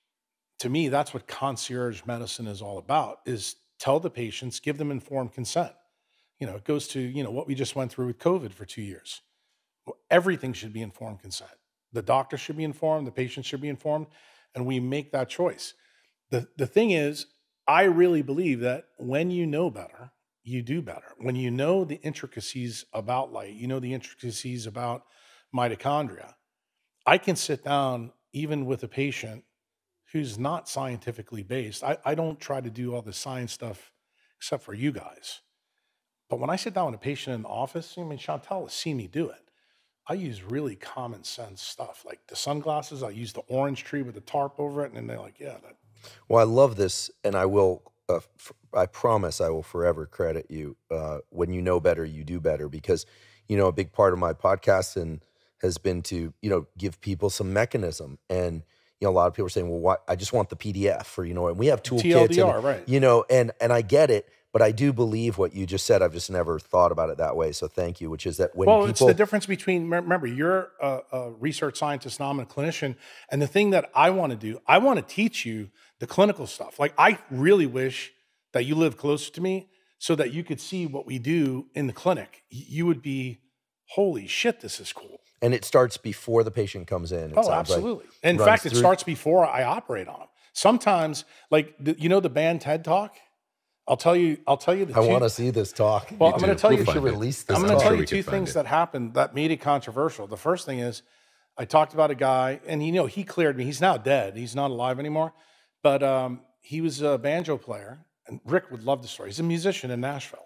to me, that's what concierge medicine is all about, is tell the patients, give them informed consent. You know, it goes to, you know, what we just went through with COVID for two years. Well, everything should be informed consent. The doctor should be informed, the patient should be informed, and we make that choice. The, the thing is, I really believe that when you know better, you do better. When you know the intricacies about light, you know the intricacies about mitochondria, I can sit down even with a patient who's not scientifically based. I, I don't try to do all the science stuff except for you guys. But when I sit down with a patient in the office, I mean, Chantal has seen me do it. I use really common sense stuff, like the sunglasses. I use the orange tree with the tarp over it, and then they're like, yeah. That. Well, I love this, and I will, uh, f- I promise I will forever credit you. Uh, when you know better, you do better, because, you know, a big part of my podcast and has been to, you know, give people some mechanism. And, you know, a lot of people are saying, well, why? I just want the P D F, or, you know, and we have toolkits. T L D R, and, right. You know, and, and I get it. But I do believe what you just said. I've just never thought about it that way. So thank you, which is that when well, people... Well, it's the difference between, remember, you're a, a research scientist, now I'm a clinician. And the thing that I want to do, I want to teach you the clinical stuff. Like, I really wish that you lived closer to me so that you could see what we do in the clinic. You would be, holy shit, this is cool. And it starts before the patient comes in. It oh, absolutely. Like in fact, it through... starts before I operate on them. Sometimes, like, the, you know the band TED Talk? I'll tell you. I'll tell you the. I two, want to see this talk. Well, I'm going to tell we'll you. We should release this. I'm going to tell you two sure things that happened that made it controversial. The first thing is, I talked about a guy, and you know, he cleared me. He's now dead. He's not alive anymore. But um, he was a banjo player, and Rick would love the story. He's a musician in Nashville,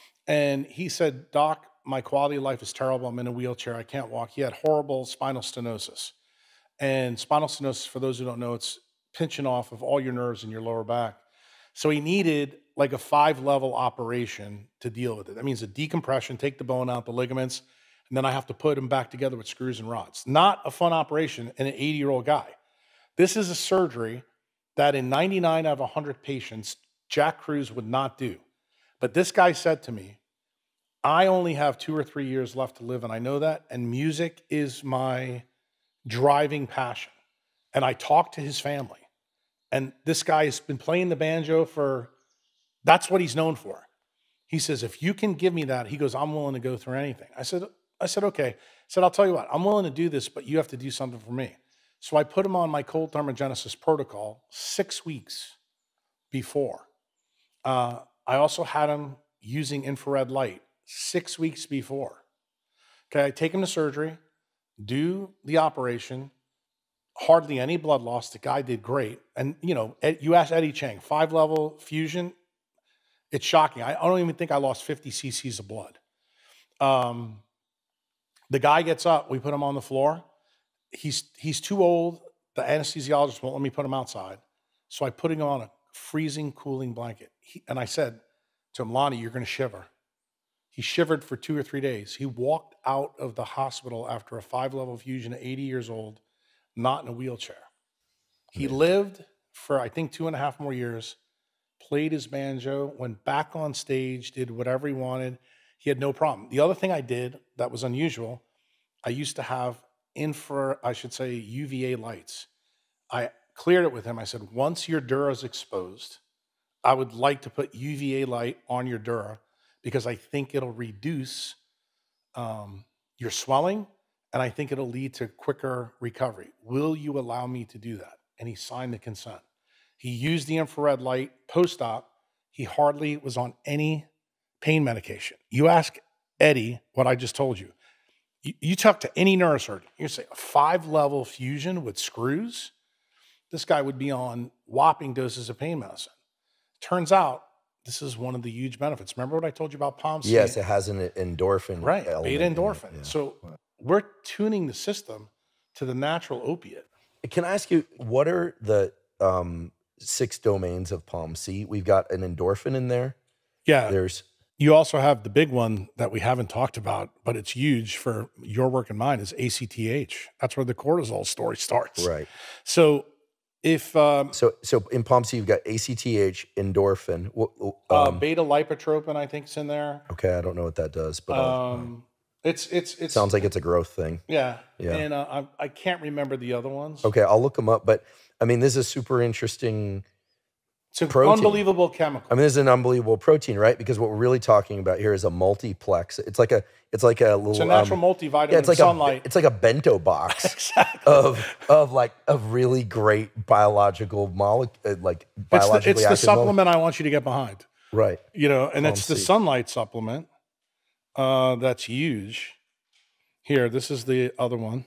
and he said, "Doc, my quality of life is terrible. I'm in a wheelchair. I can't walk." He had horrible spinal stenosis, and spinal stenosis, for those who don't know, it's pinching off of all your nerves in your lower back. So he needed like a five-level operation to deal with it. That means a decompression, take the bone out, the ligaments, and then I have to put them back together with screws and rods. Not a fun operation in an eighty-year-old guy. This is a surgery that in ninety-nine out of one hundred patients, Jack Kruse would not do. But this guy said to me, I only have two or three years left to live, and I know that, and music is my driving passion. And I talked to his family. And this guy has been playing the banjo for, that's what he's known for. He says, if you can give me that, he goes, I'm willing to go through anything. I said, I said, okay. I said, I'll tell you what, I'm willing to do this, but you have to do something for me. So I put him on my cold thermogenesis protocol six weeks before. Uh, I also had him using infrared light six weeks before. Okay, I take him to surgery, do the operation, hardly any blood loss. The guy did great. And, you know, Ed, you asked Eddie Chang, five-level fusion, it's shocking. I, I don't even think I lost fifty cc's of blood. Um, the guy gets up. We put him on the floor. He's he's too old. The anesthesiologist won't let me put him outside. So I put him on a freezing, cooling blanket. He, and I said to him, Lonnie, you're going to shiver. He shivered for two or three days. He walked out of the hospital after a five-level fusion at eighty years old, not in a wheelchair. He Amazing. lived for, I think, two and a half more years, played his banjo, went back on stage, did whatever he wanted. He had no problem. The other thing I did that was unusual, I used to have infra, I should say, U V A lights. I cleared it with him. I said, once your dura is exposed, I would like to put U V A light on your dura because I think it'll reduce um, your swelling, and I think it'll lead to quicker recovery. Will you allow me to do that? And he signed the consent. He used the infrared light post-op. He hardly was on any pain medication. You ask Eddie what I just told you. You, you talk to any neurosurgeon, you say a five-level fusion with screws, this guy would be on whopping doses of pain medicine. Turns out, this is one of the huge benefits. Remember what I told you about Palm C? Yes, it has an endorphin. Right, beta endorphin. Yeah. So we're tuning the system to the natural opiate. Can I ask you, what are the um, six domains of Palm C? We've got an endorphin in there. Yeah. There's. You also have the big one that we haven't talked about, but it's huge for your work and mine, is A C T H. That's where the cortisol story starts. Right. So if... Um, so so in Palm C, you've got A C T H, endorphin. Um, uh, beta lipotropin, I think, is in there. Okay, I don't know what that does. but um, It's it's it's Sounds like it's a growth thing. yeah Yeah. And uh, I I can't remember the other ones. Okay, I'll look them up. But I mean, this is super interesting. It's an protein. unbelievable chemical. I mean, this is an unbelievable protein, right? Because what we're really talking about here is a multiplex. It's like a, it's like a little, It's a natural um, multivitamin. yeah, it's like sunlight. a, it's like a bento box Exactly. of of like of really great biological molecule, like It's the, biologically it's the active mole- supplement I want you to get behind. right? You know, and Calm it's the sleep. sunlight supplement uh, that's huge. Here, this is the other one.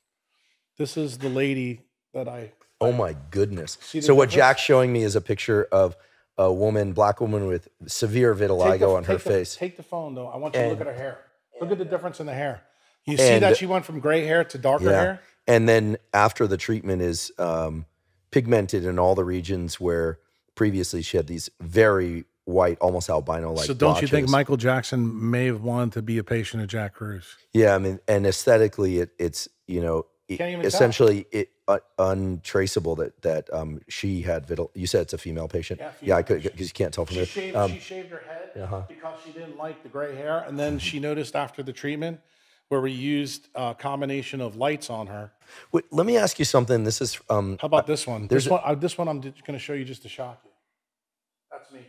This is the lady that I. Oh my goodness! See the So what difference? Jack's showing me is a picture of a woman, black woman with severe Take vitiligo the- on her take the- face. Take the phone though. I want you to look And- at her hair. Look at the difference in the hair. You see And- that she went from gray hair to darker Yeah. hair? And then after the treatment is um, pigmented in all the regions where previously she had these very white, almost albino-like So don't you think blotches. Michael Jackson may have wanted to be a patient of Jack Kruse? Yeah, I mean, and aesthetically, it, it's, you know, it- Can't even tell. essentially it uh, untraceable that that um, she had vitil. You said it's a female patient. Yeah, Yeah, female I could patient. because you can't tell from She here. shaved, Um, she shaved her head uh-huh. because she didn't like the gray hair. And then she noticed after the treatment where we used a combination of lights on her. wait, let me ask you something. This is um, How about this one? there's This a- one, uh, this one I'm going to show you just to shock you. That's me.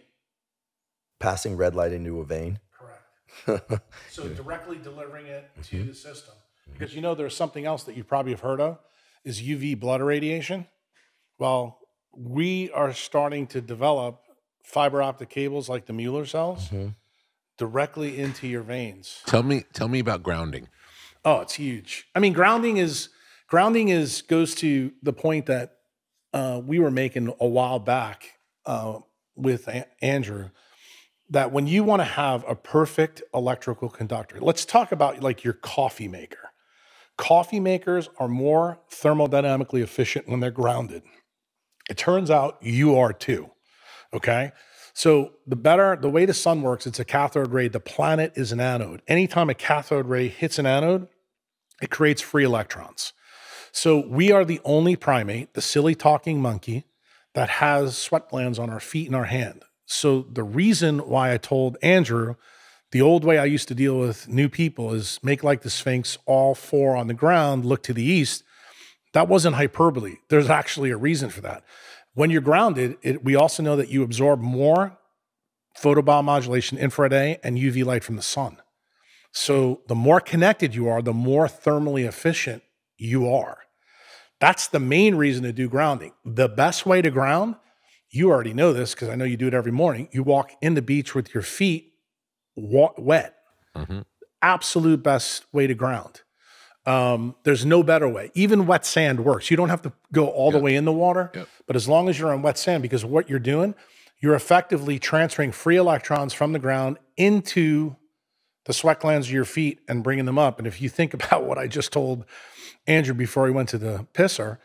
passing red light into a vein. Correct. So directly delivering it to the system. Because you know there's something else that you probably have heard of is U V blood irradiation. Well, we are starting to develop fiber optic cables like the Mueller cells directly into your veins. Tell me, tell me about grounding. Oh, it's huge. I mean, grounding is grounding is goes to the point that uh, we were making a while back uh, with a- Andrew. That when you want to have a perfect electrical conductor, let's talk about like your coffee maker. Coffee makers are more thermodynamically efficient when they're grounded. It turns out you are too. Okay. So the better, the way the sun works, it's a cathode ray. The planet is an anode. Anytime a cathode ray hits an anode, it creates free electrons. So we are the only primate, the silly talking monkey, that has sweat glands on our feet and our hand. So the reason why I told Andrew, the old way I used to deal with new people is make like the Sphinx, all four on the ground, look to the east. That wasn't hyperbole. There's actually a reason for that. When you're grounded, it, we also know that you absorb more photobiomodulation, infrared A, and U V light from the sun. So the more connected you are, the more thermally efficient you are. That's the main reason to do grounding. The best way to ground, you already know this because I know you do it every morning. You walk in the beach with your feet wa- wet. Mm-hmm. Absolute best way to ground. Um, there's no better way. Even wet sand works. You don't have to go all the Yep. way in the water, Yep. but as long as you're on wet sand, because what you're doing, you're effectively transferring free electrons from the ground into the sweat glands of your feet and bringing them up. And if you think about what I just told Andrew before he went to the pisser,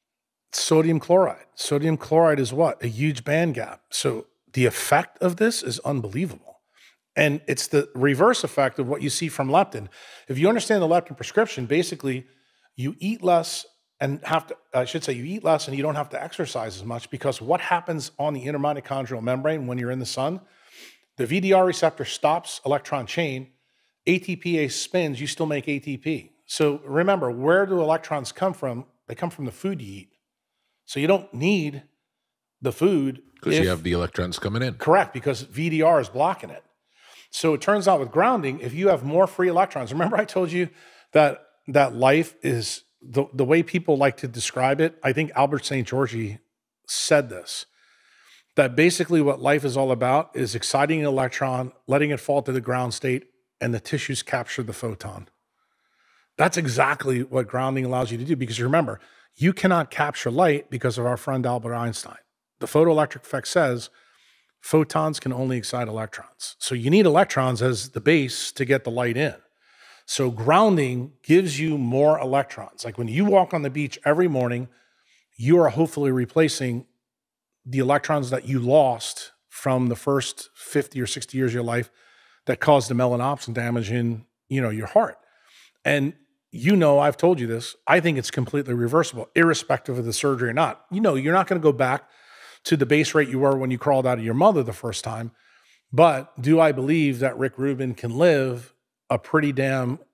sodium chloride. Sodium chloride is what? A huge band gap. So the effect of this is unbelievable. And it's the reverse effect of what you see from leptin. If you understand the leptin prescription, basically you eat less and have to, I should say you eat less and you don't have to exercise as much, because what happens on the intermitochondrial membrane when you're in the sun, the V D R receptor stops electron chain, A T P A spins, you still make A T P. So remember, where do electrons come from? They come from the food you eat. So you don't need the food. Because if- you have the electrons coming in. Correct, because V D R is blocking it. So it turns out with grounding, if you have more free electrons, remember I told you that that life is, the, the way people like to describe it, I think Albert Saint Georgi said this, that basically what life is all about is exciting an electron, letting it fall to the ground state, and the tissues capture the photon. That's exactly what grounding allows you to do, because you remember, you cannot capture light because of our friend Albert Einstein. The photoelectric effect says photons can only excite electrons. So you need electrons as the base to get the light in. So grounding gives you more electrons. Like when you walk on the beach every morning, you are hopefully replacing the electrons that you lost from the first fifty or sixty years of your life that caused the melanopsin damage in, you know, your heart. And you know, I've told you this, I think it's completely reversible, irrespective of the surgery or not. You know, you're not going to go back to the base rate you were when you crawled out of your mother the first time. But do I believe that Rick Rubin can live a pretty damn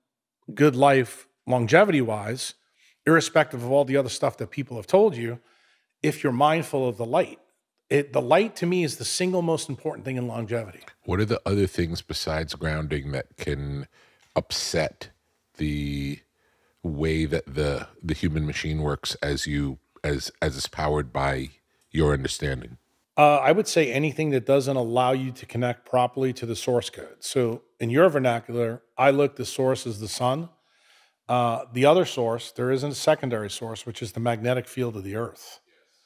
good life longevity wise, irrespective of all the other stuff that people have told you, if you're mindful of the light. It, the light to me is the single most important thing in longevity. What are the other things besides grounding that can upset the way that the the human machine works as you as as it's powered by your understanding? Uh, I would say anything that doesn't allow you to connect properly to the source code. So in your vernacular, I look the source as the sun. Uh, the other source, there isn't a secondary source, which is the magnetic field of the earth.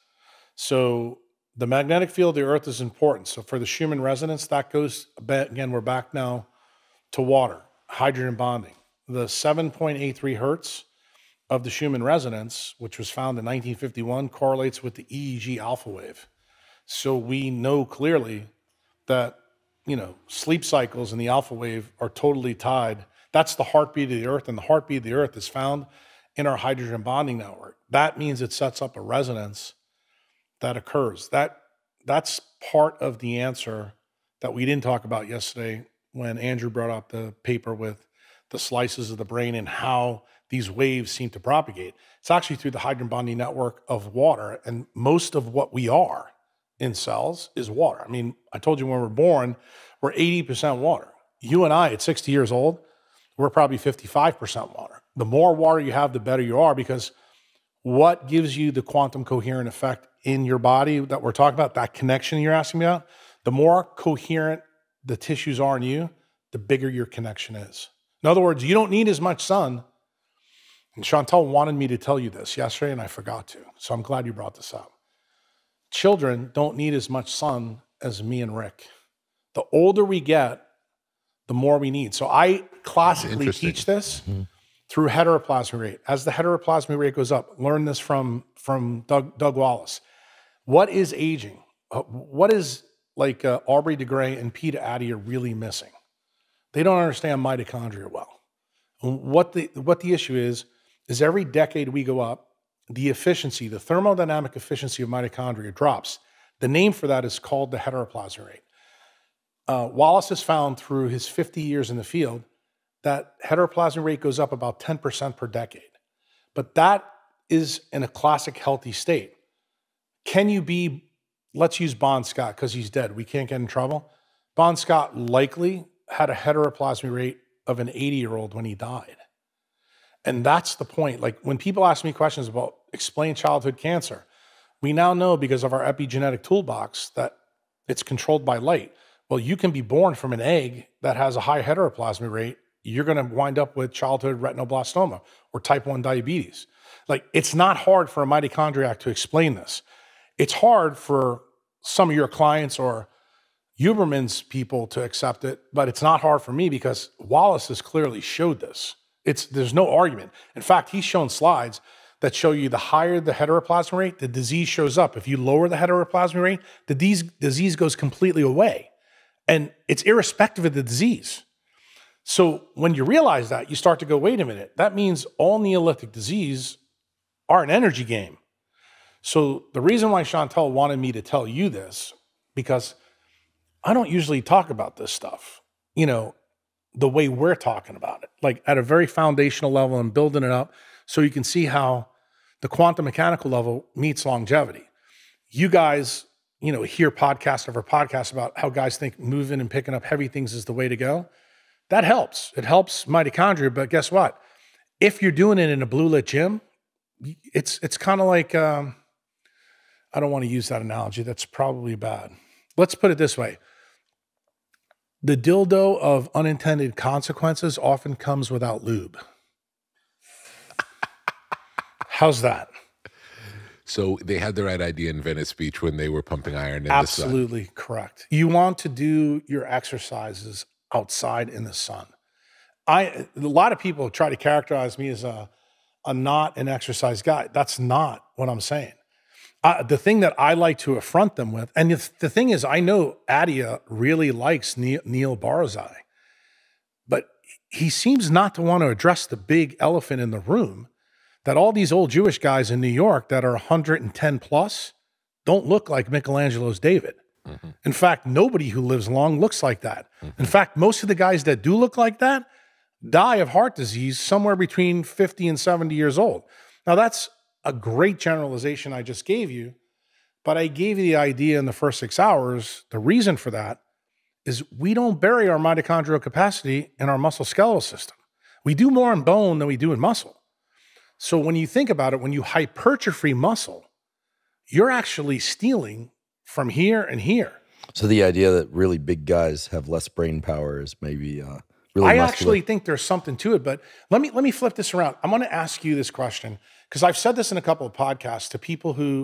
So the magnetic field of the earth is important. So for the Schumann resonance, that goes, again, we're back now to water, hydrogen bonding. The seven point eight three hertz of the Schumann resonance, which was found in nineteen fifty-one, correlates with the E E G alpha wave. So we know clearly that, you know, sleep cycles and the alpha wave are totally tied. That's the heartbeat of the earth, and the heartbeat of the earth is found in our hydrogen bonding network. That means it sets up a resonance that occurs. That that's part of the answer that we didn't talk about yesterday when Andrew brought up the paper with the slices of the brain and how these waves seem to propagate. It's actually through the hydrogen bonding network of water, and most of what we are in cells is water. I mean, I told you when we're born, we're eighty percent water. You and I at sixty years old, we're probably fifty-five percent water. The more water you have, the better you are, because what gives you the quantum coherent effect in your body that we're talking about, that connection you're asking me about, the more coherent the tissues are in you, the bigger your connection is. In other words, you don't need as much sun. And Chantal wanted me to tell you this yesterday, and I forgot to. So I'm glad you brought this up. Children don't need as much sun as me and Rick. The older we get, the more we need. So I classically teach this mm-hmm. through heteroplasmy rate. As the heteroplasmy rate goes up, learn this from, from Doug, Doug Wallace. What is aging? Uh, what is like uh, Aubrey de Grey and Peter Addy are really missing? They don't understand mitochondria well. And what the, what the issue is, is every decade we go up, the efficiency, the thermodynamic efficiency of mitochondria drops. The name for that is called the heteroplasmy rate. Uh, Wallace has found through his fifty years in the field that heteroplasmy rate goes up about ten percent per decade. But that is in a classic healthy state. Can you be, let's use Bon Scott because he's dead. We can't get in trouble. Bon Scott likely had a heteroplasmy rate of an eighty-year-old when he died. And that's the point. Like when people ask me questions about explain childhood cancer, we now know because of our epigenetic toolbox that it's controlled by light. Well, you can be born from an egg that has a high heteroplasmy rate. You're going to wind up with childhood retinoblastoma or type one diabetes. Like it's not hard for a mitochondriac to explain this. It's hard for some of your clients or Huberman's people to accept it, but it's not hard for me because Wallace has clearly showed this. It's, there's no argument. In fact, he's shown slides that show you the higher the heteroplasmy rate, the disease shows up. If you lower the heteroplasmy rate, the disease, disease goes completely away. And it's irrespective of the disease. So when you realize that, you start to go, wait a minute, that means all Neolithic disease are an energy game. So the reason why Chantal wanted me to tell you this, because I don't usually talk about this stuff, you know, the way we're talking about it, like at a very foundational level and building it up so you can see how the quantum mechanical level meets longevity. You guys, you know, hear podcast over podcast about how guys think moving and picking up heavy things is the way to go. That helps. It helps mitochondria, but guess what? If you're doing it in a blue lit gym, it's it's kind of like, um, I don't want to use that analogy. That's probably bad. Let's put it this way. The dildo of unintended consequences often comes without lube. How's that? So they had the right idea in Venice Beach when they were pumping iron in Absolutely the sun. Correct. You want to do your exercises outside in the sun. I a lot of people try to characterize me as a, a not an exercise guy. That's not what I'm saying. Uh, the thing that I like to affront them with, and the, the thing is, I know Adia really likes Neil, Neil Barzai, but he seems not to want to address the big elephant in the room, that all these old Jewish guys in New York that are one hundred ten plus don't look like Michelangelo's David. Mm-hmm. In fact, nobody who lives long looks like that. Mm-hmm. In fact, most of the guys that do look like that, die of heart disease somewhere between fifty and seventy years old. Now, that's a great generalization I just gave you, but I gave you the idea in the first six hours. The reason for that is we don't bury our mitochondrial capacity in our musculoskeletal system. We do more in bone than we do in muscle. So when you think about it, when you hypertrophy muscle, you're actually stealing from here and here. So the idea that really big guys have less brain power is maybe uh, really I muscular. actually think there's something to it, but let me let me flip this around. I'm going to ask you this question because I've said this in a couple of podcasts to people who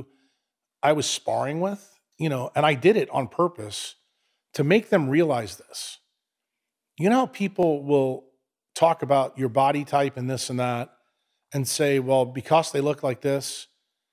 I was sparring with, you know, and I did it on purpose to make them realize this. You know how people will talk about your body type and this and that and say, well, because they look like this,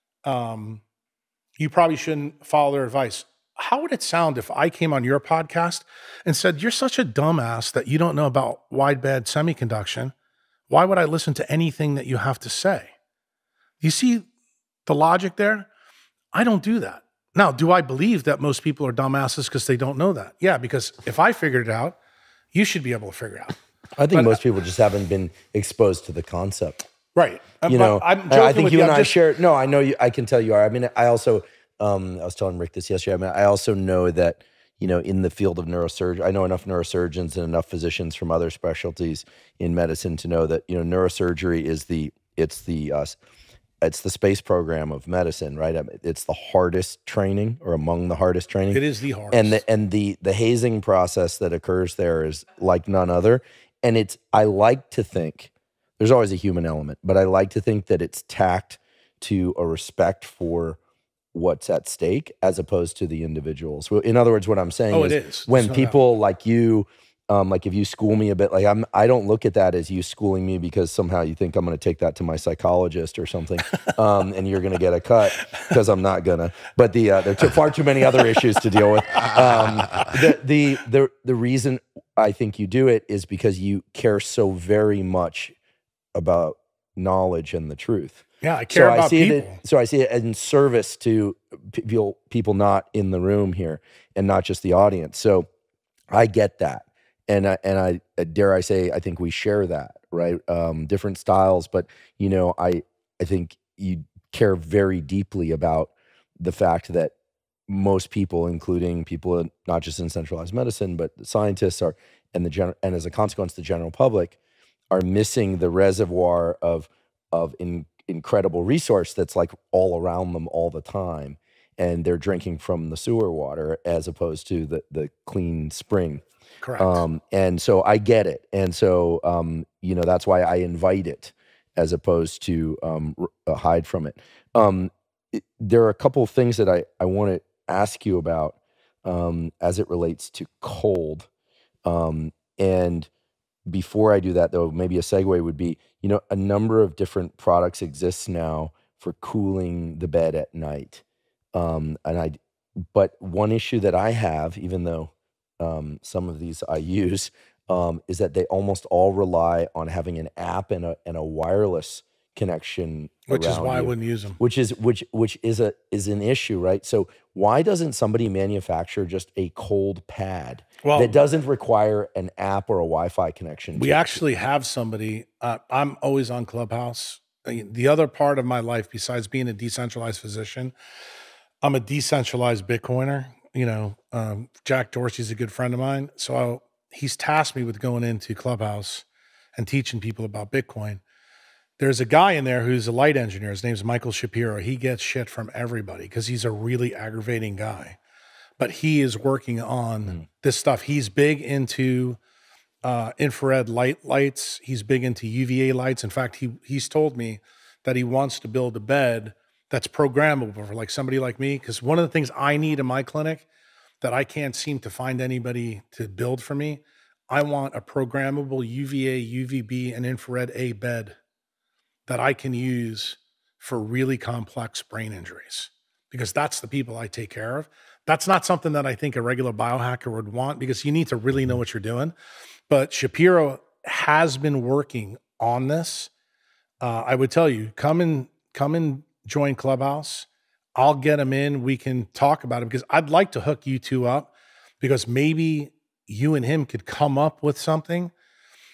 um, you probably shouldn't follow their advice. How would it sound if I came on your podcast and said, you're such a dumbass that you don't know about wideband semiconduction? Why would I listen to anything that you have to say? You see the logic there? I don't do that. Now, do I believe that most people are dumbasses because they don't know that? Yeah, because if I figured it out, you should be able to figure it out. I think But- most people just haven't been exposed to the concept. Right. You But know, I'm I- joking I think with you and I'm I just- share. No, I know you. I can tell you are. I mean, I also, um, I was telling Rick this yesterday. I mean, I also know that, you know, in the field of neurosurgery, I know enough neurosurgeons and enough physicians from other specialties in medicine to know that, you know, neurosurgery is the, it's the, uh, it's the space program of medicine, right? I mean, it's the hardest training or among the hardest training. It is the hardest. And the, and the, the hazing process that occurs there is like none other. And it's, I like to think, there's always a human element, but I like to think that it's tacked to a respect for what's at stake as opposed to the individuals. Well, in other words, what I'm saying Oh, is, it is. when There's no people like you, um, like if you school me a bit, like I'm, I don't look at that as you schooling me because somehow you think I'm going to take that to my psychologist or something, um, and you're going to get a cut because I'm not gonna. But the uh, there are too, far too many other issues to deal with. Um, the the the the reason I think you do it is because you care so very much about knowledge and the truth. Yeah, I care so about I see people. It, so I see it in service to people, people not in the room here and not just the audience. So I get that. And I, and I, dare I say, I think we share that, right? Um, different styles, but you know, I, I think you care very deeply about the fact that most people, including people in, not just in centralized medicine, but the scientists are, and the general, and as a consequence, the general public are missing the reservoir of, of in, incredible resource that's like all around them all the time. And they're drinking from the sewer water as opposed to the, the clean spring. Correct. Um, and so I get it. And so, um, you know, that's why I invite it as opposed to um, r- uh, hide from it. Um, it. There are a couple of things that I, I want to ask you about um, as it relates to cold. Um, and before I do that, though, maybe a segue would be, you know, a number of different products exist now for cooling the bed at night. Um, and I, but one issue that I have, even though um, some of these I use, um, is that they almost all rely on having an app and a and a wireless connection, Which is around why I you, wouldn't use them. Which is which which is a is an issue, right? So why doesn't somebody manufacture just a cold pad Well, that doesn't require an app or a Wi-Fi connection? we to- actually have somebody. Uh, I'm always on Clubhouse. I mean, the other part of my life, besides being a decentralized physician, I'm a decentralized Bitcoiner. You know, um, Jack Dorsey's a good friend of mine. So I'll, he's tasked me with going into Clubhouse and teaching people about Bitcoin. There's a guy in there who's a light engineer. His name's Michael Shapiro. He gets shit from everybody because he's a really aggravating guy. But he is working on Mm. this stuff. He's big into uh, infrared light lights. He's big into U V A lights. In fact, he he's told me that he wants to build a bed that's programmable for like somebody like me. Because one of the things I need in my clinic that I can't seem to find anybody to build for me, I want a programmable U V A, U V B, and infrared A bed that I can use for really complex brain injuries, because that's the people I take care of. That's not something that I think a regular biohacker would want, because you need to really know what you're doing. But Shapiro has been working on this. Uh, I would tell you, come and come and join Clubhouse. I'll get him in. We can talk about it, because I'd like to hook you two up, because maybe you and him could come up with something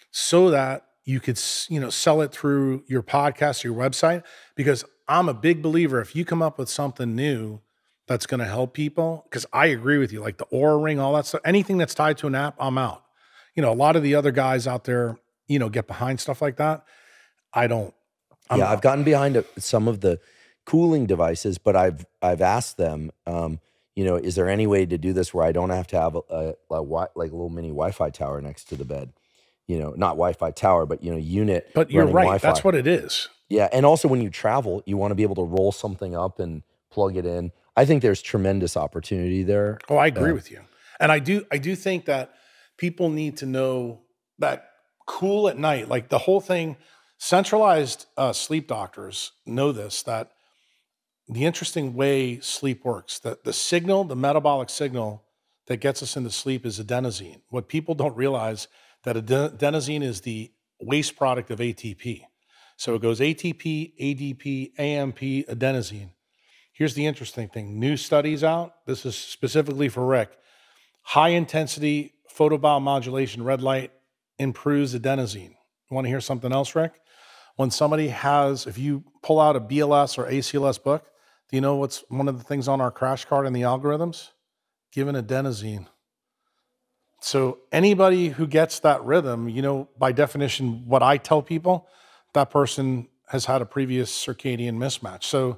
so that you could, you know, sell it through your podcast, your website, because I'm a big believer. If you come up with something new that's going to help people, because I agree with you, like the Oura Ring, all that stuff, anything that's tied to an app, I'm out. You know, a lot of the other guys out there, you know, get behind stuff like that. I don't. I'm yeah, out. I've gotten behind a, some of the cooling devices, but I've I've asked them, um, you know, is there any way to do this where I don't have to have a, a, a wi- like a little mini Wi-Fi tower next to the bed? You know, not Wi-Fi tower, but, you know, unit. But you're running right. Wi-Fi. That's what it is. Yeah. And also when you travel, you want to be able to roll something up and plug it in. I think there's tremendous opportunity there. Oh, I agree Uh, with you. And I do, I do think that people need to know that cool at night, like the whole thing, centralized uh, sleep doctors know this, that the interesting way sleep works, that the signal, the metabolic signal that gets us into sleep is adenosine. What people don't realize that adenosine is the waste product of A T P. So it goes A T P, A D P, A M P, adenosine. Here's the interesting thing. New studies out. This is specifically for Rick. High intensity photobiomodulation red light improves adenosine. You want to hear something else, Rick? When somebody has, if you pull out a B L S or A C L S book, do you know what's one of the things on our crash card in the algorithms? Given adenosine. So anybody who gets that rhythm, you know, by definition, what I tell people, that person has had a previous circadian mismatch. So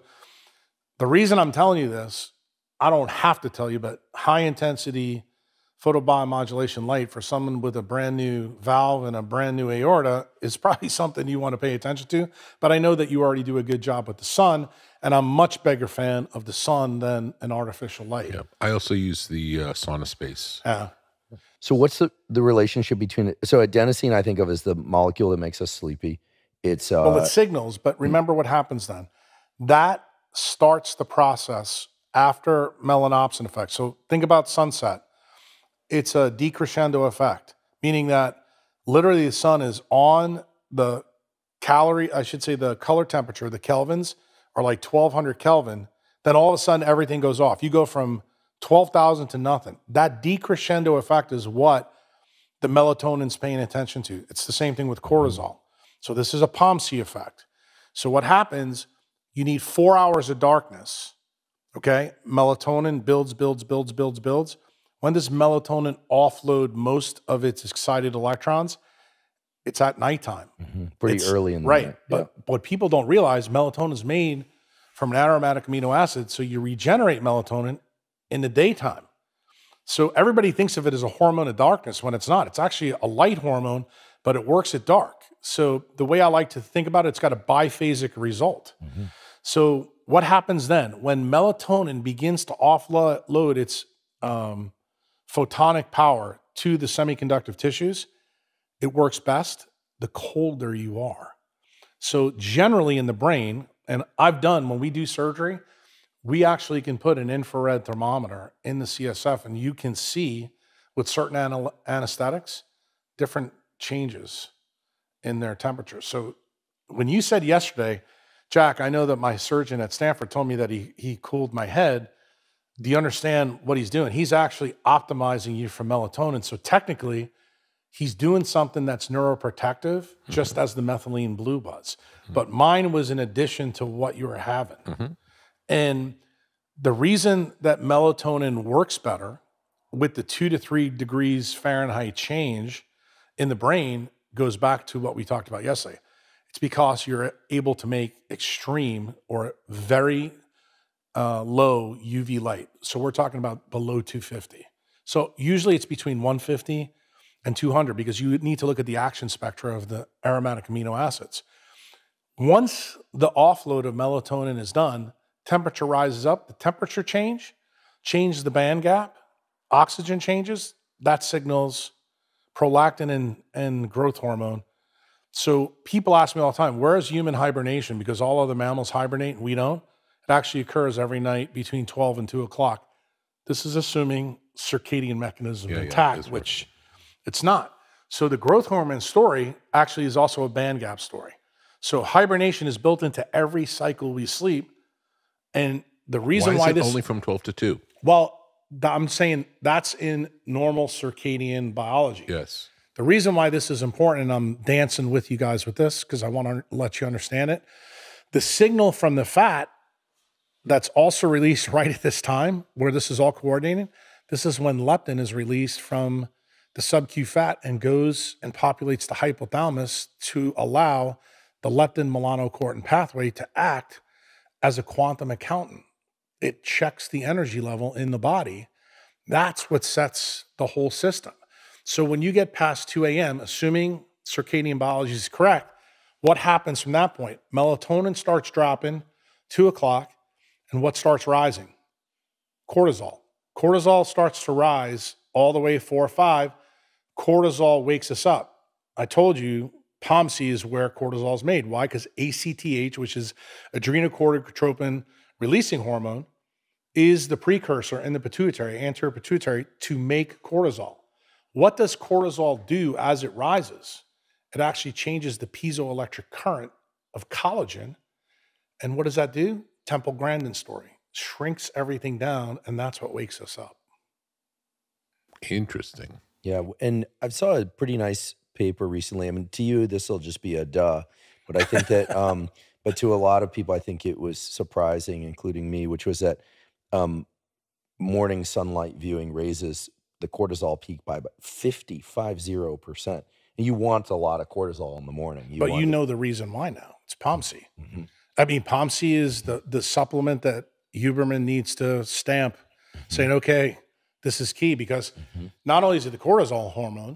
the reason I'm telling you this, I don't have to tell you, but high intensity photobiomodulation light for someone with a brand new valve and a brand new aorta is probably something you want to pay attention to. But I know that you already do a good job with the sun, and I'm much bigger fan of the sun than an artificial light. Yeah. I also use the uh, sauna space. Yeah. So what's the, the relationship between it? So adenosine, I think of as the molecule that makes us sleepy. It's uh, Well, it signals, but remember what happens then. That starts the process after melanopsin effect. So think about sunset. It's a decrescendo effect, meaning that literally the sun is on the calorie, I should say the color temperature, the kelvins are like twelve hundred Kelvin. Then all of a sudden everything goes off. You go from twelve thousand to nothing. That decrescendo effect is what the melatonin's paying attention to. It's the same thing with cortisol. So this is a POMC effect. So what happens, you need four hours of darkness, okay? Melatonin builds, builds, builds, builds, builds. When does melatonin offload most of its excited electrons? It's at nighttime. mm-hmm. pretty It's, early in the right. night. But Yeah. what people don't realize, melatonin is made from an aromatic amino acid, so you regenerate melatonin in the daytime. So everybody thinks of it as a hormone of darkness when it's not. It's actually a light hormone, but it works at dark. So the way I like to think about it, it's got a biphasic result. Mm-hmm. So what happens then? When melatonin begins to offload its um, photonic power to the semiconductive tissues, it works best the colder you are. So generally in the brain, and I've done, when we do surgery, we actually can put an infrared thermometer in the C S F and you can see with certain anal- anesthetics, different changes in their temperature. So when you said yesterday, Jack, I know that my surgeon at Stanford told me that he, he cooled my head. Do you understand what he's doing? He's actually optimizing you for melatonin. So technically, he's doing something that's neuroprotective, mm-hmm. just as the methylene blue was. Mm-hmm. But mine was in addition to what you were having. Mm-hmm. And the reason that melatonin works better with the two to three degrees Fahrenheit change in the brain goes back to what we talked about yesterday. It's because you're able to make extreme or very uh, low U V light. So we're talking about below two fifty. So usually it's between one fifty and two hundred because you need to look at the action spectra of the aromatic amino acids. Once the offload of melatonin is done, temperature rises up. The temperature change changes the band gap. Oxygen changes. That signals prolactin and, and growth hormone. So people ask me all the time, where is human hibernation? Because all other mammals hibernate and we don't. It actually occurs every night between twelve and two o'clock. This is assuming circadian mechanism Yeah, intact, yeah, which it's not. So the growth hormone story actually is also a band gap story. So hibernation is built into every cycle we sleep. And the reason why, is why it this only from twelve to two? Well, I'm saying that's in normal circadian biology. Yes. The reason why this is important, and I'm dancing with you guys with this because I want to let you understand it. The signal from the fat that's also released right at this time, where this is all coordinated, this is when leptin is released from the sub-Q fat and goes and populates the hypothalamus to allow the leptin melanocortin pathway to act as a quantum accountant. It checks the energy level in the body. That's what sets the whole system. So when you get past two a.m., assuming circadian biology is correct, what happens from that point? Melatonin starts dropping, two o'clock, and what starts rising? Cortisol. Cortisol starts to rise all the way four or five. Cortisol wakes us up. I told you, POMC is where cortisol is made. Why? Because A C T H, which is adrenocorticotropin releasing hormone, is the precursor in the pituitary, anterior pituitary, to make cortisol. What does cortisol do as it rises? It actually changes the piezoelectric current of collagen. And what does that do? Temple Grandin story. Shrinks everything down, and that's what wakes us up. Interesting. Yeah, and I saw a pretty nice paper recently. I mean, to you, this will just be a duh, but I think that, um, but to a lot of people, I think it was surprising, including me, which was that um, morning sunlight viewing raises the cortisol peak by about fifty-five zero percent. And you want a lot of cortisol in the morning. You but want you it. know the reason why now. It's POMC. Mhm. I mean, POMC is the, the supplement that Huberman needs to stamp, saying, okay, this is key, because Mhm. not only is it the cortisol hormone,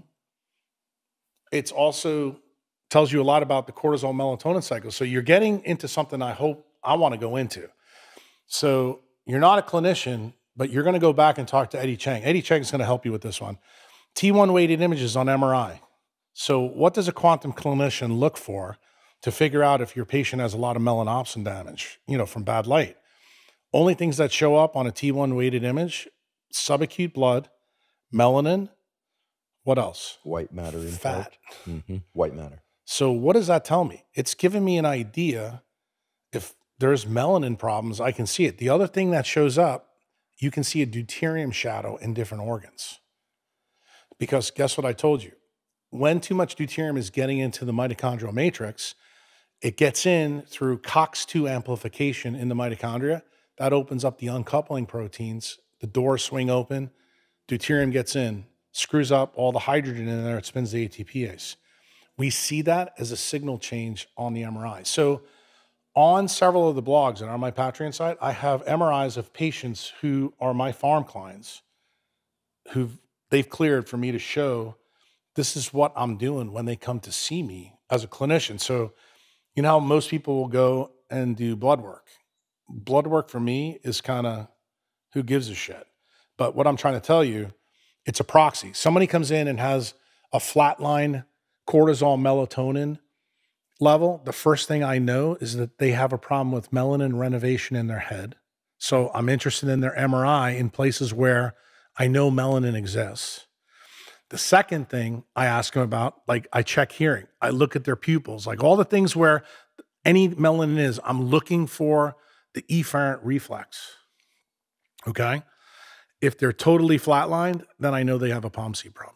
it's also tells you a lot about the cortisol melatonin cycle. So you're getting into something I hope I want to go into. So you're not a clinician, but you're going to go back and talk to Eddie Chang. Eddie Chang is going to help you with this one. T one weighted images on M R I. So what does a quantum clinician look for to figure out if your patient has a lot of melanopsin damage, you know, from bad light? Only things that show up on a T one weighted image: subacute blood, melanin, what else? White matter in Fat. hmm White matter. So what does that tell me? It's giving me an idea. If there's melanin problems, I can see it. The other thing that shows up, you can see a deuterium shadow in different organs. Because guess what I told you? When too much deuterium is getting into the mitochondrial matrix, it gets in through COX two amplification in the mitochondria. That opens up the uncoupling proteins. The doors swing open. Deuterium gets in, screws up all the hydrogen in there. It spins the A T P ase. We see that as a signal change on the M R I. So on several of the blogs and on my Patreon site, I have M R Is of patients who are my farm clients who they've cleared for me to show this is what I'm doing when they come to see me as a clinician. So, you know how most people will go and do blood work. Blood work for me is kind of who gives a shit. But what I'm trying to tell you, it's a proxy. Somebody comes in and has a flatline cortisol melatonin level. The first thing I know is that they have a problem with melanin renovation in their head. So I'm interested in their M R I in places where I know melanin exists. The second thing I ask them about, like I check hearing, I look at their pupils, like all the things where any melanin is, I'm looking for the efferent reflex. Okay. If they're totally flatlined, then I know they have a POMC problem.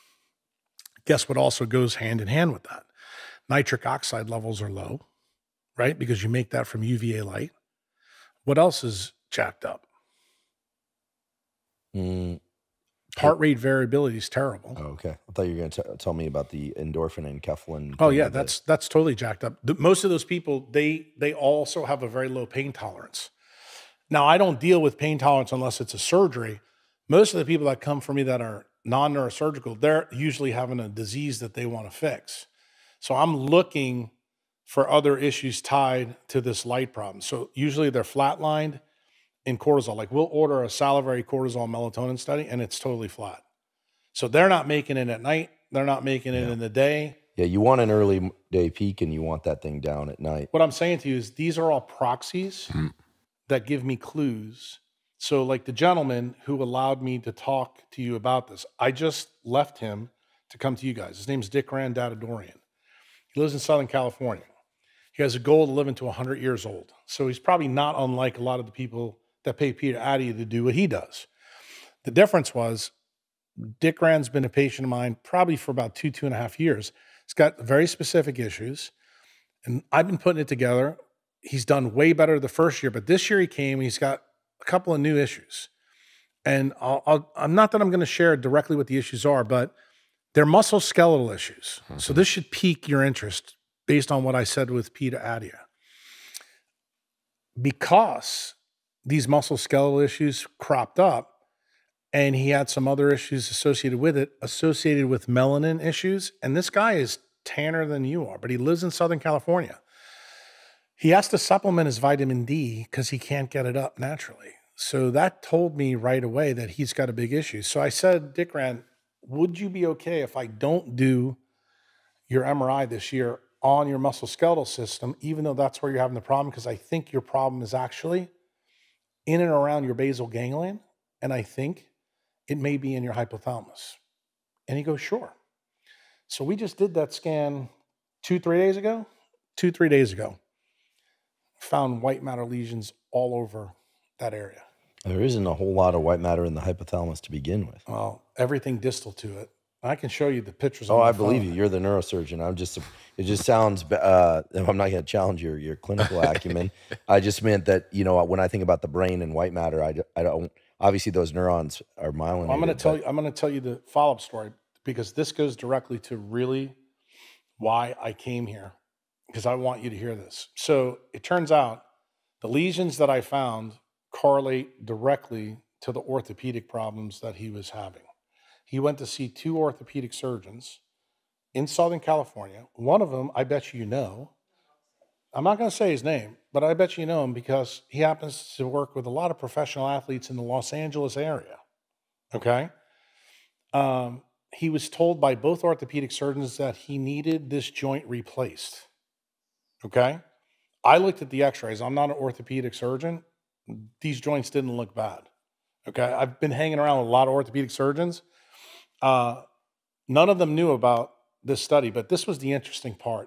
Guess what also goes hand in hand with that? Nitric oxide levels are low, right? Because you make that from U V A light. What else is jacked up? Mm. Heart rate variability is terrible. Oh, okay. I thought you were going to tell me about the endorphin and enkephalin. Oh thing yeah, with that's that's totally jacked up. The, most of those people, they they also have a very low pain tolerance. Now, I don't deal with pain tolerance unless it's a surgery. Most of the people that come for me that are non-neurosurgical, they're usually having a disease that they want to fix. So I'm looking for other issues tied to this light problem. So usually they're flatlined in cortisol. Like we'll order a salivary cortisol melatonin study and it's totally flat. So they're not making it at night. They're not making it Yeah. in the day. Yeah, you want an early day peak and you want that thing down at night. What I'm saying to you is these are all proxies that give me clues. So like the gentleman who allowed me to talk to you about this, I just left him to come to you guys. His name's Dick Randadadorian. He lives in Southern California. He has a goal to live into one hundred years old. So he's probably not unlike a lot of the people that pay Peter Addy to do what he does. The difference was Dick Rand's been a patient of mine probably for about two, two and a half years. He's got very specific issues, and I've been putting it together. He's done way better the first year, but this year he came, he's got a couple of new issues. And I'll, I'll, I'm not that I'm going to share directly what the issues are, but they're musculoskeletal issues. Mm-hmm. So this should pique your interest based on what I said with P to Adia. Because these musculoskeletal issues cropped up, and he had some other issues associated with it, associated with melanin issues. And this guy is tanner than you are, but he lives in Southern California. He has to supplement his vitamin D because he can't get it up naturally. So that told me right away that he's got a big issue. So I said, Dick Rand, would you be okay if I don't do your M R I this year on your musculoskeletal system, even though that's where you're having the problem? Because I think your problem is actually in and around your basal ganglion, and I think it may be in your hypothalamus. And he goes, sure. So we just did that scan two, three days ago, two, three days ago. Found white matter lesions all over that area. There isn't a whole lot of white matter in the hypothalamus to begin with. Well, everything distal to it. I can show you the pictures. Oh, on I the believe phone. you. You're the neurosurgeon. I'm just, it just sounds, uh, I'm not going to challenge your, your clinical acumen. I just meant that, you know, when I think about the brain and white matter, I, I don't, obviously those neurons are myelinated. Well, I'm going to tell but... you, I'm going to tell you the follow-up story, because this goes directly to really why I came here, because I want you to hear this. So it turns out the lesions that I found correlate directly to the orthopedic problems that he was having. He went to see two orthopedic surgeons in Southern California. One of them, I bet you know. I'm not going to say his name, but I bet you know him because he happens to work with a lot of professional athletes in the Los Angeles area. Okay? Um, he was told by both orthopedic surgeons that he needed this joint replaced. Okay? I looked at the x-rays. I'm not an orthopedic surgeon. These joints didn't look bad. Okay? I've been hanging around with a lot of orthopedic surgeons. Uh, none of them knew about this study, but this was the interesting part.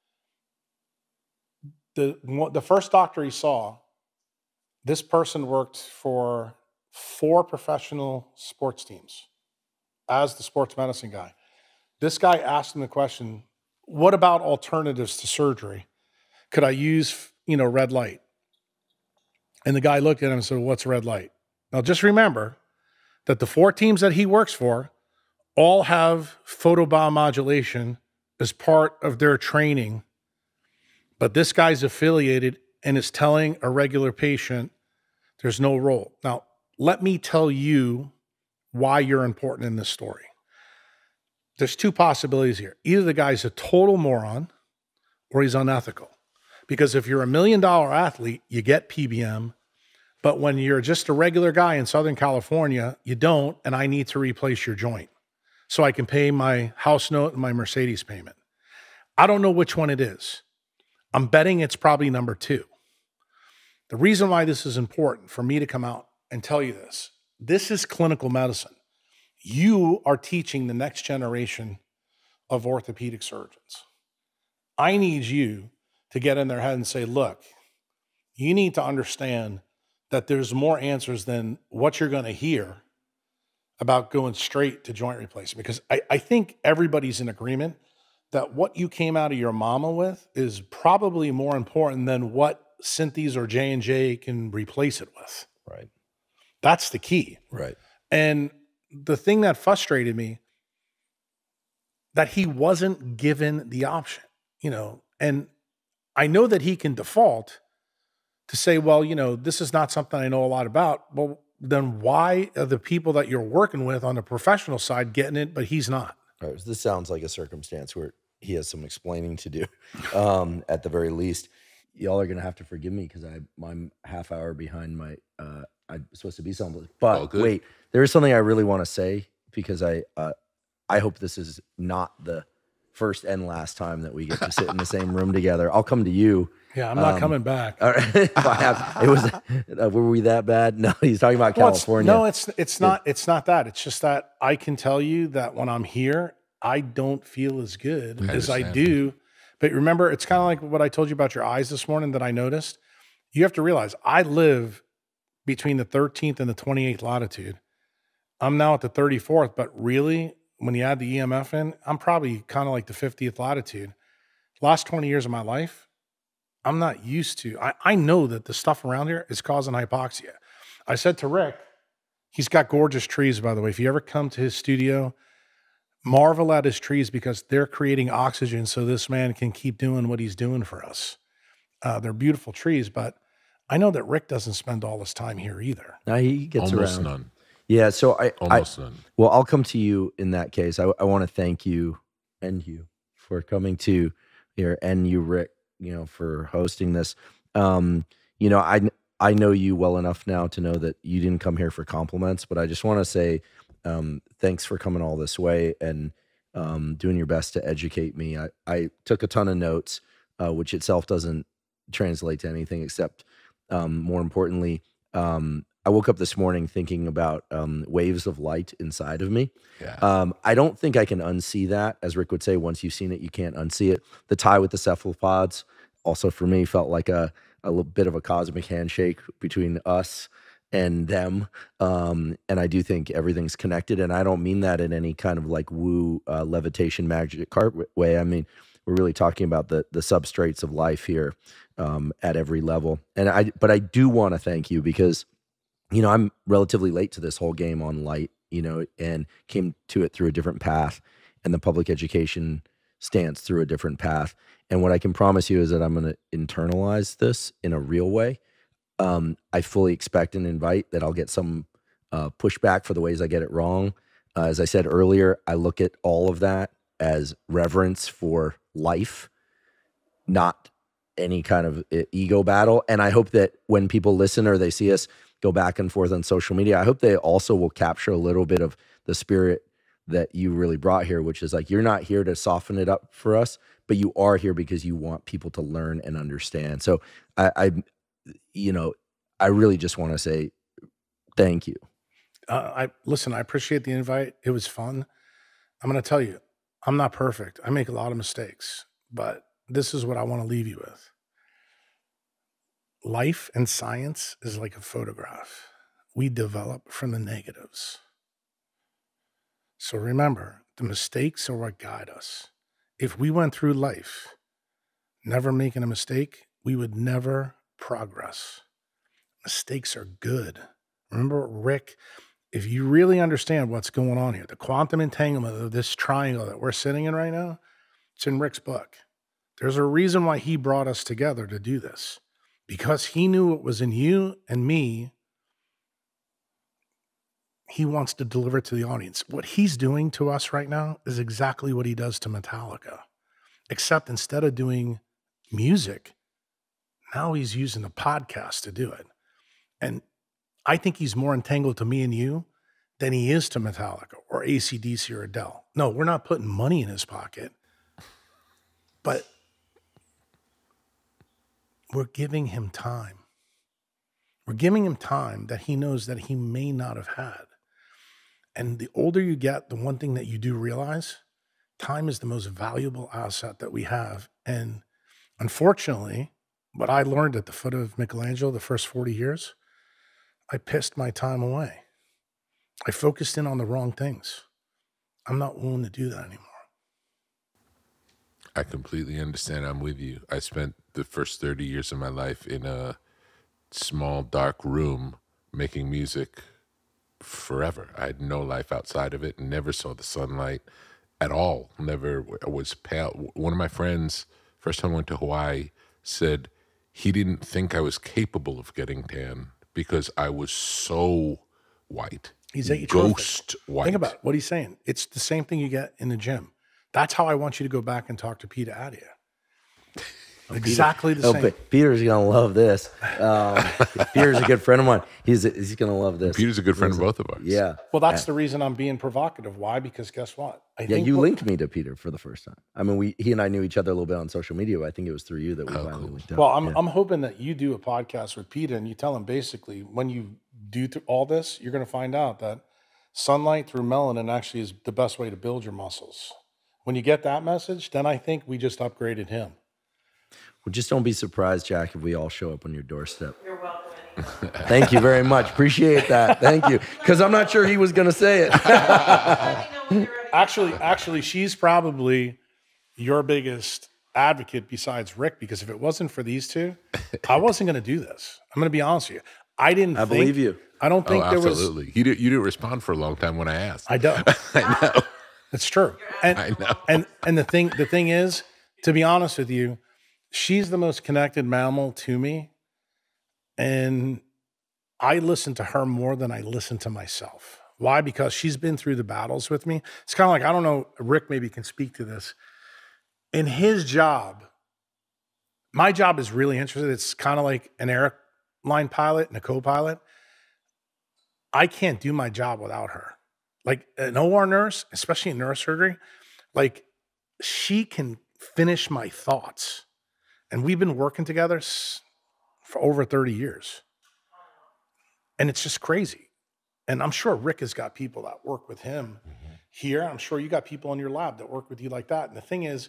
The, the first doctor he saw, this person worked for four professional sports teams as the sports medicine guy. This guy asked him the question, what about alternatives to surgery? Could I use, you know, red light? And the guy looked at him and said, what's red light? Now, just remember that the four teams that he works for all have photobiomodulation as part of their training. But this guy's affiliated and is telling a regular patient there's no role. Now, let me tell you why you're important in this story. There's two possibilities here. Either the guy's a total moron or he's unethical. Because if you're a million dollar athlete, you get P B M. But when you're just a regular guy in Southern California, you don't, and I need to replace your joint so I can pay my house note and my Mercedes payment. I don't know which one it is. I'm betting it's probably number two. The reason why this is important for me to come out and tell you this, this is clinical medicine. You are teaching the next generation of orthopedic surgeons. I need you to get in their head and say, look, you need to understand that there's more answers than what you're going to hear about going straight to joint replacement. Because I, I think everybody's in agreement that what you came out of your mama with is probably more important than what Synthes or J and J can replace it with. Right. That's the key. Right. And the thing that frustrated me, that he wasn't given the option, you know, and I know that he can default to say, well, you know, this is not something I know a lot about. Well, then why are the people that you're working with on the professional side getting it, but he's not? All right, so this sounds like a circumstance where he has some explaining to do, um, at the very least. Y'all are going to have to forgive me because I'm half hour behind my, uh, I'm supposed to be something. But oh, wait, there is something I really want to say because I, uh, I hope this is not the first and last time that we get to sit in the same room together. I'll come to you. Yeah, I'm not um, coming back. All right. It was, uh, were we that bad? No, he's talking about well, California. It's, no, it's it's not. It's not that. It's just that I can tell you that when I'm here, I don't feel as good I as I understand. do. But remember, it's kind of like what I told you about your eyes this morning that I noticed. You have to realize I live between the thirteenth and the twenty-eighth latitude. I'm now at the thirty-fourth, but really, when you add the E M F in, I'm probably kind of like the fiftieth latitude. Last twenty years of my life, I'm not used to, I, I know that the stuff around here is causing hypoxia. I said to Rick, he's got gorgeous trees, by the way. If you ever come to his studio, marvel at his trees because they're creating oxygen so this man can keep doing what he's doing for us. Uh, they're beautiful trees, but I know that Rick doesn't spend all his time here either. No, he gets Almost around. none. Yeah, so I Almost I, none. Well, I'll come to you in that case. I, I want to thank you and you for coming to here, and you, Rick, you know, for hosting this. Um, you know, I I know you well enough now to know that you didn't come here for compliments, but I just want to say um, thanks for coming all this way and um, doing your best to educate me. I, I took a ton of notes, uh, which itself doesn't translate to anything except, um, more importantly, um, I woke up this morning thinking about um, waves of light inside of me. Yeah. Um, I don't think I can unsee that. As Rick would say, once you've seen it, you can't unsee it. The tie with the cephalopods also for me felt like a, a little bit of a cosmic handshake between us and them. Um, and I do think everything's connected. And I don't mean that in any kind of like woo uh, levitation magic carpet way. I mean, we're really talking about the the substrates of life here um, at every level. And I, but I do want to thank you because, you know, I'm relatively late to this whole game on light, you know, and came to it through a different path, and the public education stance through a different path. And what I can promise you is that I'm going to internalize this in a real way. Um, I fully expect and invite that I'll get some uh, pushback for the ways I get it wrong. Uh, as I said earlier, I look at all of that as reverence for life, not any kind of ego battle. And I hope that when people listen or they see us go back and forth on social media, I hope they also will capture a little bit of the spirit that you really brought here, which is like, you're not here to soften it up for us, but you are here because you want people to learn and understand. So I, I you know, I really just want to say thank you. Uh, I listen, I appreciate the invite. It was fun. I'm going to tell you, I'm not perfect. I make a lot of mistakes, but this is what I want to leave you with. Life and science is like a photograph. We develop from the negatives. So remember, the mistakes are what guide us. If we went through life never making a mistake, we would never progress. Mistakes are good. Remember, Rick, if you really understand what's going on here, the quantum entanglement of this triangle that we're sitting in right now, it's in Rick's book. There's a reason why he brought us together to do this. Because he knew it was in you and me, he wants to deliver it to the audience. What he's doing to us right now is exactly what he does to Metallica. Except instead of doing music, now he's using a podcast to do it. And I think he's more entangled to me and you than he is to Metallica or A C D C or Adele. No, we're not putting money in his pocket, but we're giving him time. We're giving him time that he knows that he may not have had. And the older you get, the one thing that you do realize, time is the most valuable asset that we have. And unfortunately, what I learned at the foot of Michelangelo the first forty years, I pissed my time away. I focused in on the wrong things. I'm not willing to do that anymore. I completely understand. I'm with you. I spent the first thirty years of my life in a small, dark room making music forever. I had no life outside of it, never saw the sunlight at all, never was pale. One of my friends, first time I went to Hawaii, said he didn't think I was capable of getting tan because I was so white. He's a ghost white. Think about what he's saying. It's the same thing you get in the gym. That's how I want you to go back and talk to Peter Adia. Exactly the oh, same. Peter's gonna love this. Um, Peter's a good friend of mine. He's he's gonna love this. Peter's a good friend of both of ours. Yeah. Well, that's yeah. the reason I'm being provocative. Why? Because guess what? I yeah, think you what, linked me to Peter for the first time. I mean, we he and I knew each other a little bit on social media, but I think it was through you that we oh, finally cool. linked up. Well, I'm yeah. I'm hoping that you do a podcast with Peter and you tell him basically when you do th- all this, you're going to find out that sunlight through melanin actually is the best way to build your muscles. When you get that message, then I think we just upgraded him. Well, just don't be surprised, Jack, if we all show up on your doorstep. You're welcome. Anytime. Thank you very much. Appreciate that. Thank you. Because I'm not sure he was going to say it. Let me know when you're ready. Actually, actually, she's probably your biggest advocate besides Rick, because if it wasn't for these two, I wasn't going to do this. I'm going to be honest with you. I didn't I think, believe you. I don't think oh, there was. absolutely. You didn't, you didn't respond for a long time when I asked. I don't. I know. It's true. And, I know. And and the thing the thing is, to be honest with you, she's the most connected mammal to me. And I listen to her more than I listen to myself. Why? Because she's been through the battles with me. It's kind of like, I don't know, Rick maybe can speak to this. In his job, my job is really interesting. It's kind of like an airline pilot and a co-pilot. I can't do my job without her. Like an O R nurse, especially in neurosurgery, like she can finish my thoughts. And we've been working together for over thirty years. And it's just crazy. And I'm sure Rick has got people that work with him mm-hmm. here. I'm sure you got people in your lab that work with you like that. And the thing is,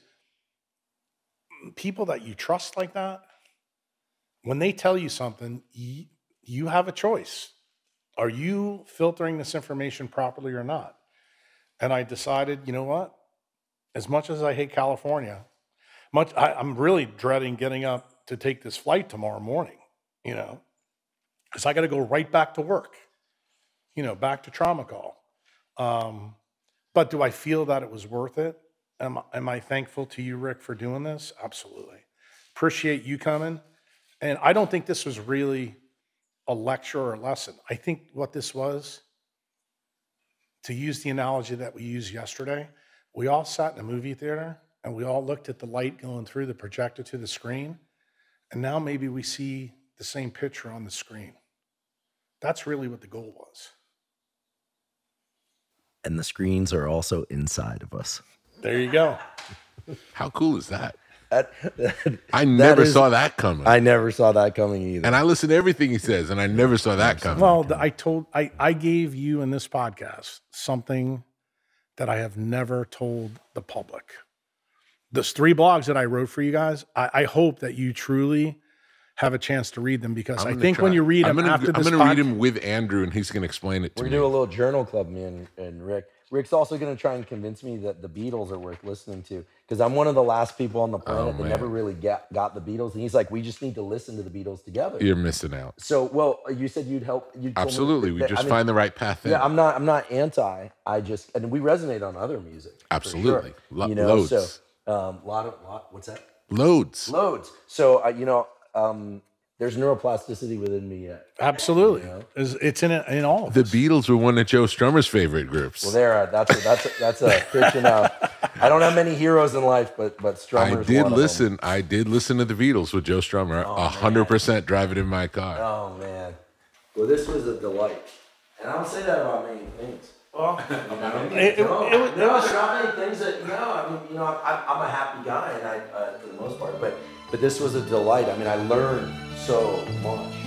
people that you trust like that, when they tell you something, you, you have a choice. Are you filtering this information properly or not? And I decided, you know what? As much as I hate California, much I, I'm really dreading getting up to take this flight tomorrow morning, you know, because I got to go right back to work, you know, back to trauma call. Um, but do I feel that it was worth it? Am, am I thankful to you, Rick, for doing this? Absolutely. Appreciate you coming. And I don't think this was really a lecture or a lesson. I think what this was, to use the analogy that we used yesterday, we all sat in a movie theater and we all looked at the light going through the projector to the screen. And now maybe we see the same picture on the screen. That's really what the goal was. And the screens are also inside of us. There you go. How cool is that? That, that, I never is, saw that coming. I never saw that coming either. And I listen to everything he says, and I never saw that coming. Well, the, I told, I, I gave you in this podcast something that I have never told the public. Those three blogs that I wrote for you guys, I, I hope that you truly have a chance to read them, because I think try. when you read them I'm gonna, after I'm this I'm going to pod- read him with Andrew, and he's going to explain it to We're me. going to do a little journal club, me and, and Rick. Rick's also going to try and convince me that the Beatles are worth listening to, because I'm one of the last people on the planet oh, that never really get, got the Beatles. And he's like, we just need to listen to the Beatles together. You're missing out. So, well, you said you'd help. You Absolutely. Me we that, just I mean, find the right path in. Yeah, I'm not, I'm not anti. I just, and we resonate on other music. Absolutely. Sure. Lo- you know, loads. So, um, lot of, lot, what's that? Loads. Loads. So, uh, you know, um, there's neuroplasticity within me yet. Absolutely. You know? It's, it's in in all of The us. Beatles were one of Joe Strummer's favorite groups. Well, there, uh, that's a, that's a, that's a pitching out. I don't have many heroes in life, but but Strummer's I did one listen. Of them. I did listen to the Beatles with Joe Strummer. A hundred percent driving in my car. Oh man. Well, this was a delight, and I don't say that about many things. Well, You know? it, it, no, it, it no, was, there are not many things that you know. I mean, you know, I, I'm a happy guy, and I, uh, for the most part, but but this was a delight. I mean, I learned so much.